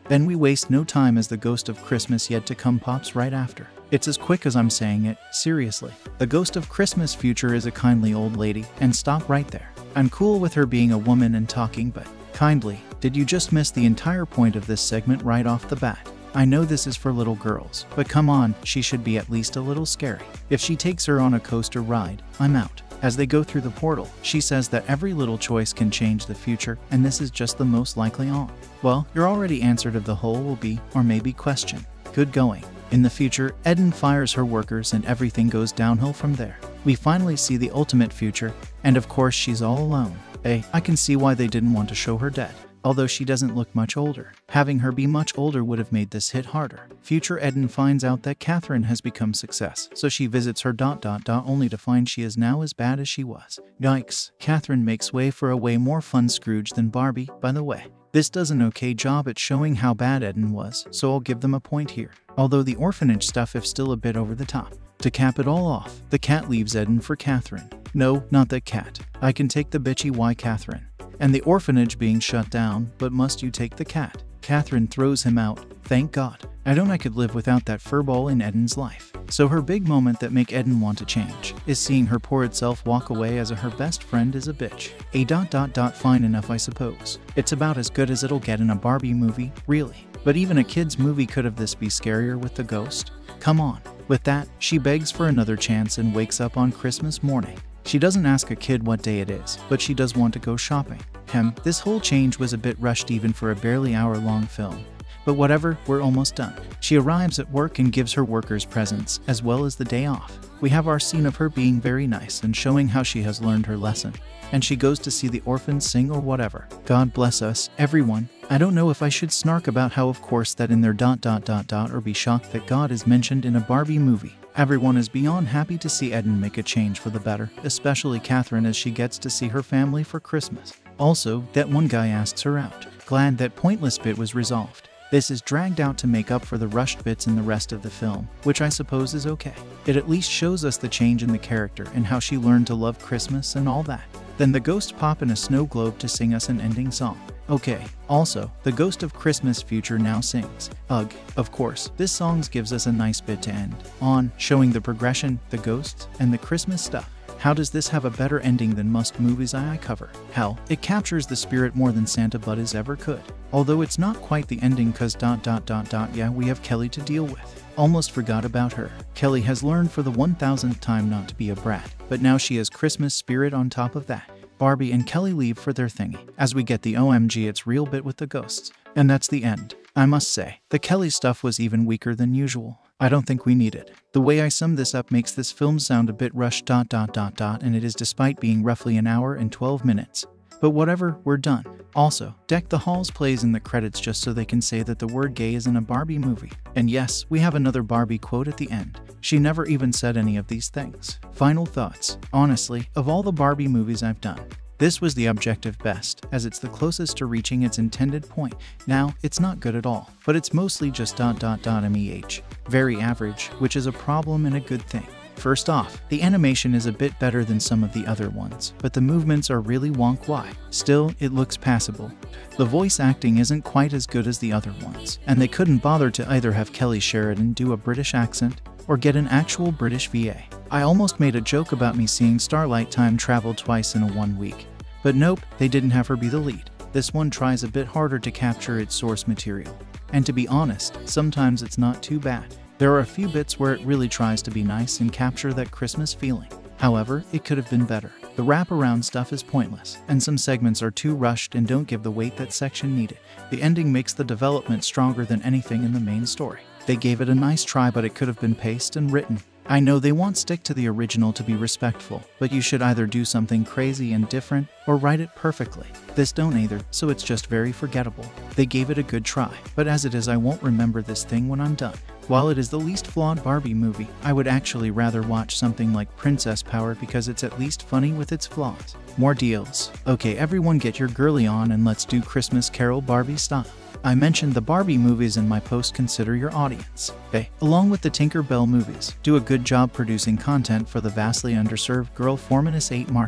Then we waste no time as the Ghost of Christmas Yet to Come pops right after. It's as quick as I'm saying it, seriously. The Ghost of Christmas Future is a kindly old lady, and stop right there. I'm cool with her being a woman and talking, but kindly, did you just miss the entire point of this segment right off the bat? I know this is for little girls, but come on, she should be at least a little scary. If she takes her on a coaster ride, I'm out. As they go through the portal, she says that every little choice can change the future, and this is just the most likely on. Well, your already answer to the whole will be, or maybe question. Good going. In the future, Eden fires her workers and everything goes downhill from there. We finally see the ultimate future, and of course she's all alone. I can see why they didn't want to show her dead. Although she doesn't look much older. Having her be much older would have made this hit harder. Future Eden finds out that Catherine has become success, so she visits her ... only to find she is now as bad as she was. Yikes. Catherine makes way for a way more fun Scrooge than Barbie, by the way. This does an okay job at showing how bad Eden was, so I'll give them a point here. Although the orphanage stuff is still a bit over the top. To cap it all off, the cat leaves Eden for Catherine. No, not that cat. I can take the bitchy why Catherine. And the orphanage being shut down, but must you take the cat? Catherine throws him out, thank God. I could live without that furball in Eden's life. So her big moment that make Eden want to change is seeing her poor itself walk away as her best friend is a bitch. Fine enough I suppose. It's about as good as it'll get in a Barbie movie, really. But even a kid's movie could have this be scarier with the ghost? Come on. With that, she begs for another chance and wakes up on Christmas morning. She doesn't ask a kid what day it is, but she does want to go shopping. This whole change was a bit rushed even for a barely hour-long film. But whatever, we're almost done. She arrives at work and gives her workers presents, as well as the day off. We have our scene of her being very nice and showing how she has learned her lesson. And she goes to see the orphans sing or whatever. God bless us, everyone. I don't know if I should snark about how of course that in their ... or be shocked that God is mentioned in a Barbie movie. Everyone is beyond happy to see Eden make a change for the better, especially Catherine as she gets to see her family for Christmas. Also, that one guy asks her out. Glad that pointless bit was resolved. This is dragged out to make up for the rushed bits in the rest of the film, which I suppose is okay. It at least shows us the change in the character and how she learned to love Christmas and all that. Then the ghost pop in a snow globe to sing us an ending song. Okay, also, the Ghost of Christmas Future now sings. Ugh, of course, this song gives us a nice bit to end on, showing the progression, the ghosts, and the Christmas stuff. How does this have a better ending than most movies I cover? Hell, it captures the spirit more than Santa Buddies ever could. Although it's not quite the ending cause ... yeah, we have Kelly to deal with. Almost forgot about her. Kelly has learned for the 1000th time not to be a brat, but now she has Christmas spirit on top of that. Barbie and Kelly leave for their thingy, as we get the OMG it's real bit with the ghosts. And that's the end. I must say, the Kelly stuff was even weaker than usual. I don't think we need it. The way I sum this up makes this film sound a bit rushed ... and it is despite being roughly an hour and 12 minutes. But whatever, we're done. Also, Deck the Halls plays in the credits just so they can say that the word gay is in a Barbie movie. And yes, we have another Barbie quote at the end. She never even said any of these things. Final thoughts. Honestly, of all the Barbie movies I've done, this was the objective best, as it's the closest to reaching its intended point. Now, it's not good at all, but it's mostly just ... meh. Very average, which is a problem and a good thing. First off, the animation is a bit better than some of the other ones, but the movements are really wonk-why. Still, it looks passable. The voice acting isn't quite as good as the other ones, and they couldn't bother to either have Kelly Sheridan do a British accent or get an actual British VA. I almost made a joke about me seeing Starlight time travel twice in a 1 week. But nope, they didn't have her be the lead. This one tries a bit harder to capture its source material. And to be honest, sometimes it's not too bad. There are a few bits where it really tries to be nice and capture that Christmas feeling. However, it could have been better. The wraparound stuff is pointless, and some segments are too rushed and don't give the weight that section needed. The ending makes the development stronger than anything in the main story. They gave it a nice try, but it could have been paced and written. I know they want stick to the original to be respectful, but you should either do something crazy and different or write it perfectly. This don't either, so it's just very forgettable. They gave it a good try, but as it is I won't remember this thing when I'm done. While it is the least flawed Barbie movie, I would actually rather watch something like Princess Power because it's at least funny with its flaws. More deals. Okay, everyone get your girly on and let's do Christmas Carol Barbie style. I mentioned the Barbie movies in my post. Consider your audience. Okay, along with the Tinker Bell movies, do a good job producing content for the vastly underserved girl Forminus 8 market.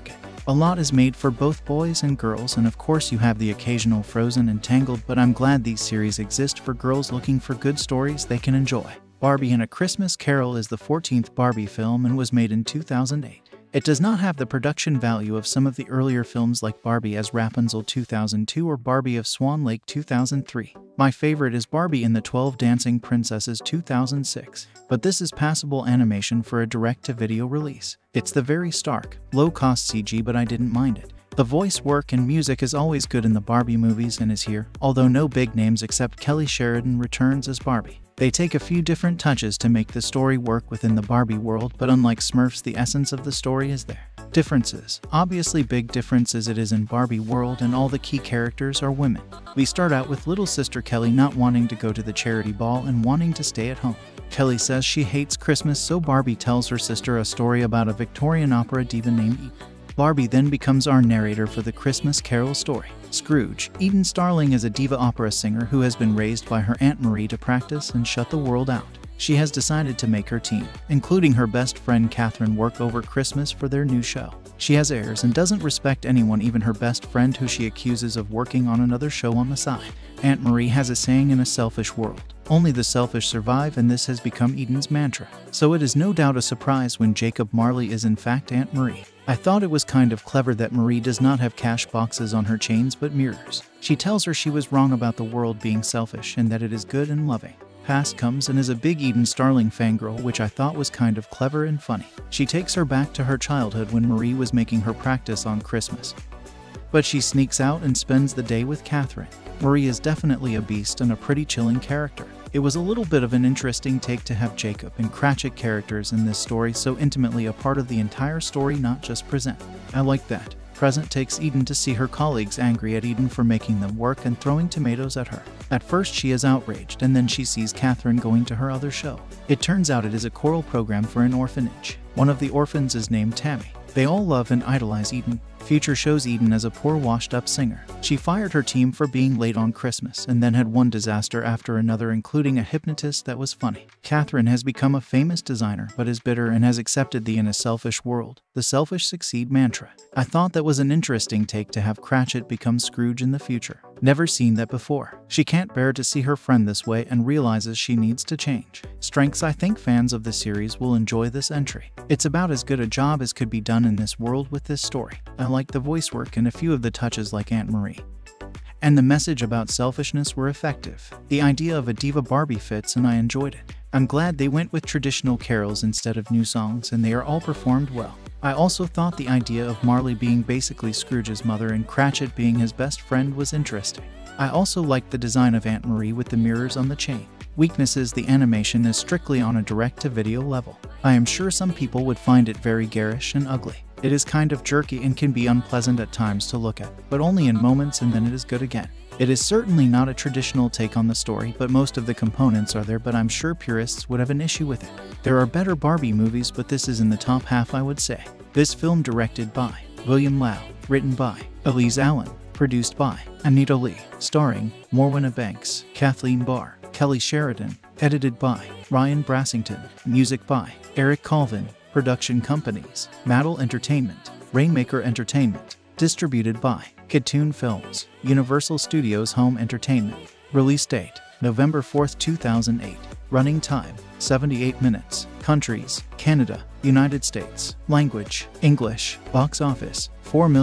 A lot is made for both boys and girls, and of course you have the occasional Frozen and Tangled, but I'm glad these series exist for girls looking for good stories they can enjoy. Barbie and A Christmas Carol is the 14th Barbie film and was made in 2008. It does not have the production value of some of the earlier films like Barbie as Rapunzel 2002 or Barbie of Swan Lake 2003. My favorite is Barbie and the 12 Dancing Princesses 2006, but this is passable animation for a direct-to-video release. It's the very stark, low-cost CG, but I didn't mind it. The voice work and music is always good in the Barbie movies and is here, although no big names except Kelly Sheridan returns as Barbie. They take a few different touches to make the story work within the Barbie world, but unlike Smurfs, the essence of the story is there. Differences. Obviously big difference as it is in Barbie world, and all the key characters are women. We start out with little sister Kelly not wanting to go to the charity ball and wanting to stay at home. Kelly says she hates Christmas, so Barbie tells her sister a story about a Victorian opera diva named Eden. Barbie then becomes our narrator for the Christmas Carol story. Scrooge. Eden Starling is a diva opera singer who has been raised by her Aunt Marie to practice and shut the world out. She has decided to make her team, including her best friend Catherine, work over Christmas for their new show. She has airs and doesn't respect anyone, even her best friend, who she accuses of working on another show on the side. Aunt Marie has a saying, in a selfish world, only the selfish survive, and this has become Eden's mantra. So it is no doubt a surprise when Jacob Marley is in fact Aunt Marie. I thought it was kind of clever that Marie does not have cash boxes on her chains but mirrors. She tells her she was wrong about the world being selfish and that it is good and loving. Past comes and is a big Eden Starling fangirl, which I thought was kind of clever and funny. She takes her back to her childhood when Marie was making her practice on Christmas. But she sneaks out and spends the day with Catherine. Marie is definitely a beast and a pretty chilling character. It was a little bit of an interesting take to have Jacob and Cratchit characters in this story so intimately a part of the entire story, not just present. I like that. Present takes Eden to see her colleagues angry at Eden for making them work and throwing tomatoes at her. At first she is outraged, and then she sees Catherine going to her other show. It turns out it is a choral program for an orphanage. One of the orphans is named Tammy. They all love and idolize Eden. Future shows Eden as a poor washed-up singer. She fired her team for being late on Christmas and then had one disaster after another, including a hypnotist that was funny. Catherine has become a famous designer but is bitter and has accepted the "in a selfish world, the selfish succeed" mantra. I thought that was an interesting take to have Cratchit become Scrooge in the future. Never seen that before. She can't bear to see her friend this way and realizes she needs to change. Strengths. I think fans of the series will enjoy this entry. It's about as good a job as could be done in this world with this story. I like the voice work and a few of the touches like Aunt Marie. And the message about selfishness were effective. The idea of a diva Barbie fits and I enjoyed it. I'm glad they went with traditional carols instead of new songs, and they are all performed well. I also thought the idea of Marley being basically Scrooge's mother and Cratchit being his best friend was interesting. I also liked the design of Aunt Marie with the mirrors on the chain. Weaknesses. The animation is strictly on a direct-to-video level. I am sure some people would find it very garish and ugly. It is kind of jerky and can be unpleasant at times to look at, but only in moments, and then it is good again. It is certainly not a traditional take on the story, but most of the components are there, but I'm sure purists would have an issue with it. There are better Barbie movies, but this is in the top half, I would say. This film directed by William Lau, written by Elise Allen, produced by Anita Lee, starring Morwenna Banks, Kathleen Barr, Kelly Sheridan, edited by Ryan Brassington, music by Eric Colvin, production companies Mattel Entertainment, Rainmaker Entertainment, distributed by Kidtoon Films, Universal Studios Home Entertainment. Release date November 4, 2008. Running time 78 minutes. Countries Canada, United States. Language English. Box office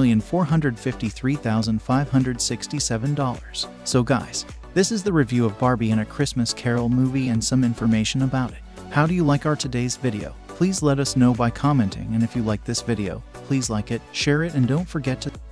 $4,453,567. So guys, this is the review of Barbie and A Christmas Carol movie and some information about it. How do you like our today's video? Please let us know by commenting, and if you like this video, please like it, share it, and don't forget to